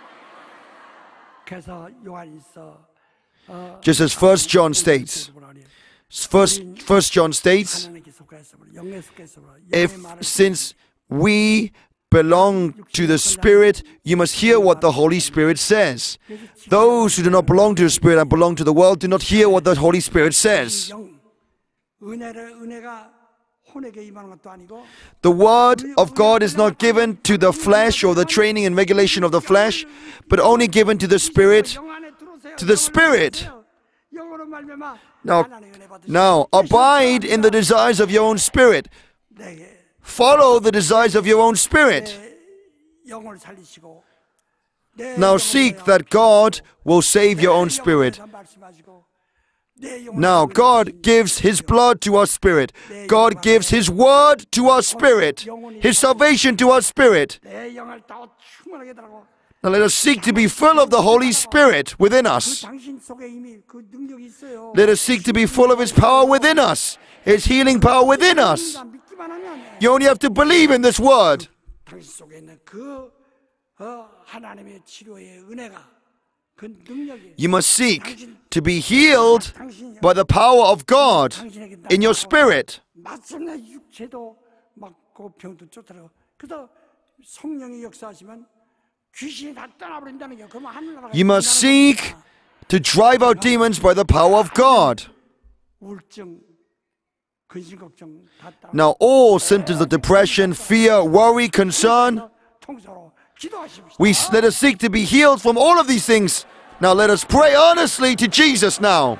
Speaker 4: 그래서 요한일서 어,
Speaker 2: Just as First John states, First, First John states,
Speaker 4: 하나님께 속했으므로 영에 속했으므로
Speaker 2: if
Speaker 4: 영의 말을
Speaker 2: since we belong to the Spirit, you must hear what the Holy Spirit says. Those who do not belong to the Spirit and belong to the world do not hear what the Holy Spirit says.
Speaker 4: 영 은혜를 은혜가 혼에게 임하는 것도 아니고
Speaker 2: The word of God is not given to the flesh or the training and regulation of the flesh, but only given to the Spirit.
Speaker 4: 영 안에 들어오세요.
Speaker 2: to the
Speaker 4: 영으로
Speaker 2: Spirit.
Speaker 4: 들어오세요. 영으로 말미암아
Speaker 2: Now,
Speaker 4: 하나님의 은혜 받으시고
Speaker 2: now abide in the desires of your own spirit.
Speaker 4: 내게
Speaker 2: Follow the desires of your own spirit.
Speaker 4: 내 영을 살리시고 내
Speaker 2: Now
Speaker 4: 영을
Speaker 2: seek
Speaker 4: 내어
Speaker 2: that God will save your own
Speaker 4: 내
Speaker 2: spirit.
Speaker 4: 영을 말씀하시고 내 영을
Speaker 2: Now God gives His blood to our spirit. God gives His word to our spirit. His salvation to our spirit.
Speaker 4: 내 영을 더 충만하게 달라고
Speaker 2: Now let us seek to be full of the Holy Spirit within
Speaker 4: 그
Speaker 2: us.
Speaker 4: 당신 속에 이미 그 능력이 있어요.
Speaker 2: Let us seek to be full of His power within us. His healing power within us.
Speaker 4: 믿기만 하면
Speaker 2: You only have to believe in this word.
Speaker 4: 당신 속에 있는 그 어, 하나님의 치료의 은혜가 그 능력이
Speaker 2: You must seek to be healed by the power of God in your spirit.
Speaker 4: 마침내 육체도 막고 병도 쫓아내고 그래서 성령이 역사하시면 귀신이 다 떠나버린다는 게 그러면 하늘나라가
Speaker 2: You must seek to drive out demons by the power of God.
Speaker 4: 우울증, 근심 걱정 다 따라
Speaker 2: Now, all symptoms of depression, fear, worry, concern,
Speaker 4: 통서로 기도하십시오.
Speaker 2: we let us seek to be healed from all of these things. Now, let us pray earnestly to Jesus now.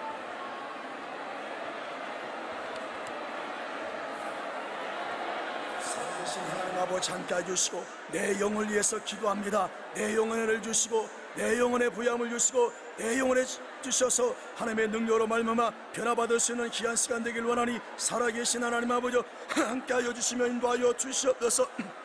Speaker 1: 살아계신 하나님 아버지 함께 해주시고 내 영을 위해서 기도합니다. 내 영혼을 주시고 내 영혼의 부양을 주시고 내 영혼에 주셔서 하나님의 능력으로 말미암아 변화받을 수 있는 귀한 시간 되길 원하니 살아계신 하나님 아버지 함께 하여 주시며 인도하여 주시옵소서.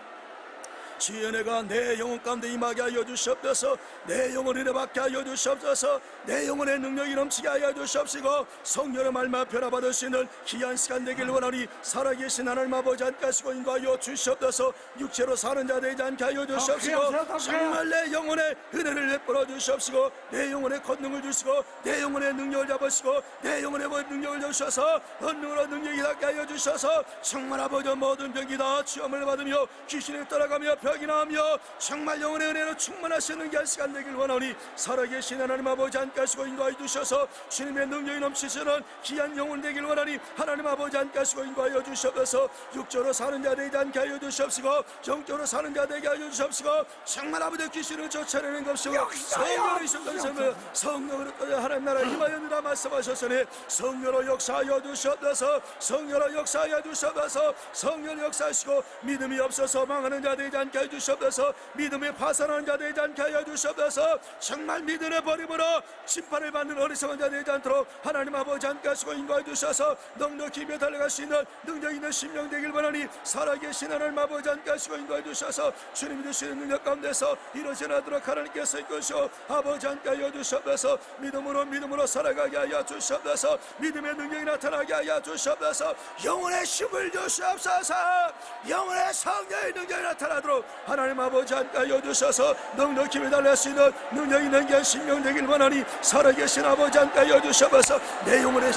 Speaker 1: 주의 은혜가 내 영혼 가운데 임하게 하여 주시옵소서. 내 영혼을 은혜받게 하여 주시옵소서. 내 영혼의 능력이 넘치게 하여 주시옵시고 성령의 말마 변화받을 수 있는 귀한 시간 되길 원하니 살아계신 하나님 아버지 함께 하시고 인도하여 주시옵소서. 육체로 사는 자 되지 않게 하여 주시옵시고 정말 내 영혼의 은혜를 베풀어 주시옵시고 내 영혼의 권능을 주시고 내 영혼의 능력을 잡으시고 내 영혼의 능력을 주셔서 권능으로 능력이 닿게 하여 주셔서 정말 아버지 모든 병이 다 치유함을 받으며 귀신을 떠나가며 벽이 나오며 정말 영혼의 은혜로 충만하시는 귀한 시간 되길 원하니 살아계신 하나님 아버지 함께 하시고 인도하여 주셔서 주님의 능력이 넘치시는 귀한 영혼 되길 원하니 하나님 아버지 함께 하시고 인도하여 주시옵소서. 육적으로 사는 자 되지 않게 하여 주시옵시고 영적으로 사는 자 되게 하여 주시옵시고 정말 아버지 귀신을 쫓아내는 것이고 성령으로 있었던 성령으로 하나님 나라 임하였느라 말씀하셨으니 성령으로 역사하여 주시옵소서. 성령으로 역사하여 주시옵소서. 성령 역사하시고 믿음이 없어서 망하는 자 되지 않게 하여 주시옵소서. 믿음이 파산하는 자 되지 않게 하여 주시옵소서. 정말 믿음의 버림으로 심판을 받는 어리석은 자 되지 않도록 하나님 아버지 함께 하시고 인도하여 주셔서 넉넉히 입에 달려갈 수 있는 능력 있는 심령 되길 원하니 살아계신 하나님 아버지 함께 하시고 인도하여 주셔서 주님이 주시는 능력 가운데서 이루어지도록 하나님께서 이끄시오 아버지 함께 하여 주시옵소서. 믿음으로 믿음으로 살아가게 하여 주시옵소서. 믿음의 능력이 나타나게 하여 주시옵소서. 영혼의 힘을 주시옵소서. 영혼의 성령의 능력이 나타나도록 하나님 아버지 함께 하여 주셔서 넉넉히 매달릴 수 있는 능력 있는 게 신명 되길 원하니 살아계신 아버지 함께 하여 주셔서 내 영혼의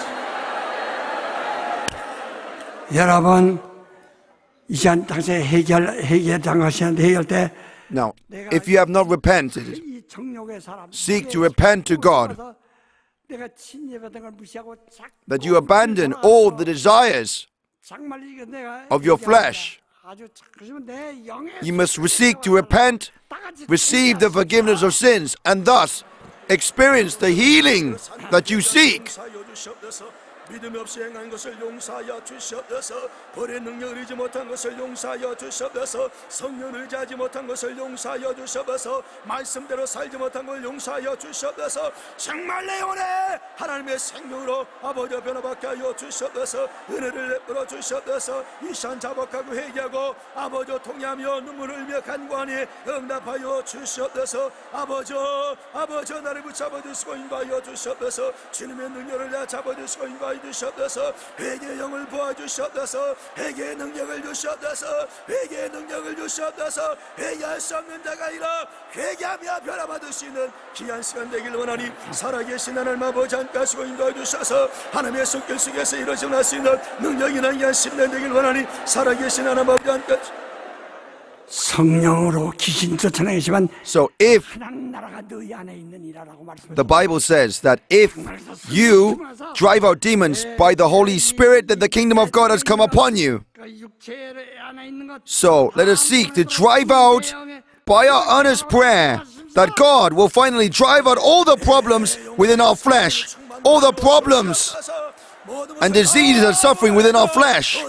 Speaker 4: 여러분 이 시간 당시에 해결 해결 장하시는데 해결 때
Speaker 2: Now, if you have not repented,
Speaker 4: 이 정욕의 사람
Speaker 2: seek to repent to God,
Speaker 4: 내가 친예배던 걸 무시하고
Speaker 2: that you abandon all the desires
Speaker 4: 정말 이거 내가
Speaker 2: of your flesh.
Speaker 4: 아주 그러면 내 영의
Speaker 2: You must seek to repent, receive the forgiveness of sins, and thus experience the healing that you seek.
Speaker 1: 믿음 없이 행한 것을 용서하여 주시옵소서. 불의 능력을 의지 못한 것을 용서하여 주시옵소서. 성령을 의지하지 못한 것을 용서하여 주시옵소서. 말씀대로 살지 못한 걸 용서하여 주시옵소서. 정말 내 영혼에 하나님의 생명으로 아버지 변화받게 하여 주시옵소서. 은혜를 베풀어 주시옵소서. 이 시간 자복하고 회개하고 아버지 통회하며 눈물을 흘며 간구하니 응답하여 주시옵소서. 아버지 아버지 나를 붙잡아 주시고 인도하여 주시옵소서. 주님의 능력을 내 잡아주시고 인도하여 주시옵소서. 회개의 영을 부어주시옵소서. 회개의 능력을 주시옵소서. 회개의 능력을 주시옵소서. 회개할 수 없는 자가 아니라 회개하며 변화받을 수 있는 귀한 시간 되길 원하니 살아계신 하나님 아버지 함께하시고 인도하여 주셔서 하나님의 손길 속에서 이루어질 수 있는 능력 있는 귀한 신뢰 되길 원하니 살아계신 하나님 아버지 함께하시고.
Speaker 4: 성령으로 귀신 쫓아내지만
Speaker 2: So if
Speaker 4: 하나님 나라가 너희 안에 있느니라라고 말씀하셨습니다.
Speaker 2: the Bible says that if you drive out demons by the Holy Spirit, then the kingdom of God has come upon you. So let us seek to drive out by our earnest prayer that God will finally drive out all the problems within our flesh, all the problems and diseases and suffering within our flesh.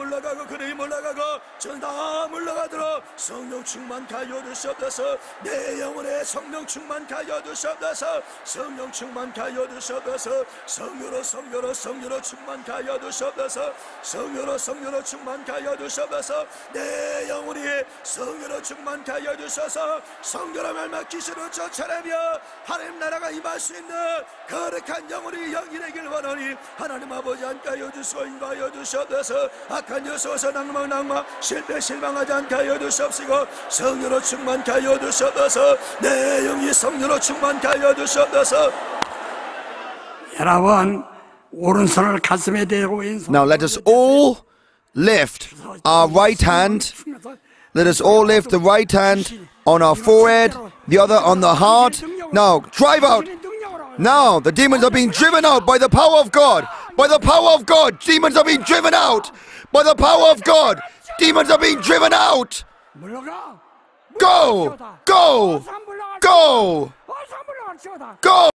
Speaker 1: 전다 물러가도록 성령 충만케 하여 주시옵소서. 내 영혼에 성령 충만케 하여 주시옵소서. 성령 충만케 하여 주시옵소서. 성령으로 성령으로 성령으로 충만케 하여 주시옵소서. 성령으로 성령으로 충만케 하여 주시옵소서. 내 영혼이 성령으로 충만케 하여 주셔서 성령의 말만 귀신을 쫓아내며 하나님 나라가 임할 수 있는 거룩한 영혼이 영이되길 원하니 하나님 아버지 함께 하여 주시고 인도하여 주시옵소서. 악한 요소에서 낭망 낭망 실패 실망하지 않게 하여 주시옵시고 성령으로 충만케 하여 주시옵소서. 내 영이 성령으로 충만케 하여 주시옵소서.
Speaker 4: 여러분 오른손을 가슴에 대고 왼손
Speaker 2: Now let us all lift our right hand. Let us all lift the right hand on our forehead, the other on the heart. Now drive out. Now the demons are being driven out by the power of God. By the power of God, demons are being driven out. By the power of God, demons are being driven out.
Speaker 4: 물러가
Speaker 2: Go, go, go, go.